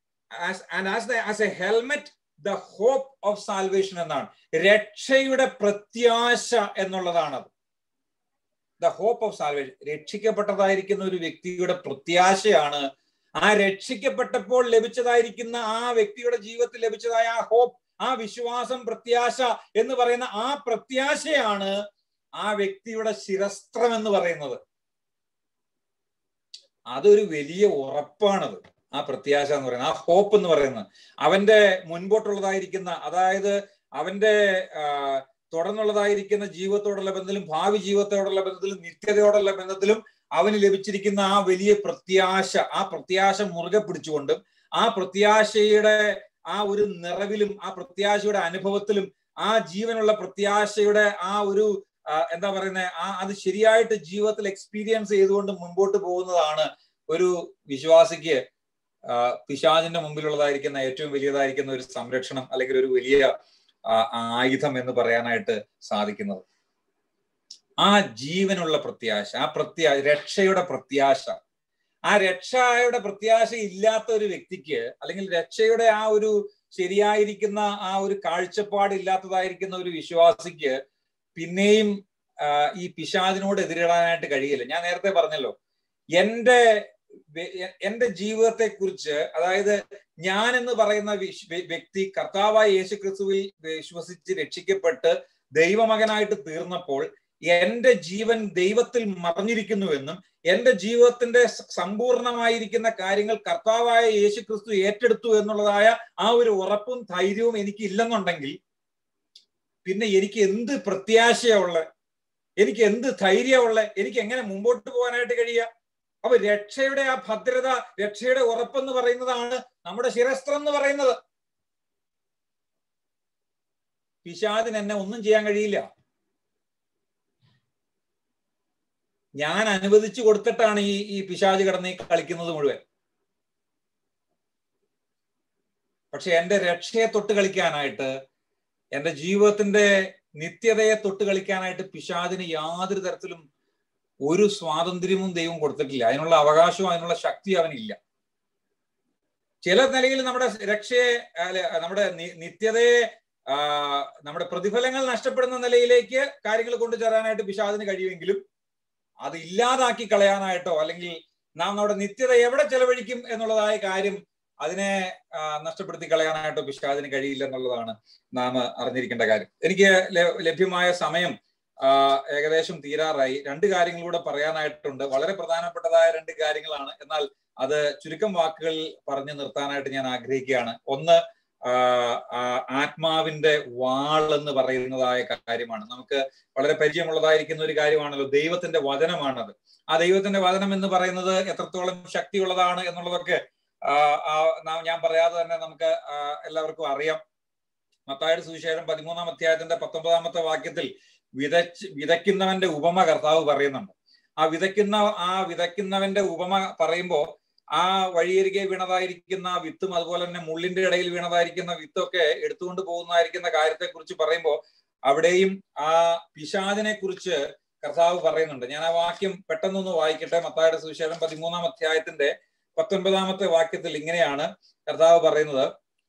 S1: As a helmet the hope of salvation എന്നാണ്. രക്ഷയുടെ പ്രത്യാശ എന്നുള്ളതാണത്. ദ ഹോപ്പ് ഓഫ് സാൽവേഷൻ, രക്ഷിക്കപ്പെട്ടതായിരിക്കുന്ന ഒരു വ്യക്തിയുടെ പ്രത്യാശയാണ്. ആ രക്ഷിക്കപ്പെട്ടപ്പോൾ ലഭിച്ചതായിരിക്കുന്ന ആ വ്യക്തിയുടെ ജീവിതത്തിൽ ലഭിച്ചതായ ആ ഹോപ്പ്, ആ വിശ്വാസം, പ്രത്യാശ എന്ന് പറയുന്ന ആ പ്രത്യാശയാണ് ആ വ്യക്തിയുടെ ശിരസ്ത്രം എന്ന് പറയുന്നത്. അതൊരു വലിയ ഉറപ്പാണത്. ആ പ്രത്യാശ എന്ന് പറയുന്നത്, ആ ഹോപ്പ് എന്ന് പറയുന്നത് അവന്റെ മുൻപോട്ടുള്ളതായിരിക്കുന്ന, അതായത് അവന്റെ തുടർന്നുള്ളതായിരിക്കുന്ന ജീവിതത്തോടുള്ള ബന്ധത്തിലും ഭാവി ജീവിതത്തോടുള്ള ബന്ധത്തിലും നിത്യതയോടുള്ള ബന്ധത്തിലും അവന് ലഭിച്ചിരിക്കുന്ന ആ വലിയ പ്രത്യാശ, ആ പ്രത്യാശ മുറുകെ പിടിച്ചുകൊണ്ടും ആ പ്രത്യാശയുടെ ആ ഒരു നിറവിലും ആ പ്രത്യാശയുടെ അനുഭവത്തിലും ആ ജീവനുള്ള പ്രത്യാശയുടെ ആ ഒരു എന്താ പറയുന്നത്, ആ അത് ശരിയായിട്ട് ജീവിതത്തിൽ എക്സ്പീരിയൻസ് ചെയ്തുകൊണ്ട് മുമ്പോട്ട് പോകുന്നതാണ് ഒരു വിശ്വാസിക്ക് പിശാചിന്റെ മുമ്പിലുള്ളതായിരിക്കുന്ന ഏറ്റവും വലിയതായിരിക്കുന്ന ഒരു സംരക്ഷണം അല്ലെങ്കിൽ ഒരു വലിയ ആയുധം എന്ന് പറയാനായിട്ട് സാധിക്കുന്നത്. ആ ജീവനുള്ള പ്രത്യാശ, ആ പ്രത്യാ രക്ഷയുടെ പ്രത്യാശ, ആ രക്ഷയുടെ പ്രത്യാശ ഇല്ലാത്ത ഒരു വ്യക്തിക്ക് അല്ലെങ്കിൽ രക്ഷയുടെ ആ ഒരു ശരിയായിരിക്കുന്ന ആ ഒരു കാഴ്ചപ്പാട് ഇല്ലാത്തതായിരിക്കുന്ന ഒരു വിശ്വാസിക്ക് പിന്നെയും ഈ പിശാചിനോട് എതിരിടാനായിട്ട് കഴിയില്ല. ഞാൻ നേരത്തെ പറഞ്ഞല്ലോ, എന്റെ എന്റെ ജീവിതത്തെ കുറിച്ച്, അതായത് ഞാൻ എന്ന് പറയുന്ന വ്യക്തി കർത്താവായ യേശു ക്രിസ്തുവിൽ വിശ്വസിച്ച് രക്ഷിക്കപ്പെട്ട് ദൈവമകനായിട്ട് തീർന്നപ്പോൾ എന്റെ ജീവൻ ദൈവത്തിൽ മറഞ്ഞിരിക്കുന്നുവെന്നും എന്റെ ജീവിതത്തിന്റെ സമ്പൂർണമായിരിക്കുന്ന കാര്യങ്ങൾ കർത്താവായ യേശു ക്രിസ്തു ഏറ്റെടുത്തു എന്നുള്ളതായ ആ ഒരു ഉറപ്പും ധൈര്യവും എനിക്ക് ഇല്ലെന്നുണ്ടെങ്കിൽ പിന്നെ എനിക്ക് എന്ത് പ്രത്യാശയുള്ള, എനിക്ക് എന്ത് ധൈര്യമുള്ള, എനിക്ക് എങ്ങനെ മുമ്പോട്ട് പോകാനായിട്ട് കഴിയുക? അപ്പൊ രക്ഷയുടെ ആ ഭദ്രത, രക്ഷയുടെ ഉറപ്പെന്ന് പറയുന്നതാണ് നമ്മുടെ ശിരസ്ത്രം എന്ന് പറയുന്നത്. പിശാചിന് എന്നെ ഒന്നും ചെയ്യാൻ കഴിയില്ല. ഞാൻ അനുവദിച്ചു കൊടുത്തിട്ടാണ് ഈ ഈ പിശാച് കിടന്ന് ഈ കളിക്കുന്നത് മുഴുവൻ. പക്ഷെ എന്റെ രക്ഷയെ തൊട്ട് കളിക്കാനായിട്ട്, എന്റെ ജീവിതത്തിന്റെ നിത്യതയെ തൊട്ട് കളിക്കാനായിട്ട് പിശാചിന് യാതൊരു തരത്തിലും ഒരു സ്വാതന്ത്ര്യവും ദൈവം കൊടുത്തിട്ടില്ല. അതിനുള്ള അവകാശവും അതിനുള്ള ശക്തി അവനില്ല. ചില നിലയിൽ നമ്മുടെ രക്ഷയെ, നമ്മുടെ നിത്യതയെ, ആ നമ്മുടെ പ്രതിഫലങ്ങൾ നഷ്ടപ്പെടുന്ന നിലയിലേക്ക് കാര്യങ്ങൾ കൊണ്ടുചേരാനായിട്ട് പിശാചിന് കഴിയുമെങ്കിലും അത് ഇല്ലാതാക്കി കളയാനായിട്ടോ അല്ലെങ്കിൽ നാം നമ്മുടെ നിത്യത എവിടെ ചെലവഴിക്കും എന്നുള്ളതായ കാര്യം അതിനെ നഷ്ടപ്പെടുത്തി കളയാനായിട്ടോ പിശാചിന് കഴിയില്ല എന്നുള്ളതാണ് നാം അറിഞ്ഞിരിക്കേണ്ട കാര്യം. എനിക്ക് ലഭ്യമായ സമയം ഏകദേശം തീരാറായി. രണ്ട് കാര്യങ്ങളൂടെ പറയാനായിട്ടുണ്ട്. വളരെ പ്രധാനപ്പെട്ടതായ രണ്ട് കാര്യങ്ങളാണ്. എന്നാൽ അത് ചുരുക്കം വാക്കുകളിൽ പറഞ്ഞു നിർത്താനായിട്ട് ഞാൻ ആഗ്രഹിക്കുകയാണ്. ഒന്ന്, ആത്മാവിന്റെ വാൾ എന്ന് പറയുന്നതായ കാര്യമാണ്. നമുക്ക് വളരെ പരിചയമുള്ളതായിരിക്കുന്ന ഒരു കാര്യമാണല്ലോ. ദൈവത്തിന്റെ വചനമാണത്. ആ ദൈവത്തിന്റെ വചനം എന്ന് പറയുന്നത് എത്രത്തോളം ശക്തിയുള്ളതാണ് എന്നുള്ളതൊക്കെ ഞാൻ പറയാതെ തന്നെ നമുക്ക് എല്ലാവർക്കും അറിയാം. മത്തായിയുടെ സുവിശേഷം പതിമൂന്നാം അധ്യായത്തിന്റെ പത്തൊമ്പതാമത്തെ വാക്യത്തിൽ വിതച്ച് വിതയ്ക്കുന്നവന്റെ ഉപമ കർത്താവ് പറയുന്നുണ്ട്. ആ വിതയ്ക്കുന്ന ആ വിതയ്ക്കുന്നവന്റെ ഉപമ പറയുമ്പോ ആ വഴിയരികെ വീണതായിരിക്കുന്ന വിത്തും അതുപോലെ തന്നെ മുള്ളിന്റെ ഇടയിൽ വീണതായിരിക്കുന്ന വിത്തൊക്കെ എടുത്തുകൊണ്ട് പോകുന്നതായിരിക്കുന്ന കാര്യത്തെ കുറിച്ച് പറയുമ്പോൾ അവിടെയും ആ പിശാചിനെ കുറിച്ച് കർത്താവ് പറയുന്നുണ്ട്. ഞാൻ ആ വാക്യം പെട്ടെന്നൊന്ന് വായിക്കട്ടെ. മത്തായിയുടെ സുവിശേഷം പതിമൂന്നാം അധ്യായത്തിന്റെ പത്തൊൻപതാമത്തെ വാക്യത്തിൽ ഇങ്ങനെയാണ് കർത്താവ് പറയുന്നത്: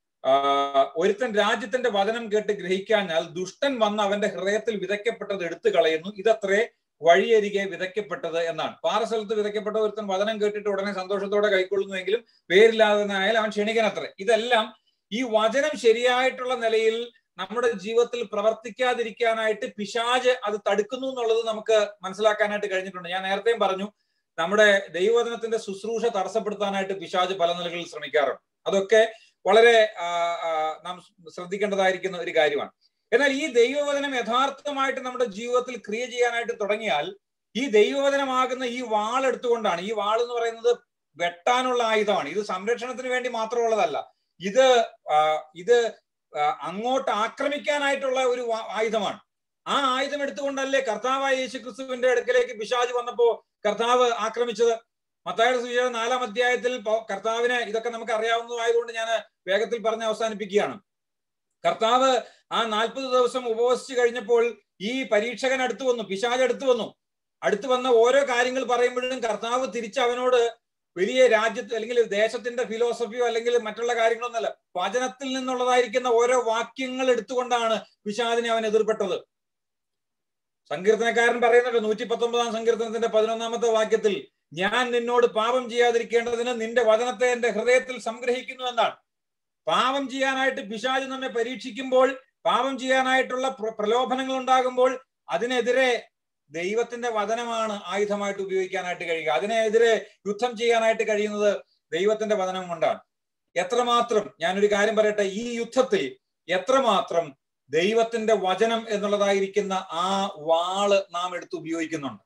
S1: ഒരുത്തൻ രാജ്യത്തിന്റെ വചനം കേട്ട് ഗ്രഹിക്കാഞ്ഞാൽ ദുഷ്ടൻ വന്ന് അവന്റെ ഹൃദയത്തിൽ വിതയ്ക്കപ്പെട്ടത് എടുത്തു കളയുന്നു. ഇതത്രേ വഴിയരികെ വിതയ്ക്കപ്പെട്ടത് എന്നാണ്. പാറസ്ഥലത്ത് വിതയ്ക്കപ്പെട്ട ഒരുത്തൻ വചനം കേട്ടിട്ട് ഉടനെ സന്തോഷത്തോടെ കൈക്കൊള്ളുന്നുവെങ്കിലും പേരില്ലാതെനായാൽ അവൻ ക്ഷണിക്കനത്രേ. ഇതെല്ലാം ഈ വചനം ശരിയായിട്ടുള്ള നിലയിൽ നമ്മുടെ ജീവിതത്തിൽ പ്രവർത്തിക്കാതിരിക്കാനായിട്ട് പിശാച് അത് തടുക്കുന്നു എന്നുള്ളത് നമുക്ക് മനസ്സിലാക്കാനായിട്ട് കഴിഞ്ഞിട്ടുണ്ട്. ഞാൻ നേരത്തെയും പറഞ്ഞു, നമ്മുടെ ദൈവവചനത്തിന്റെ ശുശ്രൂഷ തടസ്സപ്പെടുത്താനായിട്ട് പിശാച് പല നിലകളിൽ ശ്രമിക്കാറുണ്ട്. അതൊക്കെ വളരെ നാം ശ്രദ്ധിക്കേണ്ടതായിരിക്കുന്ന ഒരു കാര്യമാണ്. എന്നാൽ ഈ ദൈവവചനം യഥാർത്ഥമായിട്ട് നമ്മുടെ ജീവിതത്തിൽ ക്രിയ ചെയ്യാനായിട്ട് തുടങ്ങിയാൽ ഈ ദൈവവചനമാകുന്ന ഈ വാൾ എടുത്തുകൊണ്ടാണ്. ഈ വാൾ എന്ന് പറയുന്നത് വെട്ടാനുള്ള ആയുധമാണ്. ഇത് സംരക്ഷണത്തിന് വേണ്ടി മാത്രമുള്ളതല്ല. ഇത് ഇത് അങ്ങോട്ട് ആക്രമിക്കാനായിട്ടുള്ള ഒരു ആയുധമാണ്. ആ ആയുധം എടുത്തുകൊണ്ടല്ലേ കർത്താവായ യേശു ക്രിസ്തുവിന്റെ അടുക്കലേക്ക് പിശാച് വന്നപ്പോ കർത്താവ് ആക്രമിച്ചത്. മത്തായിയുടെ സുവിശേഷം നാലാം അധ്യായത്തിൽ കർത്താവിന് ഇതൊക്കെ നമുക്ക് അറിയാവുന്നതായതുകൊണ്ട് ഞാൻ വേഗത്തിൽ പറഞ്ഞ് അവസാനിപ്പിക്കുകയാണ്. കർത്താവ് ആ നാൽപ്പത് ദിവസം ഉപവസിച്ച് കഴിഞ്ഞപ്പോൾ ഈ പരീക്ഷകൻ അടുത്തു വന്നു, പിശാച് അടുത്തു വന്നു. അടുത്തു വന്ന ഓരോ കാര്യങ്ങൾ പറയുമ്പോഴും കർത്താവ് തിരിച്ച് അവനോട് വലിയ രാജ്യത്ത് അല്ലെങ്കിൽ ദേശത്തിന്റെ ഫിലോസഫിയോ അല്ലെങ്കിൽ മറ്റുള്ള കാര്യങ്ങളൊന്നല്ല, വചനത്തിൽ നിന്നുള്ളതായിരിക്കുന്ന ഓരോ വാക്യങ്ങൾ എടുത്തുകൊണ്ടാണ് പിശാചിനെ അവൻ എതിർപ്പെട്ടത്. സങ്കീർത്തനക്കാരൻ പറയുന്നുണ്ട് നൂറ്റി പത്തൊമ്പതാം സങ്കീർത്തനത്തിന്റെ പതിനൊന്നാമത്തെ വാക്യത്തിൽ, ഞാൻ നിന്നോട് പാപം ചെയ്യാതിരിക്കേണ്ടതിന് നിന്റെ വചനത്തെ എന്റെ ഹൃദയത്തിൽ സംഗ്രഹിക്കുന്നു എന്നാണ്. പാപം ചെയ്യാനായിട്ട് പിശാച് നമ്മെ പരീക്ഷിക്കുമ്പോൾ, പാപം ചെയ്യാനായിട്ടുള്ള പ്രലോഭനങ്ങൾ ഉണ്ടാകുമ്പോൾ അതിനെതിരെ ദൈവത്തിന്റെ വചനമാണ് ആയുധമായിട്ട് ഉപയോഗിക്കാനായിട്ട് കഴിയുക. അതിനെതിരെ യുദ്ധം ചെയ്യാനായിട്ട് കഴിയുന്നത് ദൈവത്തിന്റെ വചനം കൊണ്ടാണ്. എത്രമാത്രം, ഞാനൊരു കാര്യം പറയട്ടെ, ഈ യുദ്ധത്തിൽ എത്രമാത്രം ദൈവത്തിന്റെ വചനം എന്നുള്ളതായിരിക്കുന്ന ആ വാള് നാം എടുത്ത് ഉപയോഗിക്കുന്നുണ്ട്.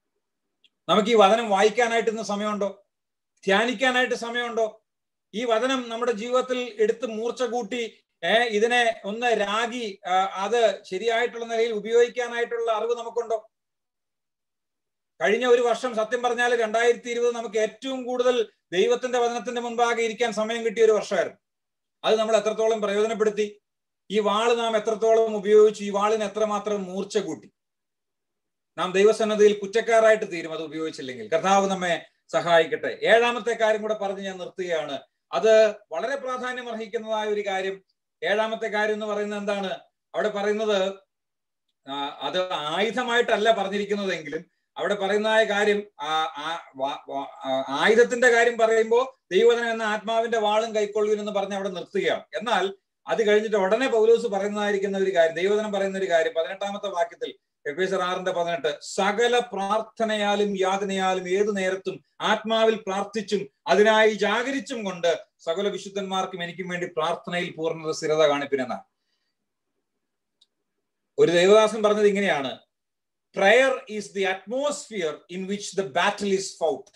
S1: നമുക്ക് ഈ വചനം വായിക്കാനായിട്ട് ഇന്ന് സമയമുണ്ടോ? ധ്യാനിക്കാനായിട്ട് സമയമുണ്ടോ? ഈ വചനം നമ്മുടെ ജീവിതത്തിൽ എടുത്ത് മൂർച്ച കൂട്ടി ഏർ ഇതിനെ ഒന്ന് രാഗി അത് ശരിയായിട്ടുള്ള നിലയിൽ ഉപയോഗിക്കാനായിട്ടുള്ള അറിവ് നമുക്കുണ്ടോ? കഴിഞ്ഞ ഒരു വർഷം സത്യം പറഞ്ഞാൽ രണ്ടായിരത്തി ഇരുപത് നമുക്ക് ഏറ്റവും കൂടുതൽ ദൈവത്തിന്റെ വചനത്തിന്റെ മുൻപാകെ ഇരിക്കാൻ സമയം കിട്ടിയ ഒരു വർഷമായിരുന്നു. അത് നമ്മൾ എത്രത്തോളം പ്രയോജനപ്പെടുത്തി? ഈ വാള് നാം എത്രത്തോളം ഉപയോഗിച്ചു? ഈ വാളിന് എത്രമാത്രം മൂർച്ച കൂട്ടി? നാം ദൈവസന്നദ്ധിയിൽ കുറ്റക്കാരായിട്ട് തീരും അത് ഉപയോഗിച്ചില്ലെങ്കിൽ. കർത്താവ് നമ്മെ സഹായിക്കട്ടെ. ഏഴാമത്തെ കാര്യം കൂടെ പറഞ്ഞ് ഞാൻ നിർത്തുകയാണ്. അത് വളരെ പ്രാധാന്യം അർഹിക്കുന്നതായ ഒരു കാര്യം. ഏഴാമത്തെ കാര്യം എന്ന് പറയുന്നത് എന്താണ്? അവിടെ പറയുന്നത് അത് ആയുധമായിട്ടല്ല പറഞ്ഞിരിക്കുന്നതെങ്കിലും അവിടെ പറയുന്നതായ കാര്യം ആയുധത്തിന്റെ കാര്യം പറയുമ്പോൾ ദൈവവചനം എന്ന ആത്മാവിന്റെ വാളും കൈക്കൊള്ളുവിൻ എന്ന് പറഞ്ഞ് അവിടെ നിർത്തുകയാണ്. എന്നാൽ അത് കഴിഞ്ഞിട്ട് ഉടനെ പൗലോസ് പറയുന്നതായിരിക്കുന്ന ഒരു കാര്യം, ദൈവവചനം പറയുന്ന ഒരു കാര്യം പതിനെട്ടാമത്തെ വാക്യത്തിൽ, എഫേസ്യർ ആറിന്റെ പതിനെട്ട്, സകല പ്രാർത്ഥനയാലും യാതനയാലും ഏതു നേരത്തും ആത്മാവിൽ പ്രാർത്ഥിച്ചും അതിനായി ജാഗരിച്ചും കൊണ്ട് സകല വിശുദ്ധന്മാർക്കും എനിക്കും വേണ്ടി പ്രാർത്ഥനയിൽ പൂർണ്ണ സ്ഥിരത കാണിപ്പിനെന്നാണ്. ഒരു ദൈവദാസൻ പറഞ്ഞത് ഇങ്ങനെയാണ്, prayer is the atmosphere in which the battle is fought.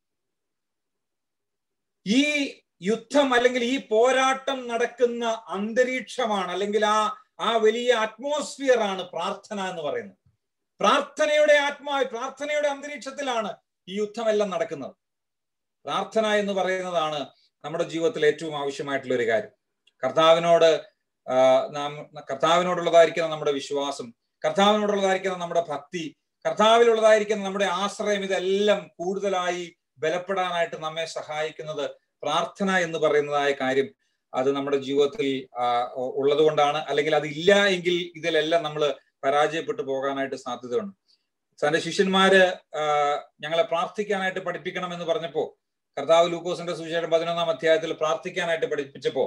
S1: ഈ യുദ്ധം അല്ലെങ്കിൽ ഈ പോരാട്ടം നടക്കുന്ന അന്തരീക്ഷമാണ്, അല്ലെങ്കിൽ ആ ആ വലിയ അറ്റ്മോസ്ഫിയർ ആണ് പ്രാർത്ഥന എന്ന് പറയുന്നത്. പ്രാർത്ഥനയുടെ ആത്മാവ്, പ്രാർത്ഥനയുടെ അന്തരീക്ഷത്തിലാണ് ഈ യുദ്ധമെല്ലാം നടക്കുന്നത്. പ്രാർത്ഥന എന്ന് പറയുന്നതാണ് നമ്മുടെ ജീവിതത്തിൽ ഏറ്റവും ആവശ്യമായിട്ടുള്ള ഒരു കാര്യം. കർത്താവിനോട് നാം കർത്താവിനോടുള്ളതായിരിക്കുന്ന നമ്മുടെ വിശ്വാസം, കർത്താവിനോടുള്ളതായിരിക്കുന്ന നമ്മുടെ ഭക്തി, കർത്താവിലുള്ളതായിരിക്കുന്ന നമ്മുടെ ആശ്രയം, ഇതെല്ലാം കൂടുതലായി ബലപ്പെടാനായിട്ട് നമ്മെ സഹായിക്കുന്നത് പ്രാർത്ഥന എന്ന് പറയുന്നതായ കാര്യം അത് നമ്മുടെ ജീവിതത്തിൽ ഉള്ളത് കൊണ്ടാണ്. അല്ലെങ്കിൽ അതില്ല എങ്കിൽ ഇതിലെല്ലാം നമ്മൾ പരാജയപ്പെട്ടു പോകാനായിട്ട് സാധ്യതയുണ്ട്. തന്റെ ശിഷ്യന്മാര് ഞങ്ങളെ പ്രാർത്ഥിക്കാനായിട്ട് പഠിപ്പിക്കണം എന്ന് പറഞ്ഞപ്പോ, കർത്താവ് ലൂക്കോസിന്റെ സുവിശേഷം പതിനൊന്നാം അധ്യായത്തിൽ പ്രാർത്ഥിക്കാനായിട്ട് പഠിപ്പിച്ചപ്പോ,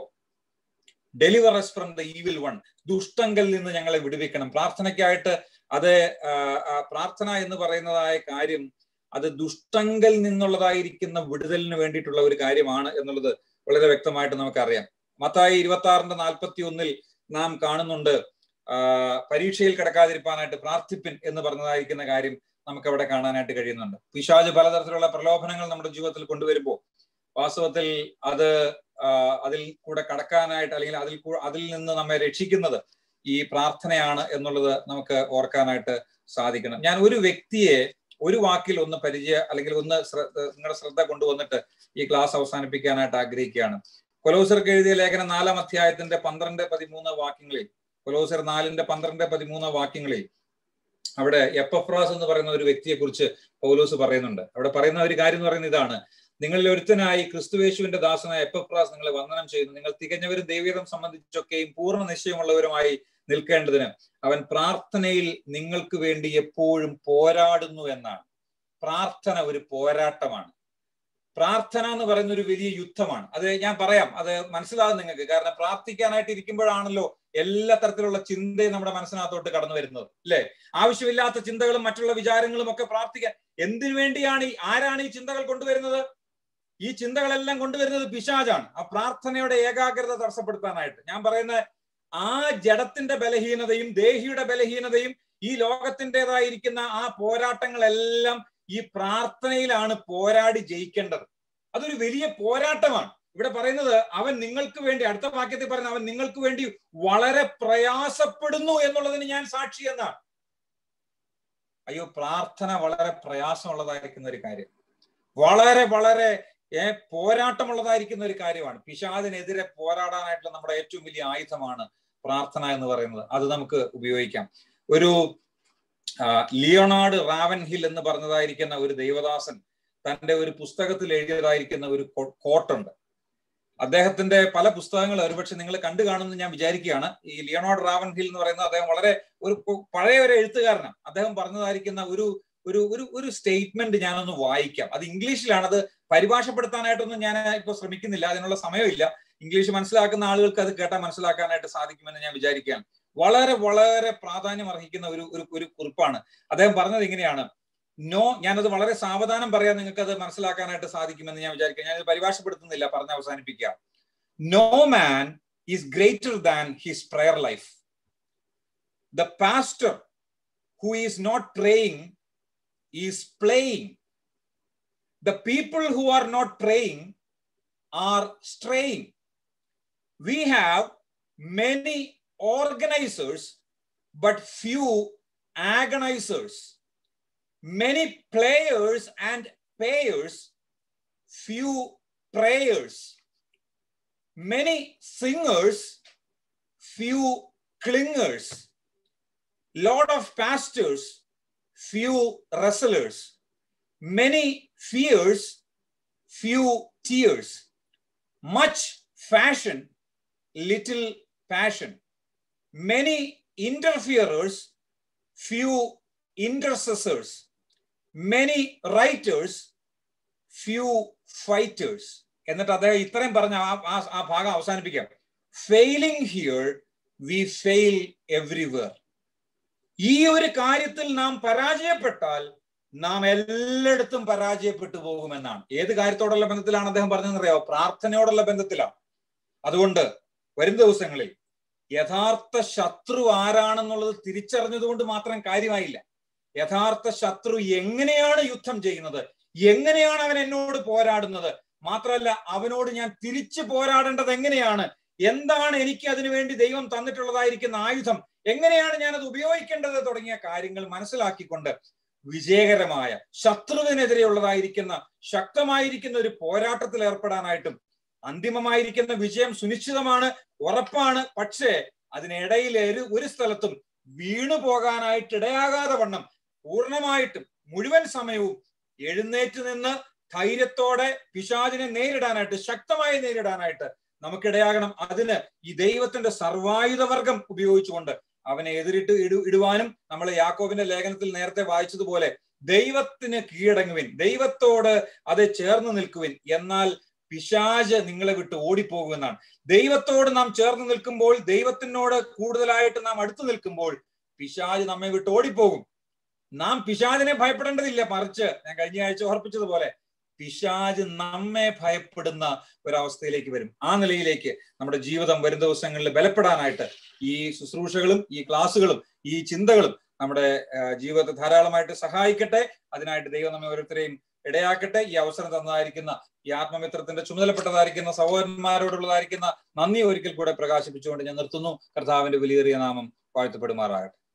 S1: deliver us from the evil one, ദുഷ്ടങ്കൽ നിന്ന് ഞങ്ങളെ വിടുവിക്കണം. പ്രാർത്ഥനയ്ക്കായിട്ട് അത് പ്രാർത്ഥന എന്ന് പറയുന്നതായ കാര്യം അത് ദുഷ്ടങ്കൽ നിന്നുള്ളതായിരിക്കുന്ന വിടുതലിന് വേണ്ടിയിട്ടുള്ള ഒരു കാര്യമാണ് എന്നുള്ളത് വളരെ വ്യക്തമായിട്ട് നമുക്കറിയാം. മത്തായി ഇരുപത്തി ആറിന്റെ നാൽപ്പത്തി ഒന്നിൽ നാം കാണുന്നുണ്ട്, പരീക്ഷയിൽ കിടക്കാതിരിക്കാനായിട്ട് പ്രാർത്ഥിപ്പിൻ എന്ന് പറഞ്ഞതായിരിക്കുന്ന കാര്യം നമുക്ക് അവിടെ കാണാനായിട്ട് കഴിയുന്നുണ്ട്. പിശാച് പലതരത്തിലുള്ള പ്രലോഭനങ്ങൾ നമ്മുടെ ജീവിതത്തിൽ കൊണ്ടുവരുമ്പോൾ വാസ്തവത്തിൽ അത് അതിൽ കൂടെ കടക്കാനായിട്ട്, അല്ലെങ്കിൽ അതിൽ അതിൽ നിന്ന് നമ്മെ രക്ഷിക്കുന്നത് ഈ പ്രാർത്ഥനയാണ് എന്നുള്ളത് നമുക്ക് ഓർക്കാനായിട്ട് സാധിക്കണം. ഞാൻ ഒരു വ്യക്തിയെ ഒരു വാക്കിൽ ഒന്ന് പരിചയ അല്ലെങ്കിൽ ഒന്ന് നിങ്ങളുടെ ശ്രദ്ധ കൊണ്ടുവന്നിട്ട് ഈ ക്ലാസ് അവസാനിപ്പിക്കാനായിട്ട് ആഗ്രഹിക്കുകയാണ്. കൊലോസ്യർക്ക് എഴുതിയ ലേഖനം നാലാം അധ്യായത്തിന്റെ പന്ത്രണ്ട് പതിമൂന്ന് വാക്യങ്ങളിൽ, കൊലോസ്യർ നാലിന്റെ പന്ത്രണ്ട് പതിമൂന്ന് വാക്യങ്ങളിൽ അവിടെ എപ്പഫ്രാസ് എന്ന് പറയുന്ന ഒരു വ്യക്തിയെ കുറിച്ച് പൗലോസ് പറയുന്നുണ്ട്. അവിടെ പറയുന്ന ഒരു കാര്യം എന്ന് പറയുന്നത് ഇതാണ്: നിങ്ങളിൽ ഒരുത്തനായി ക്രിസ്തുവേശുവിന്റെ ദാസനായ എപ്പഫ്രാസ് നിങ്ങളെ വന്ദനം ചെയ്യുന്നു. നിങ്ങൾ തികഞ്ഞവരും ദൈവീയതം സംബന്ധിച്ചൊക്കെയും പൂർണ്ണ നിശ്ചയമുള്ളവരുമായി നിൽക്കേണ്ടതിന് അവൻ പ്രാർത്ഥനയിൽ നിങ്ങൾക്ക് വേണ്ടി എപ്പോഴും പോരാടുന്നു എന്നാണ്. പ്രാർത്ഥന ഒരു പോരാട്ടമാണ്. പ്രാർത്ഥന എന്ന് പറയുന്ന ഒരു വലിയ യുദ്ധമാണ്. അത് ഞാൻ പറയാം, അത് മനസ്സിലാകും നിങ്ങൾക്ക്. കാരണം പ്രാർത്ഥിക്കാനായിട്ട് ഇരിക്കുമ്പോഴാണല്ലോ എല്ലാ തരത്തിലുള്ള ചിന്തയും നമ്മുടെ മനസ്സിനകത്തോട്ട് കടന്നു വരുന്നത്, അല്ലെ? ആവശ്യമില്ലാത്ത ചിന്തകളും മറ്റുള്ള വിചാരങ്ങളും ഒക്കെ പ്രാർത്ഥിക്കാൻ എന്തിനു വേണ്ടിയാണ്? ഈ ആരാണ് ഈ ചിന്തകൾ കൊണ്ടുവരുന്നത്? ഈ ചിന്തകളെല്ലാം കൊണ്ടുവരുന്നത് പിശാചാണ്. ആ പ്രാർത്ഥനയുടെ ഏകാഗ്രത തടസ്സപ്പെടുത്താനായിട്ട്. ഞാൻ പറയുന്ന ആ ജഡത്തിന്റെ ബലഹീനതയും ദേഹിയുടെ ബലഹീനതയും ഈ ലോകത്തിൻ്റെതായിരിക്കുന്ന ആ പോരാട്ടങ്ങളെല്ലാം ഈ പ്രാർത്ഥനയിലാണ് പോരാടി ജയിക്കേണ്ടത്. അതൊരു വലിയ പോരാട്ടമാണ്. ഇവിടെ പറയുന്നത് അവൻ നിങ്ങൾക്ക് വേണ്ടി, അടുത്ത വാക്യത്തിൽ പറയുന്നത് അവൻ നിങ്ങൾക്ക് വേണ്ടി വളരെ പ്രയാസപ്പെടുന്നു എന്നുള്ളതിന് ഞാൻ സാക്ഷി എന്നാണ്. അയ്യോ, പ്രാർത്ഥന വളരെ പ്രയാസമുള്ളതായിരിക്കുന്ന ഒരു കാര്യം, വളരെ വളരെ ഏർ പോരാട്ടമുള്ളതായിരിക്കുന്ന ഒരു കാര്യമാണ്. പിശാചിനെതിരെ പോരാടാനായിട്ടുള്ള നമ്മുടെ ഏറ്റവും വലിയ ആയുധമാണ് പ്രാർത്ഥന എന്ന് പറയുന്നത്. അത് നമുക്ക് ഉപയോഗിക്കാം. ഒരു ലിയോണാർഡ് റാവൻഹിൽ എന്ന് പറഞ്ഞതായിരിക്കുന്ന ഒരു ദൈവദാസൻ തന്റെ ഒരു പുസ്തകത്തിൽ എഴുതിയതായിരിക്കുന്ന ഒരു കോട്ടുണ്ട്. അദ്ദേഹത്തിന്റെ പല പുസ്തകങ്ങൾ ഒരുപക്ഷെ നിങ്ങൾ കണ്ടു കാണുമെന്ന് ഞാൻ വിചാരിക്കുകയാണ്. ഈ ലിയോണാർഡ് റാവൻഹിൽ എന്ന് പറയുന്നത് അദ്ദേഹം വളരെ ഒരു പഴയ ഒരു എഴുത്തുകാരനാണ്. അദ്ദേഹം പറഞ്ഞതായിരിക്കുന്ന ഒരു ഒരു ഒരു ഒരു സ്റ്റേറ്റ്മെന്റ് ഞാനൊന്ന് വായിക്കാം. അത് ഇംഗ്ലീഷിലാണ്. അത് പരിഭാഷപ്പെടുത്താനായിട്ടൊന്നും ഞാൻ ഇപ്പൊ ശ്രമിക്കുന്നില്ല, അതിനുള്ള സമയമില്ല. ഇംഗ്ലീഷ് മനസ്സിലാക്കുന്ന ആളുകൾക്ക് അത് കേട്ടാൽ മനസ്സിലാക്കാനായിട്ട് സാധിക്കുമെന്ന് ഞാൻ വിചാരിക്കുകയാണ്. വളരെ വളരെ പ്രാധാന്യം അർഹിക്കുന്ന ഒരു ഒരു കുറിപ്പാണ്. അദ്ദേഹം പറഞ്ഞത് ഇങ്ങനെയാണ്: നോ, ഞാനത് വളരെ സാവധാനം പറയാൻ നിങ്ങൾക്ക് അത് മനസ്സിലാക്കാനായിട്ട് സാധിക്കുമെന്ന് ഞാൻ വിചാരിക്കുക. ഞാനത് പരിഭാഷപ്പെടുത്തുന്നില്ല, പറഞ്ഞ് അവസാനിപ്പിക്കുക. No man is greater than his prayer life. The pastor who is not praying is playing. The people who are not praying are straying. We have many organizers, but few agonizers. Many players and payers, few prayers. Many singers, few clingers. Lot of pastors, few wrestlers. Many fears, few tears. Much fashion, little passion. Many interferers, few intercessors. Many writers, few fighters. എന്നിട്ട് അദ്ദേഹം ഇത്രയും പറഞ്ഞ ആ ഭാഗം അവസാനിപ്പിക്കാം. Failing here we fail everywhere. ഈ ഒരു കാര്യത്തിൽ നാം പരാജയപ്പെട്ടാൽ നാം എല്ലായിടത്തും പരാജയപ്പെട്ടു പോകുമെന്നാണ്. ഏത് കാര്യത്തോടുള്ള ബന്ധത്തിലാണ് അദ്ദേഹം പറഞ്ഞതെന്നറിയാമോ? പ്രാർത്ഥനയോടുള്ള ബന്ധത്തിലാണ്. അതുകൊണ്ട് വരും ദിവസങ്ങളിൽ യഥാർത്ഥ ശത്രു ആരാണെന്നുള്ളത് തിരിച്ചറിഞ്ഞതുകൊണ്ട് മാത്രം കാര്യമായില്ല. യഥാർത്ഥ ശത്രു എങ്ങനെയാണ് യുദ്ധം ചെയ്യുന്നത്, എങ്ങനെയാണ് അവൻ എന്നോട് പോരാടുന്നത്, മാത്രമല്ല അവനോട് ഞാൻ തിരിച്ചു പോരാടേണ്ടത് എങ്ങനെയാണ്, എന്താണ് എനിക്ക് അതിനു വേണ്ടി ദൈവം തന്നിട്ടുള്ളതായിരിക്കുന്ന ആയുധം, എങ്ങനെയാണ് ഞാൻ അത് ഉപയോഗിക്കേണ്ടത് തുടങ്ങിയ കാര്യങ്ങൾ മനസ്സിലാക്കിക്കൊണ്ട് വിജയകരമായ ശത്രുവിനെതിരെയുള്ളതായിരിക്കുന്ന ശക്തമായിരിക്കുന്ന ഒരു പോരാട്ടത്തിൽ ഏർപ്പെടാനായിട്ടും, അന്തിമമായിരിക്കുന്ന വിജയം സുനിശ്ചിതമാണ്, ഉറപ്പാണ്. പക്ഷേ അതിനിടയിൽ ഒരു സ്ഥലത്തും വീണു പോകാനായിട്ട് ഇടയാകാതെ വണ്ണം പൂർണ്ണമായിട്ടും മുഴുവൻ സമയവും എഴുന്നേറ്റ് നിന്ന് ധൈര്യത്തോടെ പിശാചിനെ നേരിടാനായിട്ട്, ശക്തമായി നേരിടാനായിട്ട് നമുക്കിടയാകണം. അതിന് ഈ ദൈവത്തിന്റെ സർവായുധവർഗം ഉപയോഗിച്ചുകൊണ്ട് അവനെ എതിരിട്ട് ഇടു ഇടുവാനും നമ്മൾ യാക്കോബിന്റെ ലേഖനത്തിൽ നേരത്തെ വായിച്ചതുപോലെ ദൈവത്തിന് കീഴടങ്ങുവിൻ, ദൈവത്തോട് അത് ചേർന്ന് നിൽക്കുവിൻ, എന്നാൽ പിശാച് നിങ്ങളെ വിട്ട് ഓടിപ്പോകുമെന്നാണ്. ദൈവത്തോട് നാം ചേർന്ന് നിൽക്കുമ്പോൾ, ദൈവത്തിനോട് കൂടുതലായിട്ട് നാം അടുത്ത് നിൽക്കുമ്പോൾ പിശാച് നമ്മെ വിട്ട് ഓടിപ്പോകും. നാം പിശാചിനെ ഭയപ്പെടേണ്ടതില്ല, മറിച്ച് ഞാൻ കഴിഞ്ഞ ആഴ്ച ഓർപ്പിച്ചതുപോലെ പിശാച് നമ്മെ ഭയപ്പെടുന്ന ഒരവസ്ഥയിലേക്ക് വരും. ആ നിലയിലേക്ക് നമ്മുടെ ജീവിതം വരും ദിവസങ്ങളിൽ ബലപ്പെടാനായിട്ട് ഈ ശുശ്രൂഷകളും ഈ ക്ലാസ്സുകളും ഈ ചിന്തകളും നമ്മുടെ ജീവിതത്തെ ധാരാളമായിട്ട് സഹായിക്കട്ടെ. അതിനായിട്ട് ദൈവം നമ്മെ ഓരോരുത്തരെയും ഇടയാക്കട്ടെ. ഈ അവസരം തന്നതായിരിക്കുന്ന ഈ ആത്മമിത്രത്തിന്റെ ചുമതലപ്പെട്ടതായിരിക്കുന്ന സഹോദരന്മാരോടുള്ളതായിരിക്കുന്ന നന്ദി ഒരിക്കൽ കൂടെ പ്രകാശിപ്പിച്ചുകൊണ്ട് ഞാൻ നിർത്തുന്നു. കർത്താവിന്റെ വിലയേറിയ നാമം വാഴ്ത്തപ്പെടുമാറാകട്ടെ.